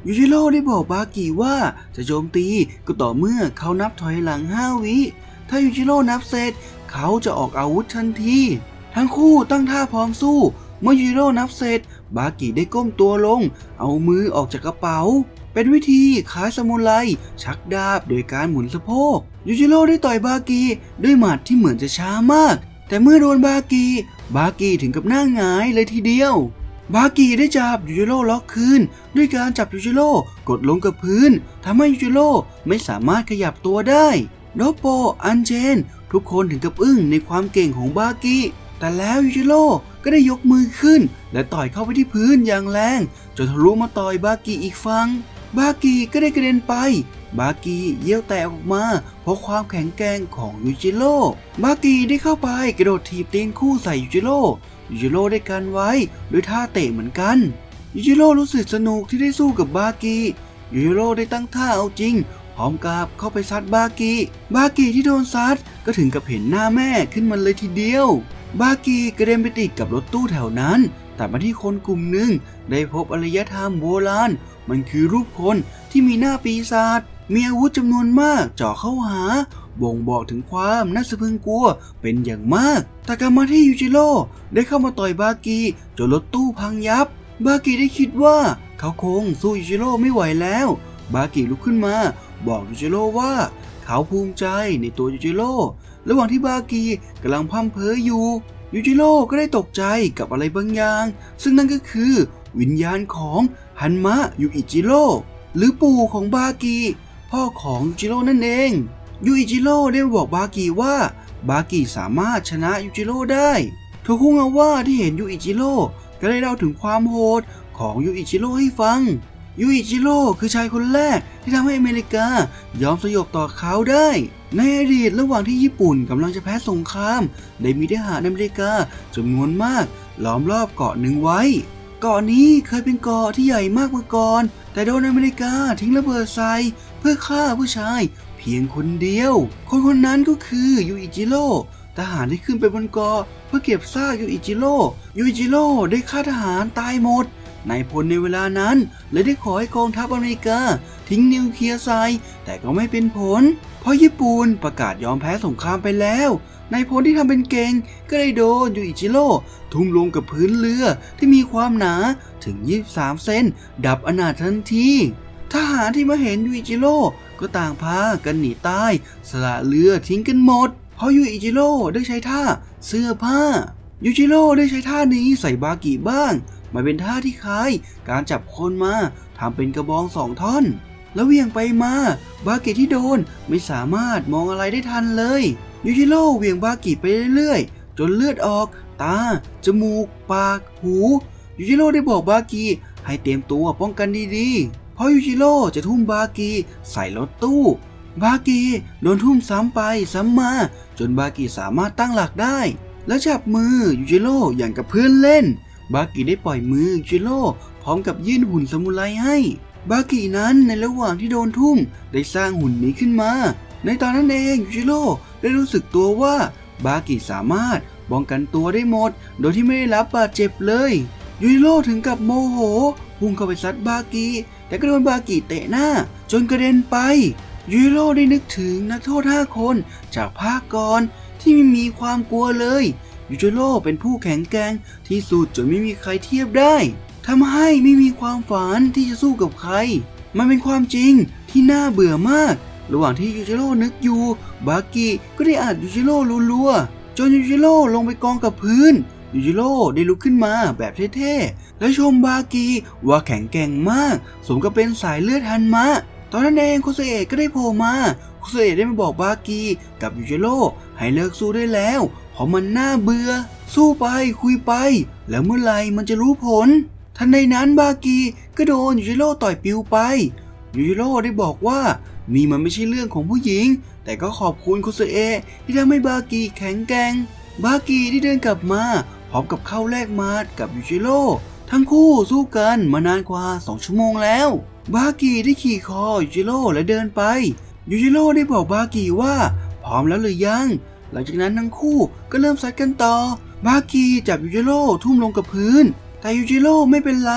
ยูจิโร่ได้บอกบากิว่าจะโจมตีก็ต่อเมื่อเขานับถอยหลัง5 วิถ้ายูจิโร่นับเสร็จเขาจะออกอาวุธทันทีทั้งคู่ตั้งท่าพร้อมสู้เมื่อยูจิโร่นับเสร็จบากิได้ก้มตัวลงเอามือออกจากกระเป๋าเป็นวิธีคล้ายซามูไรชักดาบโดยการหมุนสะโพกยูจิโร่ได้ต่อยบากิด้วยหมัดที่เหมือนจะช้ามากแต่เมื่อโดนบากิถึงกับหน้าหงายเลยทีเดียวบากิได้จับยูจิโร่ล็อกคืนด้วยการจับยูจิโร่กดลงกับพื้นทำให้ยูจิโร่ไม่สามารถขยับตัวได้โดโปอันเจนทุกคนถึงกับอึ้งในความเก่งของบากิแต่แล้วยูจิโร่ก็ได้ยกมือขึ้นและต่อยเข้าไปที่พื้นอย่างแรงจนทะลุมาต่อยบากิอีกฝั่งบากิก็ได้กระเด็นไปบากิเยี่ยวแตกออกมาเพราะความแข็งแกร่งของยูจิโร่บากิได้เข้าไปกระโดดถีบเตียงคู่ใส่ยูจิโร่ได้กันไว้ด้วยท่าเตะเหมือนกันยูจิโร่รู้สึกสนุกที่ได้สู้กับบากิยูจิโร่ได้ตั้งท่าเอาจริงพร้อมกับเข้าไปซัดบากิที่โดนซัดก็ถึงกับเห็นหน้าแม่ขึ้นมาเลยทีเดียวบากิกระเด็นไปติดกับรถตู้แถวนั้นแต่มาที่คนกลุ่มหนึ่งได้พบอารยธรรมโบราณมันคือรูปคนที่มีหน้าปีศาจมีอาวุธจำนวนมากจ่อเข้าหาบ่งบอกถึงความน่าสะพรึงกลัวเป็นอย่างมากแต่กลับมาที่ยูจิโร่ได้เข้ามาต่อยบากิจนรถตู้พังยับบากิได้คิดว่าเขาคงสู้ยูจิโร่ไม่ไหวแล้วบากิลุกขึ้นมาบอกยูจิโร่ว่าเขาภูมิใจในตัวยูจิโร่ระหว่างที่บากิกำลังพร่ำเพ้ออยู่ยูจิโร่ก็ได้ตกใจกับอะไรบางอย่างซึ่งนั่นก็คือวิญญาณของฮันมะยูอิจิโร่หรือปู่ของบากิพ่อของยูจิโร่นั่นเองยูอิจิโร่ได้บอกบากิว่าบากิสามารถชนะยูจิโร่ได้โทคุงาว่าที่เห็นยูอิจิโร่ก็ได้เล่าถึงความโหดของยูอิจิโร่ให้ฟังยูอิจิโร่คือชายคนแรกที่ทำให้อเมริกายอมสยบต่อเขาได้ในอดีตระหว่างที่ญี่ปุ่นกำลังจะแพ้สงครามได้มีทหารอเมริกาจำนวนมากล้อมรอบเกาะหนึ่งไว้เกาะนี้เคยเป็นเกาะที่ใหญ่มากมาก่อนแต่โดนอเมริกาทิ้งระเบิดใส่เพื่อฆ่าผู้ชายเพียงคนเดียวคนนั้นก็คือยูอิจิโร่ทหารที่ขึ้นไปบนเกาะเพื่อเก็บซากยูอิจิโร่ได้ฆ่าทหารตายหมดนายพลในเวลานั้นเลยได้ขอให้กองทัพอเมริกาทิ้งนิวเคลียร์ใส่แต่ก็ไม่เป็นผลเพราะญี่ปุ่นประกาศยอมแพ้สงครามไปแล้วนายพลที่ทำเป็นเก่งก็ได้โดนยูอิจิโร่ทุ่มลงกับพื้นเรือที่มีความหนาถึง23 เซนดับอนาถทันทีทหารที่มาเห็นยูอิจิโร่ก็ต่างพากันหนีตายสละเรือทิ้งกันหมดเพราะยูอิจิโร่ได้ใช้ท่าเสื้อผ้ายูจิโร่ได้ใช้ท่านี้ใส่บากิบ้างมันเป็นท่าที่คล้ายการจับคนมาทำเป็นกระบอง2 ท่อนแล้วเวี่ยงไปมาบากิที่โดนไม่สามารถมองอะไรได้ทันเลยยูจิโร่เวี่ยงบากิไปเรื่อยๆจนเลือดออกตาจมูกปากหูยูจิโร่ได้บอกบากิให้เตรียมตัวป้องกันดีๆเพราะยูจิโร่จะทุ่มบากิใส่รถตู้บากิโดนทุ่มซ้ำไปซ้ำมาจนบากิสามารถตั้งหลักได้และจับมือยูจิโร่อย่างกับเพื่อนเล่นบากิได้ปล่อยมือยูจิโร่พร้อมกับยื่นหุ่นซามูไรให้บากินั้นในระหว่างที่โดนทุ่มได้สร้างหุ่นนี้ขึ้นมาในตอนนั้นเองยูจิโร่ได้รู้สึกตัวว่าบากิสามารถป้องกันตัวได้หมดโดยที่ไม่ได้รับบาดเจ็บเลยยูจิโร่ถึงกับโมโหพุ่งเข้าไปซัดบากิแต่ก็โดนบากิเตะหน้าจนกระเด็นไปยูจิโร่ได้นึกถึงนักโทษ5 คนจากภาคก่อนที่ไม่มีความกลัวเลยยูจิโร่เป็นผู้แข็งแกร่งที่สุดจนไม่มีใครเทียบได้ทำให้ไม่มีความฝันที่จะสู้กับใครมันเป็นความจริงที่น่าเบื่อมากระหว่างที่ยูจิโร่นึกอยู่บากิก็ได้อัดยูจิโร่รัวๆจนยูจิโร่ลงไปกองกับพื้นยูจิโร่ได้ลุกขึ้นมาแบบเท่ๆและชมบากิว่าแข็งแกร่งมากสมกับเป็นสายเลือดฮันมะตอนนั้นเองโคเซเอะก็ได้โผล่มาโคเซเอะได้มาบอกบากิกับยูจิโร่ให้เลิกสู้ได้แล้วเพราะมันน่าเบื่อสู้ไปคุยไปแล้วเมื่อไหร่มันจะรู้ผลทันใดนั้นบากิก็โดนยูจิโร่ต่อยปิวไปยูจิโร่ได้บอกว่านี่มันไม่ใช่เรื่องของผู้หญิงแต่ก็ขอบคุณโคเซเอะที่ทำให้บากิแข็งแกร่งบากิที่เดินกลับมาพร้อมกับเข้าแลกหมัดกับยูจิโร่ทั้งคู่สู้กันมานานกว่า2 ชั่วโมงแล้วบากิได้ขี่คอยูจิโร่และเดินไปยูจิโร่ได้บอกบากิว่าพร้อมแล้วหรือยังหลังจากนั้นทั้งคู่ก็เริ่มซัดกันต่อบากิจับยูจิโร่ทุ่มลงกับพื้นแต่ยูจิโร่ไม่เป็นไรเพ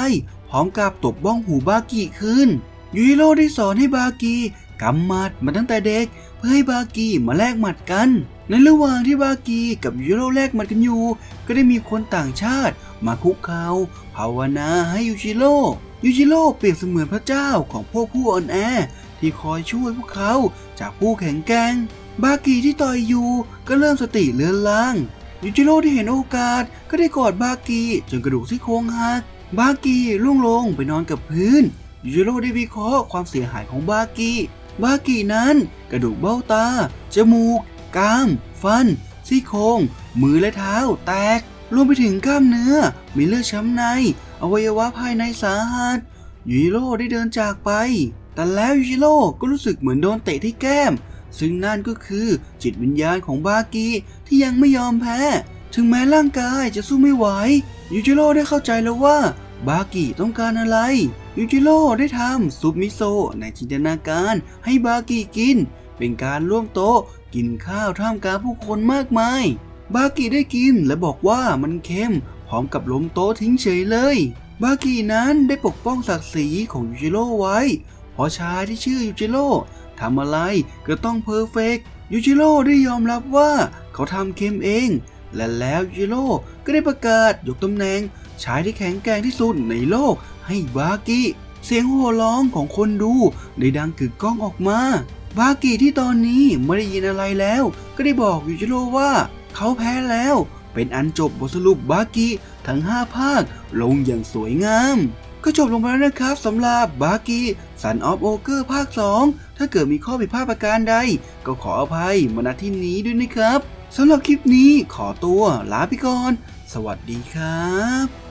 พร้อมกับตบบ้องหูบากิขึ้นยูจิโร่ได้สอนให้บากิกำหมัดมาตั้งแต่เด็กเพื่อให้บากิมาแลกหมัดกันในระหว่างที่บากิกับยูจิโร่แลกหมัดกันอยู่ก็ได้มีคนต่างชาติมาคุกเข่าภาวนาให้ยูจิโร่เปรียบเสมือนพระเจ้าของพวกผู้อ่อนแอที่คอยช่วยพวกเขาจากผู้แข็งแกร่งบากิที่ต่อยอยู่ก็เริ่มสติเลือนลางยูจิโร่ที่เห็นโอกาสก็ได้กอดบากิจนกระดูกซี่โครงหักบากิล่วงลงไปนอนกับพื้นยูจิโร่ได้วิเคราะห์ความเสียหายของบากินั้นกระดูกเบ้าตาจมูกกรามฟันซี่โครงมือและเท้าแตกรวมไปถึงกล้ามเนื้อมีเลือดช้ำในอวัยวะภายในสาหัสยูจิโร่ได้เดินจากไปแต่แล้วยูจิโร่ก็รู้สึกเหมือนโดนเตะที่แก้มซึ่งนั่นก็คือจิตวิญญาณของบากิที่ยังไม่ยอมแพ้ถึงแม้ร่างกายจะสู้ไม่ไหวยูจิโร่ได้เข้าใจแล้วว่าบากิต้องการอะไรยูจิโร่ได้ทำซุปมิโซะในจินตนาการให้บากิกินเป็นการร่วมโต๊ะกินข้าวท่ามกลางผู้คนมากมายบากิได้กินและบอกว่ามันเค็มพร้อมกับล้มโต๊ะทิ้งเฉยเลยบากินั้นได้ปกป้องศักดิ์ศรีของยูจิโร่ไว้เพราะชายที่ชื่อยูจิโร่ทำอะไรก็ต้องเพอร์เฟกต์ยูจิโร่ได้ยอมรับว่าเขาทำเค็มเองและแล้วยูจิโร่ก็ได้ประกาศยกตำแหน่งชายที่แข็งแกร่งที่สุดในโลกให้บากิเสียงโห่ร้องของคนดูได้ดังกึกก้องออกมาบากิที่ตอนนี้ไม่ได้ยินอะไรแล้วก็ได้บอกยูจิโร่ว่าเขาแพ้แล้วเป็นอันจบบทสรุปบากิทั้ง5ภาคลงอย่างสวยงามก็จบลงไปแล้วนะครับสำหรับบากิ Son of Ogre ภาค 2ถ้าเกิดมีข้อผิดพลาดประการใดก็ขออภัยมาณที่นี้ด้วยนะครับสำหรับคลิปนี้ขอตัวลาไปก่อนสวัสดีครับ